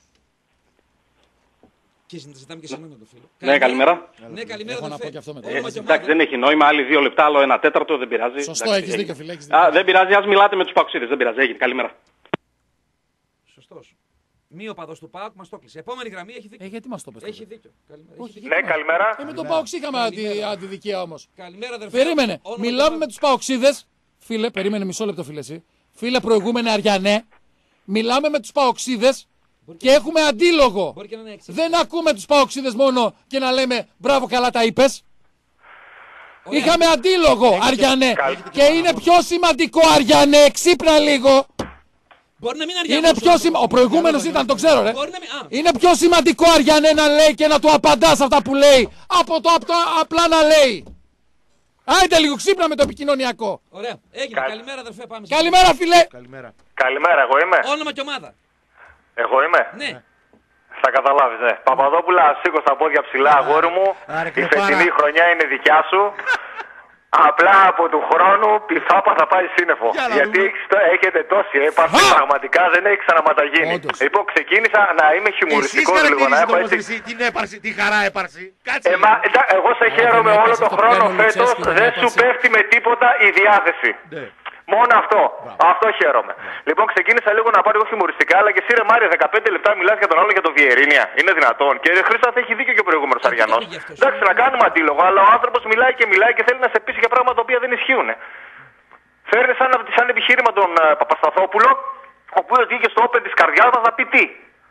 A: Και ζητάμε και συγγνώμη με τον φίλο.
I: Ναι, καλημέρα.
A: Ναι, καλημέρα.
C: Έχω να
A: αδερφέ.
C: πω και αυτό μετά.
A: Όνομα και
I: Εντάξει,
A: ομάδα.
I: δεν έχει νόημα. Άλλοι δύο λεπτά, άλλο ένα τέταρτο, δεν πειράζει.
C: Σωστό,
I: Εντάξει,
C: έχεις
I: έγινε.
C: δίκιο, φίλε. Έχεις
I: Α,
C: δίκιο.
I: δεν πειράζει, ας μιλάτε με τους παοξίδες. Δεν πειράζει, έγινε. Καλημέρα.
A: Σωστός. Μη ο παδός του ΠΑΟΚ μας το κλείσε. Επόμενη γραμμή έχει
C: Ε,
A: δίκιο.
C: γιατί μας το πες.
A: Έχει
C: τότε?
A: δίκιο. Καλημέρα.
C: Όχι,
A: Έχει
C: γιατί
A: δίκιο.
C: μας-
E: καλημέρα.
C: Ε, με τον Παοξή είχαμε αντι, αντιδικία όμως.
A: Καλημέρα, αδερφέ.
C: Περίμενε.
A: Όνομα
C: Μιλάμε
A: και
C: με τους Παοξίδες. Φίλε, περίμενε μισό λεπτό, φίλε. Εσύ. Φίλε, προηγούμενε Αριανέ. Μιλάμε με τους Παοξίδες και έχουμε αντίλογο.
A: Μπορεί και να είναι έξι.
C: Δεν ακούμε τους Παοξίδες μόνο και να λέμε μπράβο, καλά τα είπες.
A: Ωραία.
C: Είχαμε αντίλογο, Αριανέ.
E: Καλ-
C: Και είναι πιο σημαντικό, Αριανέ, ξύπνα λίγο.
A: Μπορεί να μην
C: Είναι
A: αριανός
C: πιο
A: όμως.
C: σημαντικό. Ο προηγούμενος ήταν, το ξέρω, ρε.
A: Μπορεί να μην. Α,
C: Είναι πιο σημαντικό, Αριανέ, να λέει και να του απαντάς αυτά που λέει από το, από το απλά να λέει. Άιντε λίγο, ξύπνα με το επικοινωνιακό.
A: ωραία. Έγινε.
E: Καλ-
A: Καλημέρα, αδερφέ. Πάμε. σε-
C: Καλημέρα, φίλε.
B: Καλημέρα.
E: Καλημέρα, εγώ είμαι.
A: Όνομα και ομάδα.
E: Εγώ είμαι.
A: Ναι.
E: Θα καταλάβεις, ναι. Παπαδόπουλα, σήκω στα πόδια ψηλά, αγόρι μου.
B: Άρε,
E: Η
B: κλοπάρα.
E: φετινή χρονιά είναι δικιά σου.
J: Απλά από του χρόνου η Φάπα θα πάει σύννεφο. Γιατί έχετε τόση έπαρση, πραγματικά δεν έχει ξαναματαγίνει. Λοιπόν, ξεκίνησα να είμαι χιουμοριστικός λίγο. Να έχω έτσι.
B: Την έπαρση, τη χαρά έπαρση. Κάτσε.
J: Ε, μα, εγώ σε χαίρομαι όλο τον χρόνο φέτος, δεν σου πέφτει με τίποτα η διάθεση. Μόνο αυτό. Αυτό χαίρομαι. Λοιπόν, ξεκίνησα λίγο να πάρω εγώ χιουμοριστικά, αλλά και εσύ ρε Μάρια, δεκαπέντε λεπτά μιλάς για τον άλλο για τον Βιερίνια. Είναι δυνατόν. Και Χρήστο θα έχει δίκιο και ο προηγούμενος Αριανός. Εντάξει, να κάνουμε αντίλογο, αλλά ο άνθρωπος μιλάει και μιλάει και θέλει να σε πείσει για πράγματα τα οποία δεν ισχύουν. Φέρνει σαν, σαν επιχείρημα τον uh, Παπασταθόπουλο, ο οποίος βγήκε στο Open της καρδιάς μας να πει τι.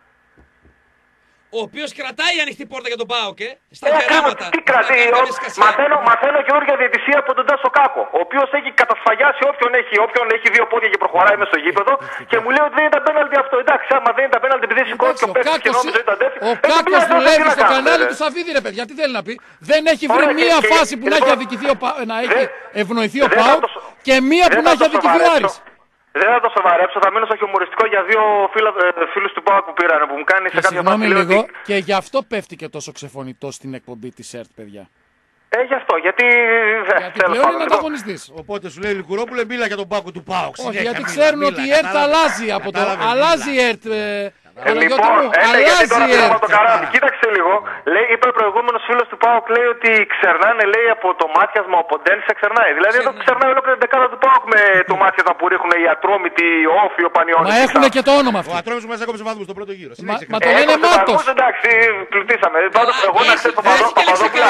A: Ο οποίος κρατάει ανοιχτή πόρτα για τον ΠΑΟΚ, ε, στα
J: ε,
A: γεράματα.
J: Τι κρατάει, μαθαίνω, μαθαίνω καινούργια διαιτησία από τον Τάσο Κάκο, ο οποίος έχει κατασφαγιάσει όποιον έχει, όποιον έχει δύο πόδια και προχωράει μέσα στο γήπεδο και μου λέει ότι δεν ήταν πέναλτι αυτό. Εντάξει, άμα δεν ήταν πέναλτι επειδή σηκώθηκε ο παίκτης και νόμιζε ότι ήταν τέτοιο.
C: Ο Κάκος δουλεύει στο κανάλι του Σαββίδη, ρε παιδιά, τι θέλει να πει. Δεν έχει βρει μία φάση που να έχει αδικηθεί να έχει ευνοηθεί ο ΠΑΟΚ και μία που να έχει αδικηθεί ο Άρης.
J: Δεν θα το σοβαρέψω, θα μείνω στο χιουμοριστικό για δύο φίλους του ΠΑΟΚ που πήρανε, που μου κάνει σε κάποια
C: φάση. Συγγνώμη λίγο, και γι' αυτό πέφτει και τόσο ξεφωνητό στην εκπομπή της ΕΡΤ, παιδιά.
J: Ε, γι' αυτό, γιατί...
C: Γιατί πλέον είναι ανταγωνιστής.
B: Οπότε σου λέει Λικουρόπουλε, μίλα για τον Πάκο του ΠΑΟΚ.
C: Όχι, γιατί ξέρουν ότι η ΕΡΤ αλλάζει από το... Αλλάζει η ΕΡΤ.
J: Ε, λοιπόν, έλε, γιατί τώρα πήγαμε το καράβι. Κοίταξε λίγο. Λέει, είπε ο προηγούμενος φίλος του ΠΑΟΚ, λέει ότι ξερνάνε, λέει, από το μάτιασμα ο Ποντέν σε ξερνάει. Δηλαδή εδώ ξερνάει ολόκληρη την δεκάδα του ΠΑΟΚ με το μάτιασμα που ρίχνουν οι Ατρόμητοι, ο Όφη, ο Πανιώνης.
C: Μα έχουν και το όνομα αυτό.
B: Ο Ατρόμητος μας έκοψε βαθμούς στον πρώτο γύρο.
C: Μα το λένε Μάτος.
J: Εντάξει, πλουτίσαμε. Πάντως εγώ να ξέρω τον Παπαδόπουλα.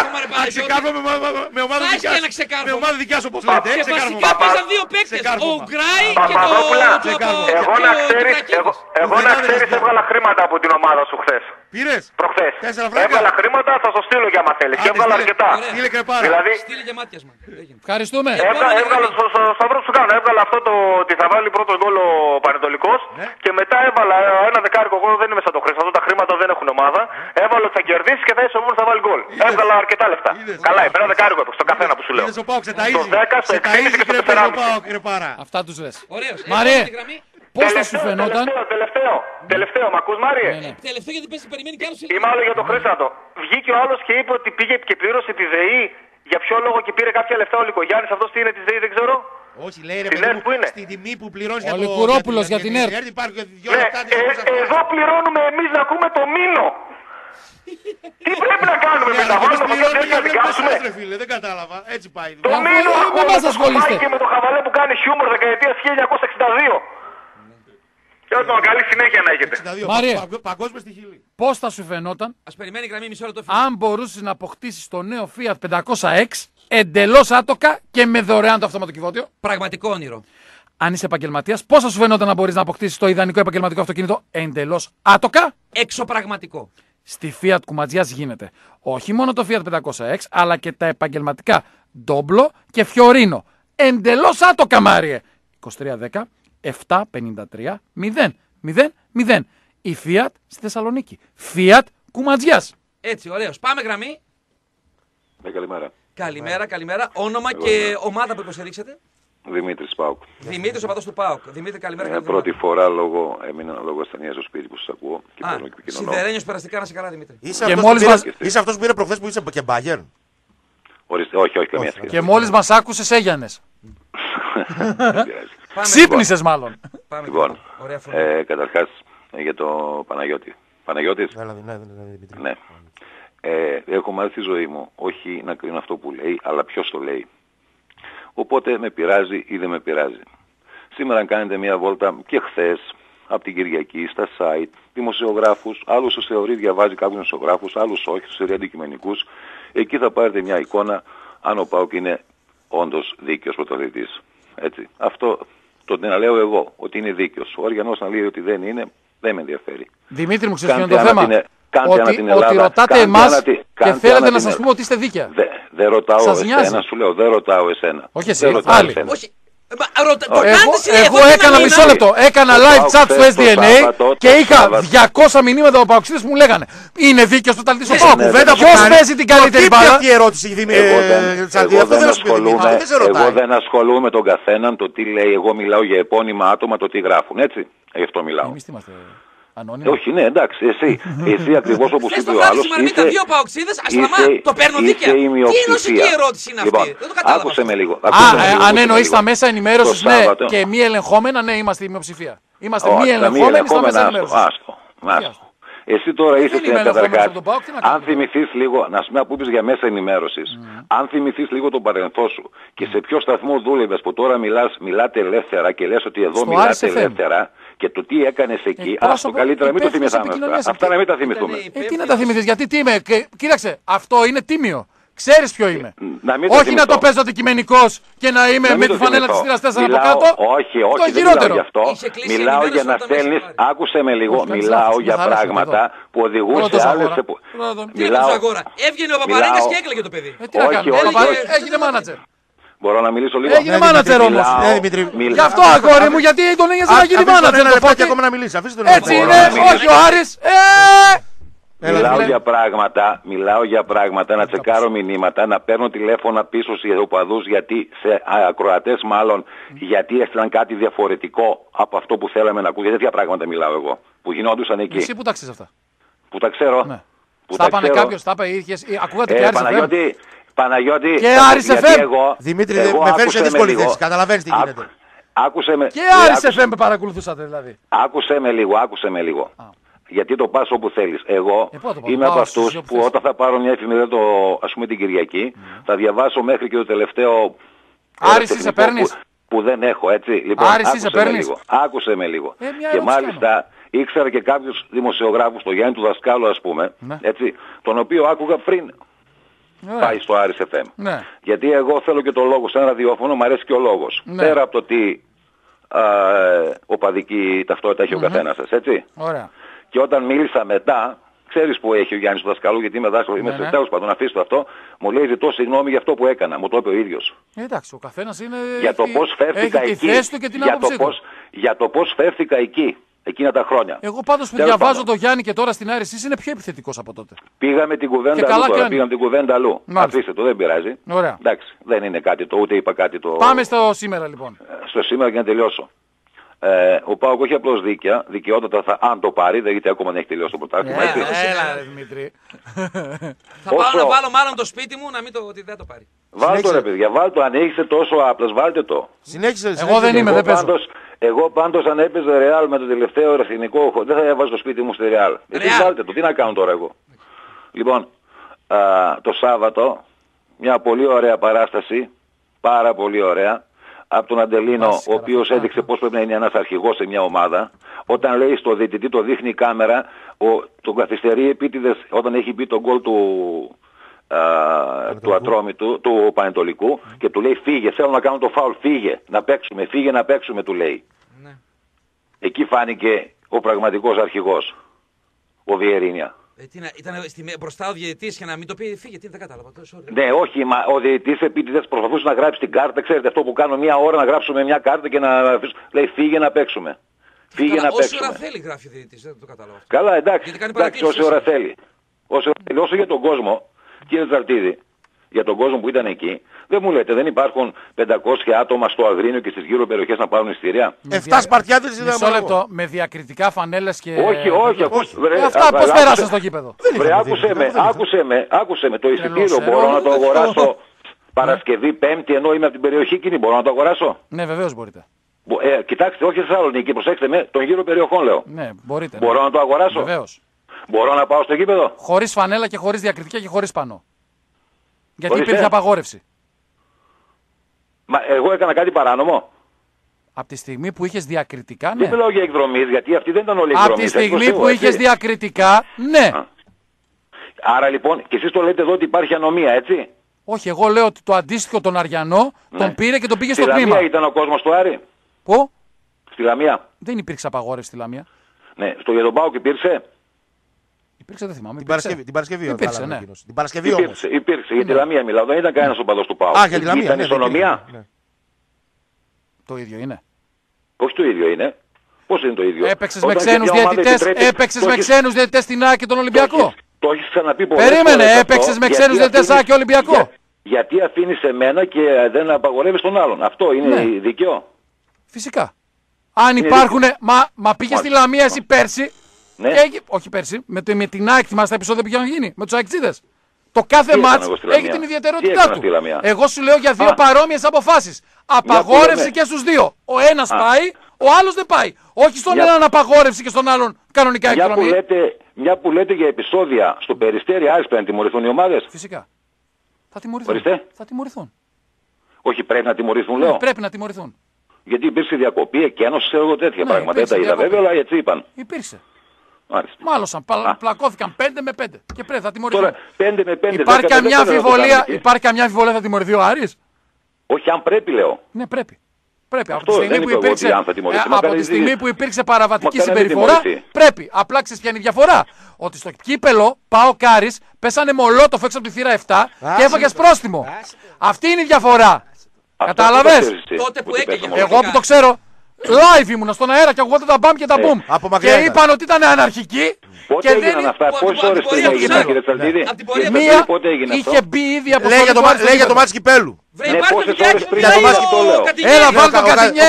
B: Με ομάδα δικιά σου όπως λέτε.
A: Και βασικά παίζαν δύο παίκτες, ο Γκράι και το...
J: Εγώ να ξέρεις έβγαλα χρήματα από την ομάδα σου χθες.
B: Πήρες?
J: Προχθές.
B: Τέσσερα φράγκα.
J: Έβγαλα χρήματα, θα στο στείλω για μα θέλεις. Και έβγαλα αρκετά.
B: Στείλε κρεπάρα.
J: Δηλαδή...
A: Στείλε και μάτιασμα.
C: Ευχαριστούμε.
J: Έβγαλα στο σταυρό που σου κάνω. Έβγαλα αυτό το ότι θα βάλει πρώτο γκολ ο Πανετολικός.
B: Ναι.
J: Και μετά έβαλα ένα δεκάρικο. Εγώ δεν είμαι σαν το Χρήστο. Αυτά τα χρήματα δεν έχουν ομάδα. Έβαλα ότι θα κερδίσει και θα είσαι ο μόνος θα βάλει γκολ. Έβγαλα αρκετά λεφτά. Καλά, είπε ένα δεκάρικο στο καθένα που σου λέω. Στο δέκα, στο εξήντα και στο τέσσερα.
C: Αυτά τους λες.
A: Ωραίος.
C: Μαρία. Πώς θα σου φαινόταν.
J: Τελευταίο, τελευταίο, τελευταίο, μ' ακούς Μάριε.
C: Ναι, ναι.
A: Τελευταίο γιατί πες περιμένει κι άλλος.
J: Είμαι άλλο για τον Χρήστατο. Βγήκε ο άλλος και είπε ότι πήγε και πλήρωσε τη ΔΕΗ. Για ποιο λόγο και πήρε κάποια λεφτά ο Λικογιάννης. Αυτός τι είναι τη ΔΕΗ δεν ξέρω.
B: Όχι, λέει ρε
J: παιδί μου,
B: στην τιμή που πληρώνεις για
C: το...
B: Ο
C: Λικουρόπουλος για την ΕΡΤ.
J: Εδώ πληρώνουμε εμείς να ακούμε το μήνο. Τι πρέπει να κάνουμε μετά, βάλουμε αυτό δεν θα δικάσουμε.
B: Δεν κατάλαβα, έτσι πάει.
J: Το μήνο ακούμε και με το χαβαλέ που κάνει χιούμορ δεκαετίας χίλια εννιακόσια εξήντα δύο. Τέλος, καλή συνέχεια να έχετε.
C: Μαρία,
B: παγκόσμια στη Χιλή.
C: Πώς θα σου φαινόταν
A: ας περιμένει γραμμή μισό λεπτό φίλο.
C: Αν μπορούσες να αποκτήσεις το νέο Fiat πεντακόσια εξ εντελώς άτοκα και με δωρεάν το αυτοματοκιβώτιο.
A: Πραγματικό όνειρο.
C: Αν είσαι επαγγελματίας, πώς θα σου φαινόταν να μπορείς να αποκτήσεις το ιδανικό επαγγελματικό αυτοκίνητο εντελώς άτοκα.
A: Εξωπραγματικό.
C: Στη Fiat Κουματζιάς γίνεται όχι μόνο το Fiat πεντακόσια εξ, αλλά και τα επαγγελματικά Ντόμπλο και Φιωρίνο. Εντελώς άτοκα, Μάριε. είκοσι τρία δέκα επτακόσια πενήντα τρία μηδέν μηδέν μηδέν. Η Fiat στη Θεσσαλονίκη. Fiat Κουματζιάς.
A: Έτσι, ωραίος. Πάμε γραμμή.
K: Ναι, καλημέρα.
A: Καλημέρα, καλημέρα. Όνομα Εγώ, και ναι. ομάδα που υποστηρίξετε.
K: Δημήτρης ΠΑΟΚ.
A: Δημήτρης, ο παδός του ΠΑΟΚ. Δημήτρη, καλημέρα.
K: Είναι πρώτη φορά λόγω, έμεινα λόγω ασθενείας στο σπίτι που σας ακούω. Και
A: Α, σιδερένιος περαστικά, να σε καλά, Δημήτρη.
B: Είσαι αυτός, μόλις μας... είσαι αυτός που είναι προχθές που είσαι και Bayern.
K: Ορίστε, όχι, όχι, καμία σχέση.
C: Και μόλις μας άκουσες έγιανες. Ξύπνησες μάλλον.
A: Πάμε,
K: λοιπόν, ε, καταρχάς για το Παναγιώτη. Παναγιώτης.
B: Έλα, ναι, ναι, ναι, Δημήτρη.
K: Ναι. Ε, έχω μάθει στη ζωή μου, όχι να κρίνω αυτό που λέει, αλλά ποιος το λέει. Οπότε με πειράζει ή δεν με πειράζει. Σήμερα κάνετε μια βόλτα και χθες, από την Κυριακή, στα site, δημοσιογράφους, άλλους τους θεωρεί διαβάζει κάποιους δημοσιογράφους, άλλους όχι, τους θεωρεί αντικειμενικούς. Εκεί θα πάρετε μια εικόνα αν ο ΠΑΟΚ είναι όντως δίκαιος πρωταθλητής. Έτσι. Αυτό το να λέω εγώ, ότι είναι δίκαιος. Ο Αριανός να λέει ότι δεν είναι, δεν με ενδιαφέρει.
C: Δημήτρη μου, ξέρεις ποιο είναι το θέμα.
K: Την,
C: ότι,
K: την
C: ότι ρωτάτε εμάς και θέλετε να σας πούμε ότι είστε δίκαια.
K: Δεν δε ρωτάω
C: σας
K: εσένα,
C: νοιάζει.
K: Σου λέω, δεν ρωτάω εσένα.
C: Όχι εσύ, άλλοι.
A: Εγώ
C: έκανα μισό λεπτό, έκανα live chat στο ες ντι εν έι και είχα διακόσια μηνύματα από παοξίδες που μου λέγανε είναι δίκαιος το ταλτής ο ΠΑΟΚ. Ποιος παίζει την καλύτερη μπάλα.
K: Εγώ δεν ασχολούμαι με τον καθέναν το τι λέει, εγώ μιλάω για επώνυμα άτομα το τι γράφουν, έτσι. Γι' αυτό μιλάω.
C: Ανώνυμα.
K: Όχι, ναι, εντάξει, εσύ, εσύ ακριβώς όπως είπε ο άλλος.
A: Είσαι δύο παοξίδες, Ασλαμά, το παίρνω δίκαια. Τι νοσική ερώτηση είναι αυτή,
K: λοιπόν,
A: δεν το κατάλαβα.
K: Άκουσε με λίγο.
C: Α, ε, αν εννοείς τα μέσα ενημέρωσης, ναι, και μη ελεγχόμενα, ναι, είμαστε η μειοψηφία. Είμαστε μη ελεγχόμενοι στα μέσα ενημέρωσης.
K: Άστο, άστο. Εσύ τώρα είσαι καταρχάς, αν θυμηθείς λίγο, να σου που είπες για μέσα ενημέρωσης, mm. αν θυμηθείς λίγο τον παρελθόν σου και σε ποιο σταθμό δούλευες που τώρα μιλάς, μιλάτε ελεύθερα και λες ότι εδώ στο μιλάτε ελεύθερα και το τι έκανες εκεί, ε, άστο καλύτερα μην το θυμηθάμε αυτά. Αυτά να μην τα θυμηθούμε.
C: Ε, τι να τα θυμηθείς, γιατί τι είμαι, κοίταξε, αυτό είναι τίμιο. Ξέρεις ποιο είμαι.
K: Να
C: όχι να το παίζω αντικειμενικός και να είμαι να με τη φανέλα της θύρας τέσσερα από κάτω.
K: Όχι, όχι, δεν μιλάω γι' αυτό. Μιλάω για να στέλνεις, άκουσε με λίγο, μιλάω για πράγματα που οδηγούν σε άλλες...
A: Τι είναι το Ζαγόρα, έβγαινε ο Παπαρέκας και έκλαιγε το παιδί.
C: Τι να κάνει, έγινε μάνατζερ.
K: Μπορώ να μιλήσω λίγο.
C: Έγινε μάνατζερ όμως. Γι' αυτό αγόρι μου, γιατί τον έγινε να γίνει μάνατζερ. Έτσι είναι, όχι ο Άρης.
K: Μιλάω για πράγματα, μιλάω για πράγματα, να τσεκάρω μηνύματα, να παίρνω τηλέφωνα πίσω σε οπαδούς, γιατί, σε ακροατές μάλλον, γιατί έστειλαν κάτι διαφορετικό από αυτό που θέλαμε να ακούγεται. Τέτοια πράγματα μιλάω εγώ, που γινόντουσαν εκεί.
C: Εσύ που τα ξέρεις αυτά.
K: Που τα ξέρω.
C: Ναι. Που στα πάνε κάποιος, τα είπε, ακούγατε και
K: ε,
C: Άρης
K: Παναγιώτη, Παναγιώτη,
C: και Άρης εφ εμ.
B: Δημήτρη, με φέρεις σε δύσκολη θέση, καταλαβαίνεις τι γίνεται.
K: Άκουσε με.
C: Και Άρης εφ εμ παρακολουθούσατε δηλαδή.
K: Άκουσε με λίγο, άκουσε με λίγο. Γιατί το πας όπου θέλεις. Εγώ
C: ε, το
K: είμαι από αυτούς που όταν θα πάρω μια εφημερίδα, το, ας πούμε την Κυριακή, mm. θα διαβάσω μέχρι και το τελευταίο...
C: Άρης είσαι παίρνεις.
K: Που, που δεν έχω, έτσι. Λοιπόν,
C: Άρης είσαι παίρνεις.
K: Λίγο, άκουσε με λίγο.
C: Ε,
K: και μάλιστα κάνω. Ήξερα και κάποιους δημοσιογράφους, το Γιάννη του Δασκάλου ας πούμε, ναι. έτσι, τον οποίο άκουγα πριν ναι. πάει στο Άρης εφ εμ.
C: Ναι.
K: Γιατί εγώ θέλω και το λόγο, σε ένα ραδιόφωνο μου αρέσει και ο λόγος.
C: Ναι.
K: Πέρα από το τι α, οπαδική ταυτότητα έχει mm-hmm. ο καθένας σας, έτσι.
C: Ωραία.
K: Και όταν μίλησα μετά, ξέρεις που έχει ο Γιάννης του Δασκαλού, γιατί είμαι δάσκαλο, είμαι σε τέλος πάντων, αφήστε αυτό, μου λέει ζητώ συγγνώμη για αυτό που έκανα. Μου το είπε ο ίδιος.
C: Εντάξει, ο καθένας είναι.
K: Για το πώς φέρθηκα
C: έχει
K: εκεί.
C: Τη θέση του και την
K: για,
C: άποψή
K: το πώς, για το πώς φέρθηκα εκεί, εκείνα τα χρόνια.
C: Εγώ πάντως που διαβάζω τον Γιάννη και τώρα στην Άρη, εσείς είναι πιο επιθετικός από τότε.
K: Πήγαμε την κουβέντα αλλού τώρα, πήγαμε την κουβέντα αλλού. Αφήστε το, δεν πειράζει.
C: Ωραία.
K: Εντάξει, δεν είναι κάτι το, ούτε είπα κάτι το.
C: Πάμε στο σήμερα λοιπόν.
K: Στο σήμερα για να τελειώσω. Ε, ο ΠΑΟΚ όχι απλώς δίκαια, δικαιότατα θα, αν το πάρει, δεν γιατί ακόμα δεν έχει τελειώσει το πρωτάθλημα.
C: Yeah, έλα ρε Δημήτρη.
A: Θα πάω να βάλω μάλλον το σπίτι μου να μην το, ότι δεν το πάρει.
K: Βάλτε το ρε παιδιά, βάλτε το, αν έχετε τόσο άπλας, βάλτε το.
B: Συνέχισε.
C: Εγώ δεν είμαι, δεν παίζω.
K: Πάντως, εγώ πάντως αν έπαιζε Ρεάλ με το τελευταίο εθνικό, δεν θα έβαζα το σπίτι μου στη Ρεάλ. Γιατί βάλτε το, τι να κάνω τώρα εγώ. Λοιπόν, α, το Σάββατο, μια πολύ ωραία παράσταση, πάρα πολύ ωραία. Από τον Αντελίνο, ο οποίος έδειξε πώς πρέπει να είναι ένας αρχηγός σε μια ομάδα. Όταν λέει στο διαιτητή, το δείχνει η κάμερα, ο, τον καθυστερεί επίτηδες όταν έχει μπει τον γκολ του, α, του Ατρόμητου, του Πανετολικού mm. και του λέει φύγε, θέλω να κάνω το φάουλ, φύγε, να παίξουμε, φύγε να παίξουμε του λέει. Mm. Εκεί φάνηκε ο πραγματικός αρχηγός, ο Βιερίνια.
A: Ε, τι να, ήταν στη, μπροστά ο διαιτητής και να μην το πει φύγε, τι δεν κατάλαβα.
K: Ναι, όχι, μα ο διαιτητής επίτηδες προσπαθούσε να γράψει την κάρτα. Ξέρετε αυτό που κάνω μια ώρα να γράψουμε μια κάρτα και να λέει φύγε να παίξουμε. Φύγε
A: Καλά,
K: να
A: όση
K: παίξουμε.
A: ώρα θέλει γράφει ο διαιτητής, δεν το κατάλαβα.
K: Καλά, εντάξει, εντάξει όση ώρα θέλει. Όσο, όσο για τον κόσμο, κύριε Τσαρτίδη, για τον κόσμο που ήταν εκεί, δεν μου λέτε, δεν υπάρχουν πεντακόσια άτομα στο Αγρίνιο και στις γύρω περιοχές να πάρουν εισιτήρια.
B: Εφτά Σπαρτιάδες είδαμε.
C: Μισό λεπτό, με διακριτικά φανέλες και...
K: Όχι, όχι, όχι.
C: Βρε, αυτά πώς πέρασαν στο γήπεδο.
K: Βρε, άκουσε με, άκουσε με, άκουσε με. Το εισιτήριο μπορώ να το αγοράσω Παρασκευή, Πέμπτη, ενώ είμαι από την περιοχή εκείνη, μπορώ να το αγοράσω.
C: Ναι, βεβαίως μπορείτε.
K: Ε, κοιτάξτε, όχι στη Θεσσαλονίκη, προσέξτε με, των γύρω περιοχών λέω.
C: Ναι, μπορείτε.
K: Μπορώ
C: ναι.
K: να το αγοράσω.
C: Βεβαίως.
K: Μπορώ να πάω στο γήπεδο.
C: Χωρίς φανέλα και χωρίς διακριτικά και χωρίς πανό. Γιατί
K: χωρίς
C: υπήρχε
K: ε?
C: απαγόρευση.
K: Μα εγώ έκανα κάτι παράνομο.
C: Από τη στιγμή που είχες διακριτικά, ναι.
K: Δεν μιλάω για εκδρομής, γιατί αυτή δεν ήταν όλη η εκδρομή.
C: Από τη στιγμή που είχες διακριτικά, ναι.
K: Α. Άρα λοιπόν, και εσείς το λέτε εδώ ότι υπάρχει ανομία, έτσι.
C: Όχι, εγώ λέω ότι το αντίστοιχο τον Αριανό ναι. τον πήρε και τον πήγε
K: στη
C: στο τμήμα.
K: Στη Λαμία ήταν ο κόσμος του Άρη.
C: Πού?
K: Στη Λαμία.
C: Δεν υπήρξε απαγόρευση στη Λαμία.
K: Ναι, στο για τον ΠΑΟΚ υπήρξε.
C: Υπήρξε, δεν θυμάμαι.
B: Την Παρασκευή, την Παρασκευή
C: υπήρξε, ναι.
B: Την Παρασκευή
K: υπήρξε,
B: όμως.
K: υπήρξε, για τη Λαμία μιλάω. Δεν ήταν κανένας οπαδός του ΠΑΟΚ.
B: Α, για τη Λαμία.
K: Ήταν
B: ναι,
K: ισονομία.
B: Ναι.
C: Το ίδιο είναι.
K: Όχι το ίδιο είναι. Πώς είναι το ίδιο.
C: Έπαιξες με ξένους διαιτητές, έπαιξες με ξένους διαιτητές στην ΑΕΚ και τον Ολυμπιακό.
K: Το έχεις ξαναπεί πολλές
C: Περίμενε, έπαιξες με ξένους διαιτητές ΑΕΚ και Ολυμπιακό.
K: Για, γιατί αφήνεις εμένα και δεν απαγορεύεις τον άλλον. Αυτό είναι ναι. δικαιό.
C: Φυσικά. Αν υπάρχουν. Μα, μα πήγε στη Λαμία εσύ πέρσι.
K: Ναι.
C: Και, όχι πέρσι, με, με την ΑΕΚ, θυμάστε τα επεισόδια που είχαν γίνει, με τους αεξίδες. Το κάθε μάτς έχει την ιδιαιτερότητά του. Εγώ σου λέω για δύο Α. παρόμοιες αποφάσεις. Απαγόρευση και στους δύο. Ο ένας Α. πάει, ο άλλος δεν πάει. Όχι στον για... έναν απαγόρευση και στον άλλον κανονικά εκδρομή.
K: Μια που λέτε, μια που λέτε για επεισόδια στο Περιστέρι, Άρης πρέπει να τιμωρηθούν οι ομάδες.
C: Φυσικά. Θα τιμωρηθούν.
K: Ορίστε.
C: Θα τιμωρηθούν.
K: Όχι, πρέπει να τιμωρηθούν, λέω.
C: Ναι, πρέπει να τιμωρηθούν.
K: Γιατί υπήρξε διακοπή, εκένωση, ξέρω εγώ τέτοια ναι, πράγματα. Δεν τα είδα βέβαια, αλλά έτσι είπαν.
C: Υπήρξε.
K: Μάλιστα.
C: Μάλωσαν, πλα, πλακώθηκαν πέντε με πέντε και πρέπει θα τιμωρηθούν.
K: Τώρα πέντε με πέντε.
C: Υπάρχει καμιά αμφιβολία, υπάρχει καμιά αμφιβολία θα τιμωρηθεί ο Άρης.
K: Όχι, αν πρέπει λέω.
C: Ναι, πρέπει. Πρέπει. Από τη στιγμή, που υπήρξε, ε, από τη στιγμή που υπήρξε παραβατική συμπεριφορά, πρέπει. Απλά ξέρεις ποια είναι η διαφορά. Ότι στο κύπελο, πάω Κάρις, πέσανε μολότοφ έξω από τη θύρα επτά και έφαγες πρόστιμο. Αυτή είναι η διαφορά. Κατάλαβες. Εγώ που το ξέρω. Live ήμουνα στον αέρα και ακούγονταν τα μπαμ και τα μπουμ. Και είπαν ότι ήταν αναρχική.
K: Πότε έγιναν αυτά, πόσες ώρες πριν έγιναν, κύριε Τσαλτίδη?
C: Μία είχε μπει ήδη από
B: λέει για το μάτς κυπέλου.
K: Ναι, πόσες ώρες πριν έγιναν το λέω.
C: Έλα, βάλ' το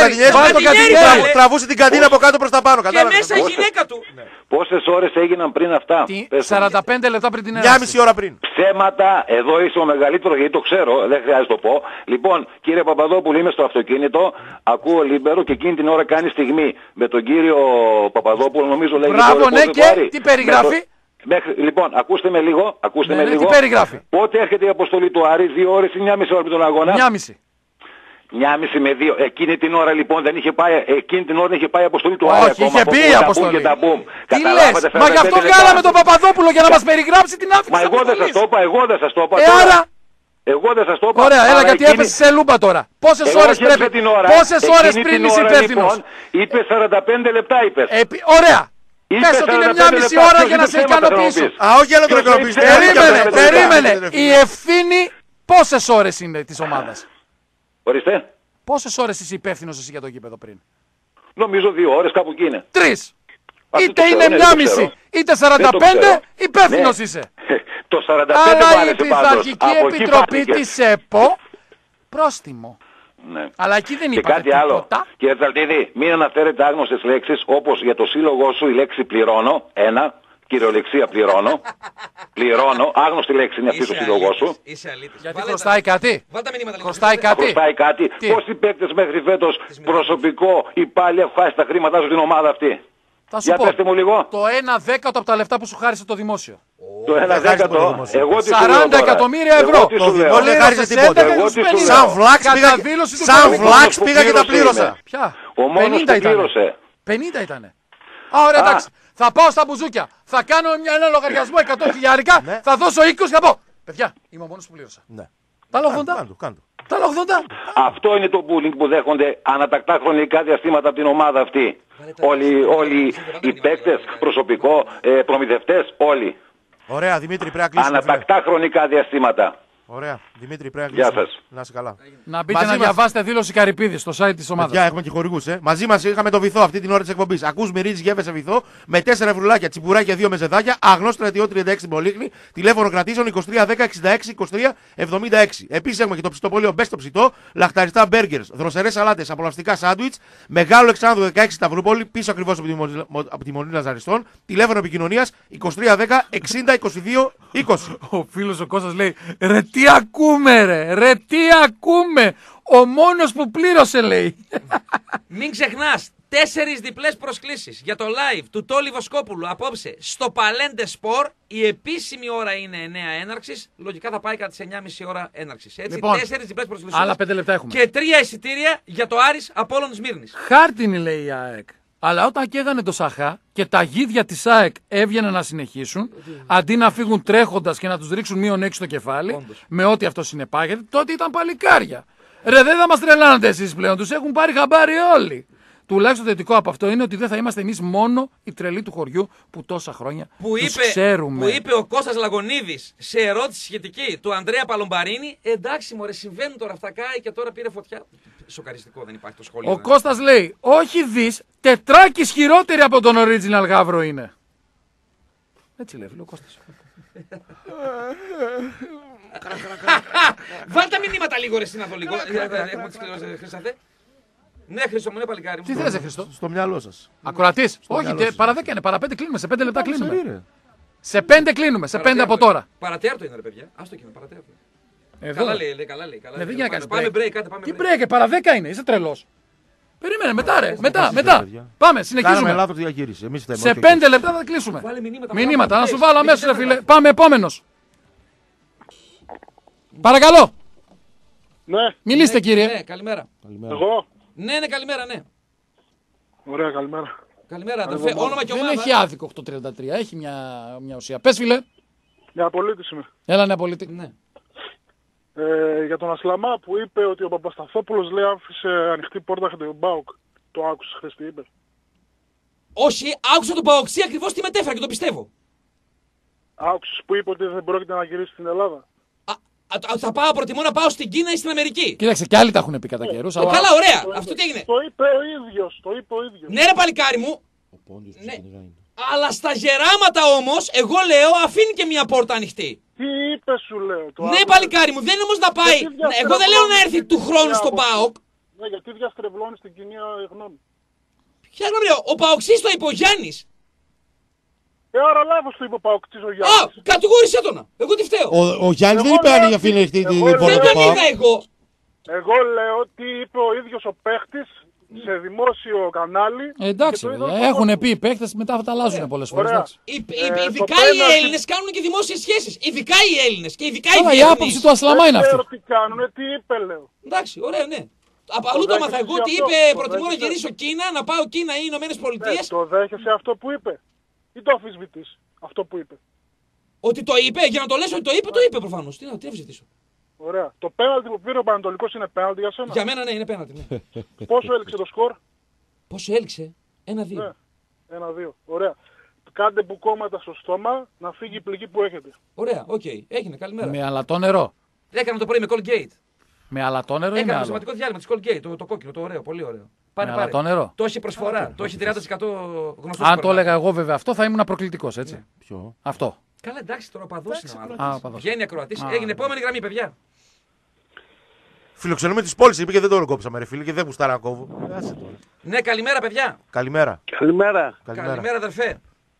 C: Κατινιέρη.
B: Τραβούσε την καντίνα από κάτω προς τα πάνω.
A: Και μέσα η γυναίκα του.
K: Πόσες ώρες έγιναν πριν αυτά?
C: σαράντα πέντε λεπτά πριν την έναρξη.
B: Μια μισή ώρα πριν.
K: Ψέματα, εδώ είσαι ο μεγαλύτερος, γιατί το ξέρω, δεν χρειάζεται να το πω. Λοιπόν, κύριε Παπαδόπουλο, είμαι στο αυτοκίνητο, ακούω Λίμπερο και εκείνη την ώρα κάνει στιγμή με τον κύριο Παπαδόπουλο, νομίζω λέγεται.
C: Μπράβο, ναι, και τι περιγράφει.
K: Μέχρι, λοιπόν, ακούστε με λίγο. Ακούστε
C: ναι,
K: με
C: ναι,
K: λίγο.
C: Τι περιγράφει.
K: Πότε έρχεται η αποστολή του Άρη, δύο ώρες ή μια μισή ώρα με τον αγώνα?
C: Μια μισή.
K: Μια μισή με δύο. Εκείνη την ώρα λοιπόν δεν είχε πάει, εκείνη την ώρα δεν είχε πάει η αποστολή του Άρη.
C: Όχι, είχε πει η αποστολή.
K: Και τα μπουμ.
C: Τι λες, μα γι' αυτό βγάλαμε τον Παπαδόπουλο για να μας περιγράψει την άφηξη.
K: Μα εγώ δεν σας το είπα, εγώ δεν σας το είπα.
C: Ε, άρα...
K: Εγώ δεν σας το είπα.
C: Ωραία, έλα γιατί έπεσε σε λούμπα τώρα. Πόσες ώρες πρέπει, πόσες ώρες πριν είσαι υπεύθυνος?
K: Είπε σαράντα πέντε λεπτά είπες.
C: Ωραία. Πες ότι είναι μια μισή ώρα για να σε ικανοποιήσω.
B: Α, όχι άλλο το ικανοποιήσω.
C: Περίμενε, περίμενε. Η ευθύνη πόσες ώρες είναι της ομάδας?
K: Ορίστε.
C: Πόσες ώρες είσαι υπεύθυνος εσύ για το γήπεδο πριν?
K: Νομίζω δύο ώρες κάπου εκεί είναι.
C: Τρεις. Είτε είναι μια μισή, είτε σαράντα πέντε, υπεύθυνος είσαι.
K: Το σαράντα πέντε
C: αλλά η Πειθαρχική Επιτροπή της ΕΠΟ πρόστιμο.
K: Ναι.
C: Αλλά εκεί δεν
K: και
C: είπατε
K: κάτι
C: τίποτα.
K: άλλο. Κύριε Τσαλτίδη, μην αναφέρετε άγνωστες λέξεις όπως για το σύλλογό σου η λέξη πληρώνω, ένα, κυριολεξία πληρώνω, πληρώνω, άγνωστη λέξη είναι αυτή στο σύλλογό σου.
A: Είσαι αλήτης.
C: Γιατί χρωστάει κάτι. Χρωστάει κάτι.
K: Χρωστάει κάτι. Πόσοι παίκτες μέχρι φέτος προσωπικό ή πάλι έχουν χάσει τα χρήματά σου την ομάδα αυτή?
C: Θα σου
K: Για
C: πω,
K: πέστε μου λίγο.
C: Το ένα δέκατο από τα λεφτά που σου χάρισε το δημόσιο.
K: Το ένα δέκατο, εγώ τι σου λέω
C: σαράντα εκατομμύρια ευρώ.
B: Το δημόσιο δεν χάρισε τίποτα. Σαν βλάξ πήγα και τα πλήρωσα.
C: Ποια?
K: Ο μόνος που πλήρωσε.
C: πενήντα ήτανε. Α, ωραία, εντάξει. Θα πάω στα μπουζούκια. Θα κάνω ένα λογαριασμό εκατό χιλιάρικα. Θα δώσω είκοσι και θα πω. Παιδιά, είμαι ο μόνος που πλήρωσα. Τα άλλα ογδόντα. Τα άλλα ογδόντα.
K: Αυτό είναι το bullying που δέχονται ανατακτά χρονικά διαστήματα από την ομάδα αυτή. Όλοι, όλοι οι παίκτες, προσωπικό, ε, προμηθευτές, όλοι.
B: Ωραία, Δημήτρη, πρέπει να κλείσουμε.
K: Ανατακτά χρονικά διαστήματα.
B: Ωραία, Δημήτρη, πρέπει να κλείσουμε.
K: Γεια σας.
B: Να είσαι καλά.
C: Να μπείτε να διαβάσετε δήλωση Καρυπίδη στο site της ομάδας.
B: Παιδιά, έχουμε και χορηγούς, ε. Μαζί μας είχαμε το βυθό αυτή την ώρα της εκπομπής. Ακούς μυρίζεις γεύεσαι βυθό με τέσσερα ευρουλάκια, τσιμπουράκια δύο μεζεδάκια, αγνό στρατιώτη τριάντα έξι Πολύχνη, τηλέφωνο κρατήσεων είκοσι τρία δέκα εξήντα έξι είκοσι τρία εβδομήντα έξι. Επίσης έχουμε και το ψητοπολείο Μπες στο ψητό, λαχταριστά μπέργκερς, δροσερές σαλάτες, απολαυστικά σάντουιτς, Μεγάλο Εξάνδρου δεκαέξι Σταυρούπολη, πίσω ακριβώς από τη Μονή Λαζαριστών, τηλέφωνο επικοινωνίας είκοσι τρία δέκα εξήντα είκοσι δύο είκοσι.
C: Ο φίλος ο Κώστας λέει: Ρε τι ακούμε, ρε, ρε τι ακούμε. Ο μόνος που πλήρωσε, λέει.
A: Μην ξεχνάς, τέσσερις διπλές προσκλήσεις για το live του Τόλι Βοσκόπουλου απόψε στο Παλέντε Σπορ. Η επίσημη ώρα είναι εννιά έναρξης. Λογικά θα πάει κατά τις εννιά και μισή ώρα έναρξης. Έτσι,
C: λοιπόν,
A: τέσσερις διπλές προσκλήσεις.
C: Άλλα πέντε λεπτά έχουμε.
A: Και τρία εισιτήρια για το Άρης Απόλλων Σμύρνης.
C: Χάρτινη, λέει η ΑΕΚ. Αλλά όταν καίγανε το Σαχά και τα γίδια της ΑΕΚ έβγαιναν να συνεχίσουν, αντί να φύγουν τρέχοντας και να τους ρίξουν μείον έξι στο κεφάλι, όντως, με ό,τι αυτό συνεπάγεται, τότε ήταν παλικάρια. Ρε, δεν θα μας τρελάνετε εσείς πλέον, τους έχουν πάρει χαμπάρι όλοι. Τουλάχιστον το θετικό από αυτό είναι ότι δεν θα είμαστε εμείς μόνο οι τρελοί του χωριού που τόσα χρόνια που τους είπε, ξέρουμε.
A: Που είπε ο Κώστας Λαγωνίδης σε ερώτηση σχετική του Ανδρέα Παλομπαρίνη, εντάξει μωρέ, συμβαίνουν τώρα αυτά, κάει και τώρα πήρε φωτιά. Σοκαριστικό, δεν υπάρχει το σχολείο.
C: Ο Κώστας λέει, όχι δις, τετράκις χειρότερη από τον original Γαύρο είναι. Έτσι λέει, ο Κώστας.
A: Βάλ' τα μηνύματα λίγο ρε, να δω λίγο. Έχουμε τις κληρώσεις, Χρυσάθε. Ναι, Χρήστο μου, είναι παλικάρι μου.
C: Τι θες, Χρήστο?
B: Στο μυαλό σας.
C: Ακροατής. Όχι, τε, παρά δέκα είναι, παρά πέντε κλείνουμε. Σε πέντε λεπτά κλείνουμε. Σε πέντε κλείνουμε, σε πέντε από τώρα.
A: Παρατέρτο είναι, ρε παιδιά. Άστο και με παρατέρτο.
C: Εδώ.
A: Καλά λέει, λέει, καλά λέει. Καλά
C: Ναι,
A: λέει.
C: δεν γίνεται να
A: Πάμε
C: κάνεις
A: break, κάντε, πάμε
C: Τι
A: break.
C: break, παρά δέκα είναι, είσαι τρελός. Περίμενε, μετά ρε, μετά,
B: εσείς,
C: μετά.
B: παιδιά.
C: Πάμε,
B: Κάναμε
C: συνεχίζουμε.
B: λάθος διαχείριση. Εμείς φταίμε.
C: Σε
B: όχι
C: πέντε λεπτά θα κλείσουμε.
A: Βάλε μηνύματα.
C: Μηνύματα, να σου
A: Πάμε,
C: βάλω
A: μην
C: αμέσως, ρε
A: ξέρετε.
C: φίλε. Πάμε, επόμενος. Παρακαλώ.
L: Ναι.
C: Μιλήστε, κύριε.
A: Ναι, καλημέρα.
L: Εγώ.
A: Ναι, ναι, καλημέρα, ναι.
L: Ωραία, καλημέρα.
A: Καλημέρα, αδερφέ. Όνομα και
C: Δεν
A: ομάδα.
C: έχει άδικο οκτακόσια τριάντα τρία, έχει μια, μια ουσία. Πες, φίλε.
L: Μια απολύτως είμαι.
C: Έλα, ναι, πολίτη.
A: Ναι.
L: Ε, για τον Ασλαμά που είπε ότι ο Παπασταθόπουλος λέει άφησε ανοιχτή πόρτα για τον Μπάουκ. Το άκουσες χθες τι είπε?
A: Όχι, άκουσα τον Παοξή ακριβώς τι μετέφερα και το πιστεύω.
L: Άκουσες που είπε ότι δεν πρόκειται να γυρίσει στην Ελλάδα?
A: Α, α, θα πάω, προτιμώ να πάω στην Κίνα ή στην Αμερική.
C: Κοίταξε, και άλλοι τα έχουν πει κατά καιρούς.
A: Ε,
C: Αλλά...
A: Καλά, ωραία.
L: Το
A: Αυτό
L: είπε-
A: τι έγινε.
L: Το είπε ο ίδιος, το είπε ο ίδιος.
A: Ναι, ρε παλικάρι μου. Ναι. Αλλά στα γεράματα όμως, εγώ λέω αφήνει και μια πόρτα ανοιχτή.
L: Τι είπε σου λέω. Το
A: Ναι,
L: άκουσες?
A: παλικάρι μου, δεν είναι όμως να πάει.
L: Γιατί
A: Ναι, εγώ δεν λέω να έρθει του
L: διαστρεβλώνεις
A: χρόνου
L: την
A: στον
L: κοινή
A: ΠΑΟΚ.
L: άποψη? Ναι, γιατί διαστρεβλώνεις την κοινή γνώμη.
A: Ποια γνώμη λέω, ο Παοξής το είπε ο Γιάννης.
L: Ε, άρα λάθος το είπε ο Παοκτής ο
A: Α,
L: Γιάννης.
A: κατηγόρησέ τον. Εγώ τι φταίω.
B: Ο, ο Γιάννης δεν
L: Εγώ
B: είπε
L: λέω
B: αν
L: ότι-
B: αφήνει ανοιχτή την
L: εγώ
B: πόρτα
A: Δεν
B: του
A: τον
B: ΠΑΟΚ.
A: είδα εγώ.
L: Εγώ λέω ότι είπε ο ίδιος ο παίχτης σε δημόσιο κανάλι.
C: Ε, εντάξει,
L: και το
C: βέβαια,
L: είδα στο
C: έχουν
L: κόμμα.
C: πει οι παίκτες, μετά θα τα αλλάζουν πολλές φορές.
L: Ωραία.
C: εντάξει.
A: Ει-
L: Ε,
A: ει-
L: το
A: Ειδικά οι
L: πέναλτι-
A: Έλληνες κάνουν και δημόσιες σχέσεις. Ειδικά οι Έλληνες και ειδικά οι
C: Καλά, η
A: διεθνείς.
C: άποψη του Ασλαμά είναι
L: Δεν
C: αυτή.
L: ξέρω τι κάνουνε, τι είπε λέω.
A: Εντάξει, ωραία, ναι. Από αλλού το
L: δέχεσαι
A: έμαθα εγώ
L: εσύ
A: ότι
L: αυτό?
A: είπε
L: Το
A: προτιμώ να
L: δέχεσαι?
A: γυρίσω Κίνα, να πάω Κίνα ή Ηνωμένες
L: Ε,
A: Πολιτείες.
L: το δέχεσαι αυτό που είπε ή το αμφισβητείς αυτό που είπε?
A: Ότι το είπε, για να το λες ότι το είπε, το είπε προφανώς. Τι να τι να συζητήσω.
L: Ωραία. Το πέναλτι που πήρε ο Πανατολικός είναι πέναλτι για σένα?
A: Για μένα ναι, είναι πέναλτι. Ναι.
L: Πόσο έληξε το σκορ?
A: Πόσο έλξε, ένα-δύο.
L: Ναι. Ένα-δύο. Ωραία. Κάντε μπουκώματα στο στόμα να φύγει η πληγή που έχετε.
A: Ωραία, οκ, έγινε, καλημέρα.
C: Με αλατό νερό.
A: Έκανα το πρωί με Colgate.
C: Με αλατό νερό ή με
A: Έκανα το
C: άλλο.
A: σωματικό διάλειμμα της Colgate, το, το κόκκινο, το ωραίο, πολύ ωραίο. Πάρε,
C: Με
A: πάρε.
C: αλατό νερό.
A: Το έχει προσφορά, το έχει τριάντα τοις εκατό γνωστό.
C: Αν το έλεγα εγώ βέβαια αυτό θα ήμουν προκλητικός, έτσι.
B: Ποιο?
C: Αυτό.
A: Καλά, εντάξει, τώρα ο παδός είναι ο
C: Α,
A: άλλος.
C: παδός.
A: Βγαίνει ακροατής.
C: Α.
A: Έγινε επόμενη γραμμή, παιδιά.
B: Φιλοξενούμε τις πόλεις, είπε και δεν το κόψαμε ρε φίλε και δεν γουστάρα να κόβω. Ε, άσε τώρα.
A: Ναι, καλημέρα, παιδιά.
B: Καλημέρα.
M: Καλημέρα.
A: Καλημέρα, αδερφέ.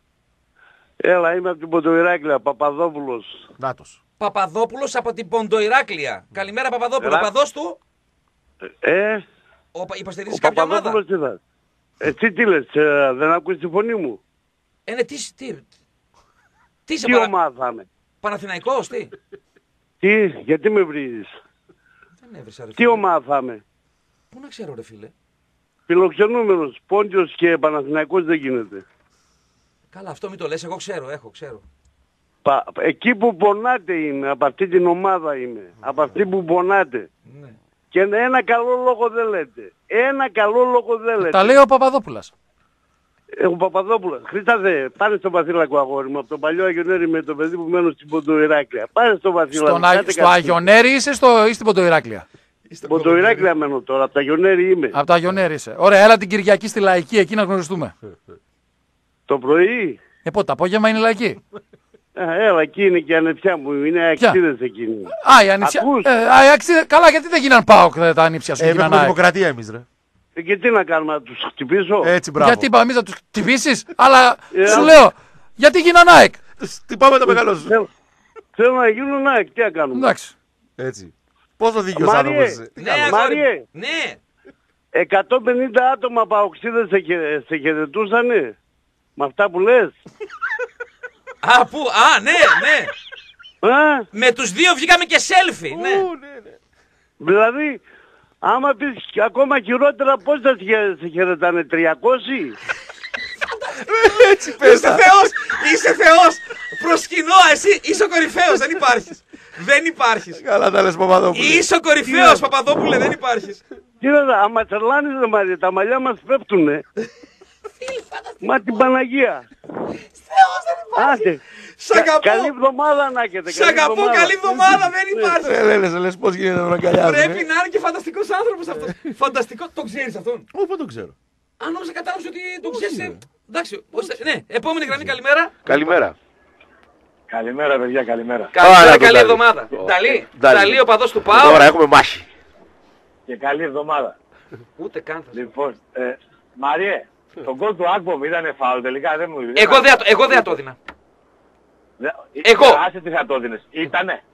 M: Έλα, είμαι από την Ποντοϊράκλεια, Παπαδόπουλος.
B: Νάτος.
A: Παπαδόπουλος από την Ποντοϊράκλεια. Καλημέρα, Παπαδόπουλο.
M: Ρα-
A: Παδός του.
M: Ε,
A: Ο, πα- υποστηρίζεις
M: ο
A: κάποια ομάδα.
M: Παπαδόπουλος τι θα. Εσύ τι λες, ε, δεν ακούς τη φωνή μου?
A: Ε, ναι, τι, τι, τι είσαι,
M: Τι
A: παρα...
M: ομάδα θα είμαι?
A: Παναθηναϊκός, τι.
M: Τι, γιατί με βρίζεις?
A: Δεν έβρισα, ρε
M: Τι
A: φίλε.
M: ομάδα θα είμαι?
A: Πού να ξέρω, ρε φίλε.
M: Φιλοξενούμενος, Πόντιος και Παναθηναϊκός δεν γίνεται.
A: Καλά, αυτό μην το λες, εγώ ξέρω, έχω, ξέρω.
M: Πα, εκεί που πονάτε είμαι, από αυτή την ομάδα είμαι. Από αυτή που πονάτε.
A: Ναι.
M: Και ένα καλό λόγο δεν λέτε. Ένα καλό λόγο δεν λέτε.
C: Τα λέει ο Παπαδόπουλας.
M: Ε, Ο Παπαδόπουλος. Χρήσταθε, πάνε στο Βαθύλακο αγόρι μου. Από το παλιό Αγιονέρη με το παιδί που μένω στην Ποντοϊράκλεια. Πάνε στο Βαθύλακο.
C: Στον Α-
M: Κάτε
C: στο
M: κάτι.
C: Αγιονέρη είσαι στο... ή στην Ποντοϊράκλεια.
M: Ποντοϊράκλεια μένω τώρα. Από το Αγιονέρη είμαι.
C: Από το Αγιονέρη είσαι. Ωραία, έλα την Κυριακή στη Λαϊκή εκεί να γνωριστούμε.
M: Το πρωί.
C: Ε, πότε, το απόγευμα είναι Λαϊκή.
M: Ε, έλα, εκεί είναι και η ανεψιά μου. Είναι αξίδες εκείνη.
C: Α, η ανιψιά.
M: Ακούς?
C: Ε, α, οι αξίδες- Καλά, γιατί δεν γίναν ΠΑΟΚ ε, τα ανήψια σου.
B: Ε,
C: γίναν
B: έχουμε
C: ΑΕΚ.
B: δημοκρατία εμείς ρε.
M: Ε, και τι να κάνουμε, να τους χτυπήσω?
B: Έτσι, μπράβο.
C: Γιατί είπαμε εμείς να τους χτυπήσεις, αλλά
M: Ε,
C: σου
M: α-
C: λέω, γιατί γίναν ΑΕΚ.
B: Τι πάμε το μεγάλο σου.
M: Θέλω- Θέλω να γίνουν να, τι να κάνουμε.
C: Εντάξει.
B: Έτσι. Πόσο δίκαιος
M: Μάριε.
B: άνθρωπος είσαι. Τι
A: Ναι,
B: κάνουμε.
A: αγόρι.
M: Μάριε.
A: Ναι.
M: εκατόν πενήντα άτομα παοξίδες σε, χαι- σε χαιρετούσανε. Με αυτά που λες.
A: Α, πού, α, ναι, ναι.
M: Α,
A: Με τους δύο βγήκαμε και selfie, ναι.
M: δηλαδή, άμα πεις και ακόμα χειρότερα πώς θα σε χαι- σε χαιρετάνε, τριακόσιοι.
B: Έτσι πες
A: Είσαι
B: τα.
A: θεός, είσαι θεός. Προσκυνώ, εσύ είσαι ο κορυφαίος, δεν υπάρχεις. Δεν υπάρχεις.
B: Καλά τα λες Παπαδόπουλε.
A: Είσαι ο κορυφαίος, Παπαδόπουλε, δεν υπάρχεις.
M: Τι να άμα τσαλάνεις ρε Μαρία, τα μαλλιά μας πέφτουνε. Μα την Παναγία. Άντε.
A: Σ' αγαπώ.
M: Καλή εβδομάδα να έχετε.
A: Σ' αγαπώ, καλή εβδομάδα, δεν υπάρχει.
B: Ε, λες, λες πώς γίνεται να αγκαλιάζουν.
A: Πρέπει να είναι και φανταστικός άνθρωπος αυτός. Φανταστικό, το ξέρεις αυτόν.
B: Όχι, δεν το ξέρω.
A: Αν νόμιζα κατάλαβες ότι το ξέρεις. ε, Εντάξει, ώστε- ναι, επόμενη γραμμή, καλημέρα.
B: Καλημέρα.
J: Καλημέρα, παιδιά, καλημέρα.
A: Καλημέρα,
B: το
A: καλή
B: Ντάλι.
A: εβδομάδα.
B: Ω,
A: Νταλή,
B: Ντάλι.
A: Νταλή ο παδός του ΠΑΟΚ.
B: Τώρα έχουμε μάχη.
J: Και καλή εβδομάδα.
A: Ούτε καν.
J: Λοιπόν, ε, Μαριέ, τον γκολ του Ακπομ ήτανε φάουλ τελικά, δεν μου είπε.
A: Εγώ δεν εγώ δεν το έδινα.
J: Εγώ. Άσε τι θα το έδινες. Ήτανε.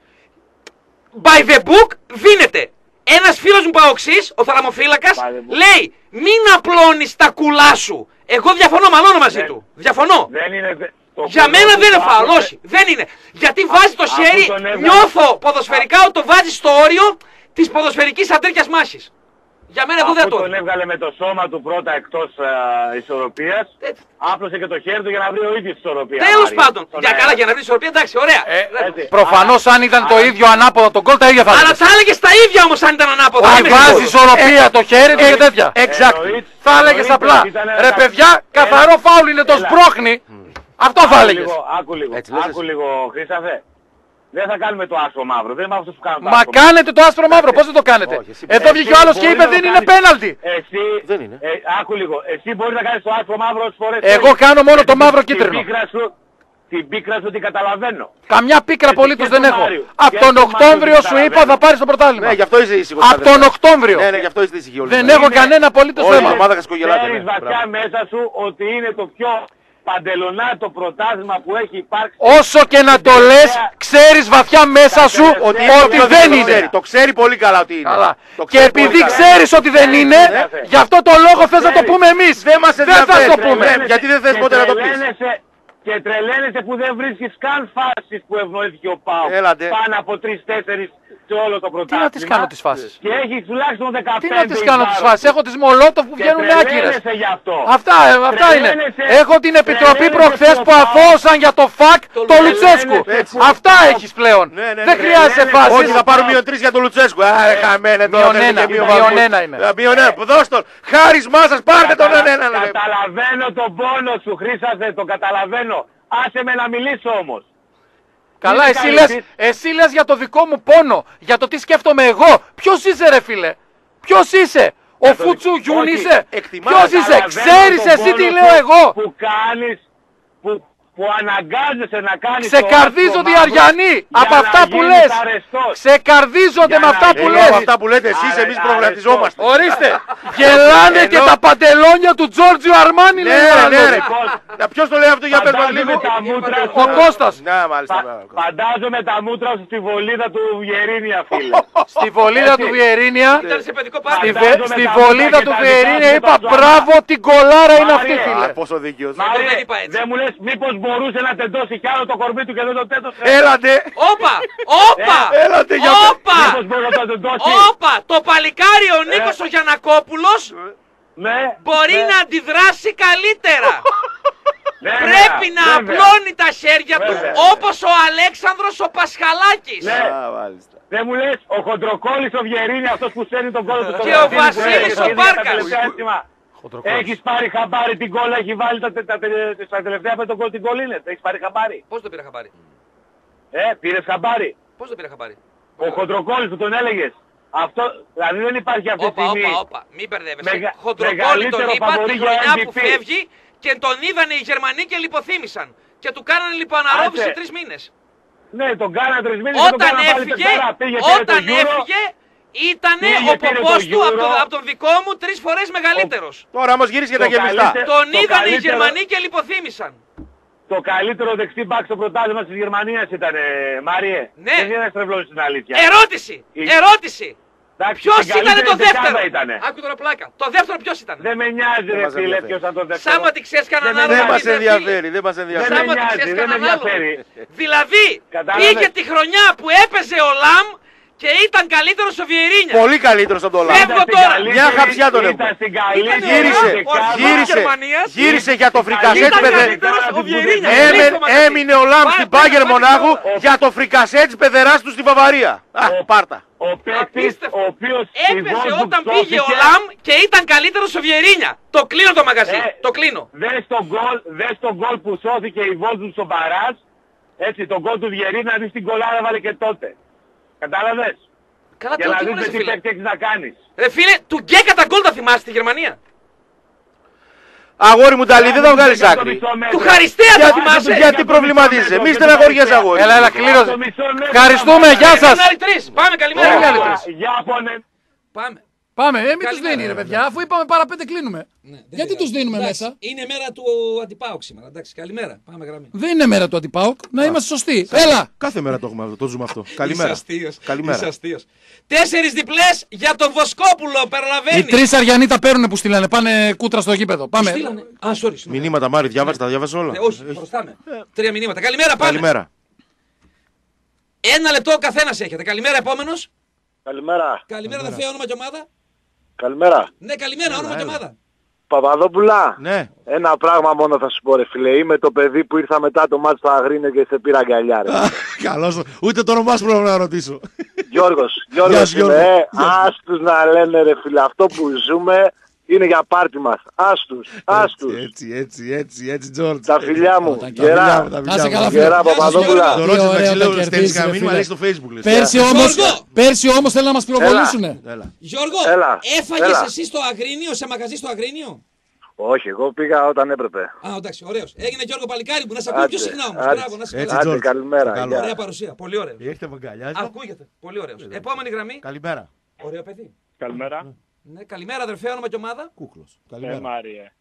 A: By the book δίνεται. Ένας φίλος μου παοξής, ο θαλαμοφύλακας, λέει μην απλώνεις τα κουλά σου. Εγώ διαφωνώ μάλλον μαζί του. Διαφωνώ.
J: Δεν είναι...
A: Για μένα δεν είναι φάουλ, όχι. Δεν είναι. Γιατί βάζει το χέρι, νιώθω ποδοσφαιρικά ότι το βάζει στο όριο της ποδοσφαιρικής αντέρκειας μάχης. Για μένα εγώ δεν το
J: τον έβγαλε με το σώμα του πρώτα εκτός uh, ισορροπίας, άπλωσε και το χέρι του για να βρει ο ίδιος ισορροπία.
A: Τέλος πάντων. Για καλά, για να βρει ισορροπία, εντάξει, ωραία.
C: Ε, προφανώς αν ήταν το ίδιο ανάποδο τον γκολ, τα ίδια θα έλεγες.
A: Αλλά θα έλεγες τα ίδια όμως αν ήταν ανάποδο.
C: Αν βάζει ισορροπία το χέρι του και τέτοια.
B: Exactly.
C: Θα έλεγες απλά, ρε παιδιά, καθαρό φάουλ είναι το σπρώχνει. Αυτό θα έλεγες.
J: Άκου λίγο, άκου λίγο Χρήσταφε. Δεν θα κάνουμε το άσπρο μαύρο. Δεν είμαι αυτός που κάνουν το
C: Μα
J: άσπρο
C: κάνετε το άσπρο μαύρο, πώς δεν το κάνετε. Εδώ βγήκε ο άλλος και είπε δεν είναι πέναλτι.
J: Εσύ, δεν είναι. Ε, άκου λίγο, εσύ μπορείς να κάνεις το άσπρο μαύρο όσες φορές.
C: Εγώ κάνω μόνο το μαύρο κίτρινο.
J: Την πίκρα σου την καταλαβαίνω.
C: Καμιά πίκρα απολύτως δεν έχω. Από τον Οκτώβριο σου είπα θα πάρεις το πρωτάθλημα.
B: Ναι, γι' αυτό είσαι ήσυχος.
C: Από τον Οκτώβριο.
B: Ναι, ναι, γι' αυτό είσαι ήσυχη.
C: Δεν έχω κανένα απολύτως θέμα.
J: Ξέρεις βαθιά μέσα σου ότι είναι το πιο παντελονάτο πρωτάθλημα που έχει υπάρξει.
C: Όσο και να το λες, ξέρεις βαθιά μέσα σου ότι, ότι δεν είναι.
B: Το ξέρει πολύ καλά ότι είναι.
C: Καλά. Και επειδή ξέρεις ότι δεν είναι, γι' αυτό το λόγο θες να το πούμε εμείς.
B: Δεν μας ενδιαφέρει.
C: Δεν θα το πούμε.
B: Γιατί δεν θες ποτέ να το πεις.
J: Και τρελαίνεσαι που δεν βρίσκεις καν φάσεις που ευνοήθηκε ο ΠΑΟΚ. Πάνω από τρεις-τέσσερις σε όλο το πρωτάθλημα.
C: Τι να τις κάνω τις φάσεις.
J: Και έχει τουλάχιστον δεκαπέντε.
C: Τι να τις κάνω τις φάσεις. Έχω τις Μολότοφ που βγαίνουν άκυρες. Αυτά, αυτά είναι. Έχω την επιτροπή προχθές που αθώωσαν για το ΦΑΚ το Λουτσέσκου. Αυτά έχεις πλέον. Δεν χρειάζεσαι φάσεις.
B: Όχι, θα πάρω μείον τρεις για το Λουτσέσκου. Άρα χαμένε τώρα.
C: Μείον ένα είμαι.
B: Μείον ένα. Δώσ' τον. Χάρισμά σας, πάρτε τον ένα.
J: Καταλαβαίνω τον πόνο σου, Χρήσταφε, τον καταλαβαίνω. Άσε με να μιλήσω όμως.
C: Καλά, εσύ λες, εσύ λες για το δικό μου πόνο, για το τι σκέφτομαι εγώ. Ποιος είσαι ρε φίλε, ποιος είσαι, ο Φουτσου Γιούν είσαι, ποιος είσαι, ξέρεις εσύ τι λέω εγώ.
J: Που κάνεις, που, που αναγκάζεσαι να κάνεις.
C: Ξεκαρδίζονται οι Αριανοί από αυτά που λες. Ξεκαρδίζονται με αυτά που λες.
B: Με αυτά που λέτε εσείς, εμείς προβληματιζόμαστε.
C: Ορίστε, γελάνε και τα παντελόνια του Τζόρτζιο Αρμάνι.
B: Ναι, ναι, ρε. Ποιος το λέει αυτό για πες μας λίγο.
C: Ο Κώστας.
J: Φαντάζομαι τα μούτρα σου στη βολίδα του Βιερίνια, φίλε.
C: Στη βολίδα του Βιερίνια.
A: Ήταν σε παιδικό πάρτι.
C: Στη βολίδα του Βιερίνια είπα μπράβο, την κολάρα είναι αυτή, φίλε.
B: Πόσο δίκαιος.
J: Δεν μου λες μήπως μπορούσε να τεντώσει κι άλλο το κορμί του και δεν το τέντωσε.
B: Έλατε.
A: Όπα, όπα.
B: Έλατε για
A: όπα. Όπα, το παλικάρι ο Νίκος ο Γιαννακόπουλος μπορεί να αντιδράσει καλύτερα. Πρέπει να απλώνει τα χέρια του όπως ο Αλέξανδρος ο Πασχαλάκης.
J: Δεν μου λες, ο Χοντροκόλλης ο Βιερίνη, αυτός που σέρνει τον κόλλο του.
A: Και ο Βασίλης ο Μπάρκας.
J: Έχεις πάρει χαμπάρι την κόλλα, έχει βάλει τα, τα, τα, τα τελευταία με τον κόλλο την κόλλη, έχεις πάρει χαμπάρι.
A: Πώς το πήρα χαμπάρι.
J: Ε, πήρες χαμπάρι.
A: Πώς το πήρα χαμπάρι.
J: Ο Χοντροκόλλης που τον έλεγες. Αυτό, δηλαδή δεν υπάρχει αυτή τη στιγμή.
A: Όπα, όπα, μην μπερδεύεσαι. Μεγα, Χοντροκόλλη τον είπα τη χρονιά που φεύγει και τον είδανε οι Γερμανοί και λιποθύμησαν. Και του κάνανε λιποαναρρόβηση τρεις μήνες.
J: Ναι, τον κάνανε τρεις μήνες
A: όταν και τον έφυγε, όταν έφυγε, ήτανε ο ποπός του από τον, από τον δικό μου τρεις φορές μεγαλύτερος.
B: Ο... Τώρα όμως γύρισε για τα γεμιστά.
A: Τον είδανε οι Γερμανοί και λιποθύμησαν.
J: Το καλύτερο δεξί μπακ στο πρωτάθλημα της Γερμανίας ήταν, Μάριε.
A: Ναι.
J: Δεν είναι να στρεβλώσεις την αλήθεια.
A: Ερώτηση,
J: Η...
A: ερώτηση.
J: Εντάξει,
A: ποιος ήταν το δεύτερο.
J: Ήτανε.
A: Άκου τώρα πλάκα. Το δεύτερο ποιος ήταν.
J: Δεν με νοιάζει ρε φίλε ποιος ήταν το δεύτερο.
A: Σάμα τι ξέρεις κανέναν άλλο.
B: Δεν μας ενδιαφέρει, δεν μας ενδιαφέρει.
A: Σάμα τι ξέρεις κανέναν άλλο. Δηλαδή πήγε τη χρονιά που έπαιζε ο Λαμ και ήταν καλύτερος ο Βιερίνια.
B: Πολύ καλύτερος από το Λαμ.
A: Φεύγω τώρα.
B: Μια χαψιά τον έχω. Γύρισε, γύρισε, γύρισε για το φρικασέ της πεδεράς. Έμεινε ο Λαμ στην Μπάγερ Μονάχου για το φρικασέ της πεδεράς του στη Βαβαρία. Πάρτα.
J: Ο παίκτης ο οποίος
A: έπεσε όταν πήγε ο Λαμ και ήταν καλύτερος ο Βιερίνια. Το κλείνω το μαγαζί. Ε, το κλείνω.
J: Δες τον γκολ, δες τον γκολ που σώθηκε η Βόλτου στον Παράζ. Έτσι, τον γκολ του Βιερίνια, να δεις την κολάρα βάλε και τότε. Κατάλαβες.
A: Καλά,
J: για να δεις τι παίκτη έχεις να κάνεις.
A: Ρε φίλε, του Γκέκα τα γκολ τα θυμάσαι στη Γερμανία.
B: Αγόρι μου Νταλή, δεν θα βγάλεις άκρη.
A: Του Χαριστέα τα θυμάσαι.
B: Γιατί προβληματίζεσαι, μη στεναχωριέσαι αγόρι.
C: Έλα, έλα, Ευχαριστούμε, γεια σας.
A: Πάμε, καλημέρα.
J: Για πονε.
A: Πάμε.
C: Πάμε, ε, μην τους δίνει ρε παιδιά, αφού είπαμε παραπέντε κλείνουμε.
A: Ναι,
C: γιατί τους δίνουμε
A: εντάξει,
C: μέσα.
A: Είναι μέρα του αντιπάουκ σήμερα. Εντάξει, καλημέρα. Πάμε γραμμή.
C: Δεν είναι μέρα του αντιπάουκ, να είμαστε σωστοί. Έλα!
B: Κάθε μέρα το έχουμε αυτό, το ζούμε αυτό. Καλημέρα.
A: Είσαι αστείος.
B: Καλημέρα.
A: Είσαι αστείος. Τέσσερις διπλές για τον Βοσκόπουλο. Περλαβαίνει.
C: Οι τρεις Αριανοί τα παίρνουν που στείλανε. Πάνε κούτρα στο γήπεδο. Πάμε.
A: Στείλανε. Α, sorry.
B: Μηνύματα, Μάρη, διάβασε, τα διάβασε όλα.
A: Ε, όχι, χρωστάμε. Τρία μηνύματα. Καλημέρα, πάμε.
B: Καλημέρα.
A: Ένα λεπτό ο καθένας έχετε. Καλημέρα, επόμενος.
N: Καλημέρα.
A: Καλημέρα, αδερφέ, όνομα και ομάδα.
N: Καλημέρα.
A: Ναι, καλημέρα, όνομα και ομάδα.
N: Παπαδόπουλα.
B: Ναι.
N: Ένα πράγμα μόνο θα σου πω ρε φίλε. Είμαι το παιδί που ήρθα μετά το μάτι στο Αγρίνιο και σε πήρα αγκαλιά ρε.
B: Καλώς. Ούτε το όνομά σου πρέπει να ρωτήσω.
N: Γιώργος. Γιώργος είμαι. Ε, άστους να λένε ρε φίλε. Αυτό που ζούμε είναι για πάρτι μας. Άστους. Άστους.
B: Έτσι, έτσι, έτσι, έτσι, Τζόρτζ.
N: Τα φιλιά μου. Γερά. Γερά Παπαδόπουλα.
B: Το ρώτησα μεταξύ λέω στέλνεις κανένα μήνυμα, λέει στο Facebook.
C: Πέρσι όμως θέλουν να μας πυροβολήσουνε.
A: Γιώργο, έφαγες εσύ στο Αγρίνιο, σε μαγαζί στο Αγρίνιο.
N: Όχι, εγώ πήγα όταν έπρεπε.
A: Α, εντάξει, ωραίος. Έγινε Γιώργο Παλικάρι που να σε ακούει πιο συχνά όμως. Μπράβο, να σε
B: έτσι,
A: ακούει.
B: George.
N: Καλημέρα.
A: Ωραία παρουσία, πολύ ωραίο.
B: Έχετε μαγκαλιά.
A: Ακούγεται, πολύ ωραίος. Επόμενη γραμμή.
B: Καλημέρα.
A: Ωραίο παιδί.
G: Καλημέρα.
A: Ναι, καλημέρα αδερφέ, όνομα και ομάδα.
B: Κούκλος.
G: Ε,
B: Καλημέρα.
G: Μάριε.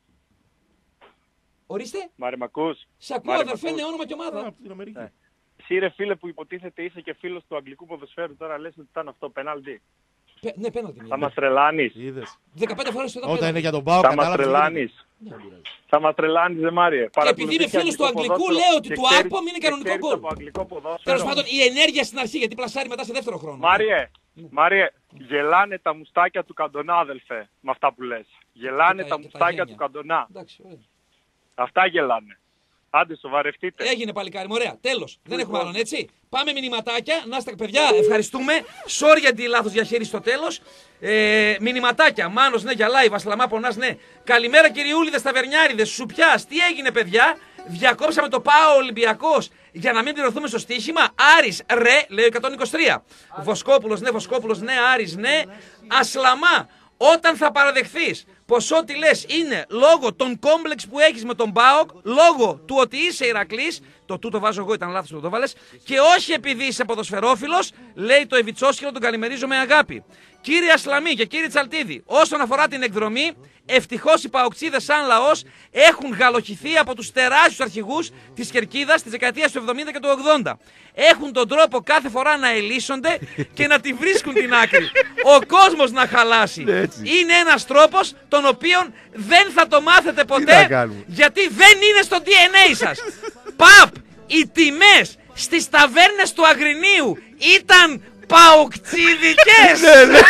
A: Ορίστε.
G: Μάρι, μ' ακούς?
A: Σε ακούω
G: Μάρι,
A: αδερφέ,
G: μ'
A: ναι,
G: ακούς?
A: όνομα και ομάδα.
G: Ναι. Εσύ ρε φίλε που υποτίθεται είσαι και φίλος του αγγλικού ποδοσφαίρου, τώρα λες ότι ήταν αυτό, πέναλτι.
A: Πε- Ναι, πέναλτι.
G: Θα μας τρελάνεις.
A: δεκαπέντε φορές το είδα
B: Όταν
A: πέναλτι.
B: είναι για τον Πάο,
G: Θα μας
B: κατάλαβες.
G: τρελάνεις. Θα μας τρελάνεις δε Μάριε.
A: Και επειδή είμαι φίλος του αγγλικού, λέω ότι του Άκπομ είναι κανονικό γκολ. Τέλος πάντων, η ενέργεια στην αρχή, γιατί πλασάρει μετά σε δεύτερο χρόνο.
G: Μάριε, Μάριε, γελάνε τα μουστάκια του Καντονά, αδελφέ, με αυτά που λες. Γελάνε
A: Και τα-
G: τα
A: και τα
G: μουστάκια
A: γένια.
G: του Καντονά.
A: Εντάξει, ωραία.
G: Αυτά γελάνε. Άντε, σοβαρευτείτε.
A: Έγινε παλικάρι μου, ωραία. Τέλος. Δεν έχουμε άλλον, έτσι. Πάμε μηνυματάκια. Να είστε παιδιά, ευχαριστούμε. Sorry για τη λάθος διαχείριση στο τέλος. Ε, μηνυματάκια. Μάνος, ναι, για live. Ασλαμά, πονάς, ναι. Καλημέρα κυριούλιδες, ταβερνιάριδες, Σουπιάς. Τι έγινε, παιδιά. Διακόψαμε το ΠΑΟ Ολυμπιακός για να μην πληρωθούμε στο στοίχημα. Άρης, ρε, λέει εκατόν είκοσι τρία. Βοσκόπουλος, ναι, Βοσκόπουλος, ναι, Άρης, ναι. Ασλαμά. Όταν θα παραδεχθείς πως ό,τι λες είναι λόγω των κόμπλεξ που έχεις με τον ΠΑΟΚ, λόγω του ότι είσαι Ηρακλής, το τούτο βάζω εγώ, ήταν λάθος που το βάλες, και όχι επειδή είσαι ποδοσφαιρόφιλος, λέει το Ευητσόσχυλο, τον καλημερίζω με αγάπη. Κύριε Ασλαμή και κύριε Τσαλτίδη, όσον αφορά την εκδρομή, ευτυχώς οι παοξίδες σαν λαός έχουν γαλοχηθεί από τους τεράστιους αρχηγούς της Κερκίδας της δεκαετίας του εβδομήντα και του ογδόντα. Έχουν τον τρόπο κάθε φορά να ελίσσονται και να τη βρίσκουν την άκρη. Ο κόσμος να χαλάσει. Είναι ένας τρόπος τον οποίον δεν θα το μάθετε ποτέ, γιατί δεν είναι στο ντι εν έι σας. Παπ, οι τιμές στις ταβέρνες του Αγρινίου ήταν παοκτσιδικές.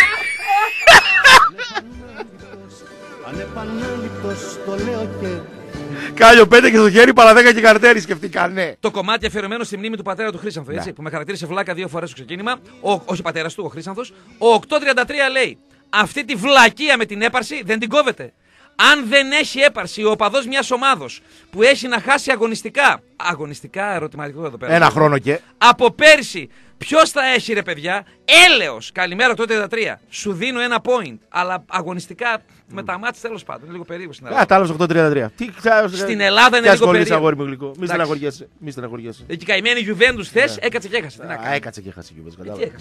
O: Ανεπανάληπτος το λέω και...
B: Κάλιο πέντε και στο χέρι, παρά δέκα και καρτέρι σκεφτήκανε.
A: Το κομμάτι αφιερωμένο στη μνήμη του πατέρα του Χρήσανθου, έτσι, που με χαρακτήρισε βλάκα δύο φορές στο ξεκίνημα. Ο, όχι πατέρας του, ο Χρήσανθος. Ο οκτώ τριάντα τρία λέει: αυτή τη βλακεία με την έπαρση δεν την κόβεται. Αν δεν έχει έπαρση ο οπαδός μιας ομάδος που έχει να χάσει αγωνιστικά. Αγωνιστικά, ερωτηματικό εδώ πέρα.
B: Ένα χρόνο και.
A: Από πέρσι, ποιος θα έχει ρε παιδιά, έλεος. Καλημέρα το τριάντα τρία. Σου δίνω ένα point. Αλλά αγωνιστικά με τα μάτς τέλος πάντων. Είναι λίγο περίεργο στην Ελλάδα.
B: Α, τα άλλα οκτώ τριάντα τρία.
A: Στην Ελλάδα είναι λίγο περίεργο.
B: Αγόρι μου γλυκό. Μη στεναχωριέσαι. Μη στεναχωριέσαι.
A: Εκεί καημένη Γιουβέντους θες, έκατσε και έχασε.
B: Α, έκατσε και έχασε η Γιουβέντους.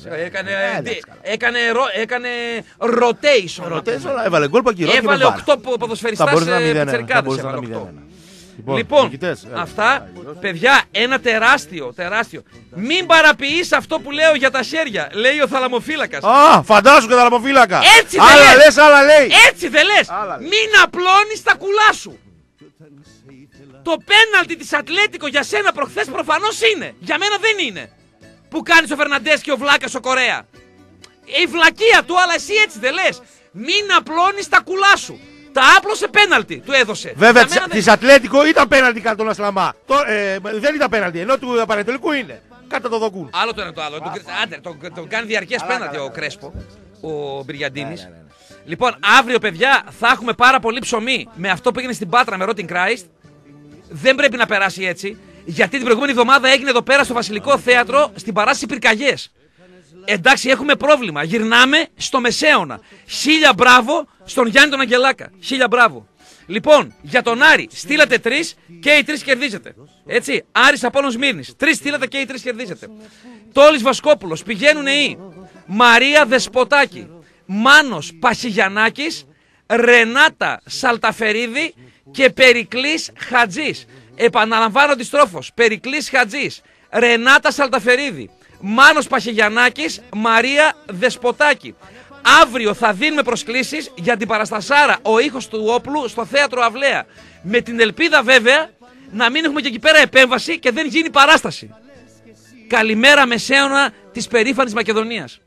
A: Έκανε rotation.
B: Rotation, έβαλε γκολ πακυρό.
A: Έβαλε οκτώ ποδοσφαιριστάς πιτσιρικάδες. Λοιπόν, αυτά, παιδιά, ένα τεράστιο, τεράστιο. Μην παραποιείς αυτό που λέω για τα χέρια, λέει ο θαλαμοφύλακας.
B: Α, φαντάσου και θαλαμοφύλακα.
A: Έτσι δεν
B: άλλα
A: λες.
B: λες, άλλα λέει.
A: Έτσι δεν λες. Μην απλώνεις τα κουλά σου. Το πέναλτι της Ατλέτικο για σένα προχθές προφανώς είναι. Για μένα δεν είναι. Που κάνεις ο Φερναντές και ο Βλάκας ο Κορέα. Η βλακεία του, αλλά εσύ έτσι δεν λες. Μην απλώνεις τα κουλά σου. Τα άπλωσε πέναλτι, του έδωσε.
B: Βέβαια, τη
A: δεν...
B: Ατλέτικο ήταν πέναλτι κατά τον Ασλαμά. Το, ε, δεν ήταν πέναλτι, ενώ του Πανετολικού είναι. Κάτα το δοκούν.
A: Άλλο το ένα το άλλο. Άντε, το, το, το κάνει διαρκές πέναλτι ο Κρέσπο, ο Μπυριαντίνης. Ναι, ναι, ναι. Λοιπόν, αύριο, παιδιά, θα έχουμε πάρα πολύ ψωμί με αυτό που έγινε στην Πάτρα με Rotting Christ. Δεν πρέπει να περάσει έτσι, γιατί την προηγούμενη εβδομάδα έγινε εδώ πέρα στο Βασιλικό Θέατρο στην παράσταση Πυρκαγιές. Εντάξει, έχουμε πρόβλημα. Γυρνάμε στο Μεσαίωνα. Χίλια μπράβο στον Γιάννη τον Αγγελάκα. Χίλια μπράβο. Λοιπόν, για τον Άρη στείλατε τρεις και οι τρεις κερδίζετε. Έτσι, Άρης Απόλλων Σμύρνης. Τρεις στείλατε και οι τρεις κερδίζετε. Τόλης Βασκόπουλος, πηγαίνουνε οι. Μαρία Δεσποτάκη. Μάνος Πασιγιαννάκης, Ρενάτα Σαλταφερίδη και Περικλής Χατζής. Επαναλαμβάνω αντιστρόφως. Περικλής Χατζής, Ρενάτα Σαλταφερίδη, Μάνος Πασιγιαννάκης, Μαρία Δεσποτάκη. Αύριο θα δίνουμε προσκλήσεις για την παραστασάρα «Ο ήχος του όπλου» στο θέατρο Αυλαία. Με την ελπίδα βέβαια να μην έχουμε και εκεί πέρα επέμβαση και δεν γίνει παράσταση. Καλημέρα μεσαίωνα της περήφανης Μακεδονίας.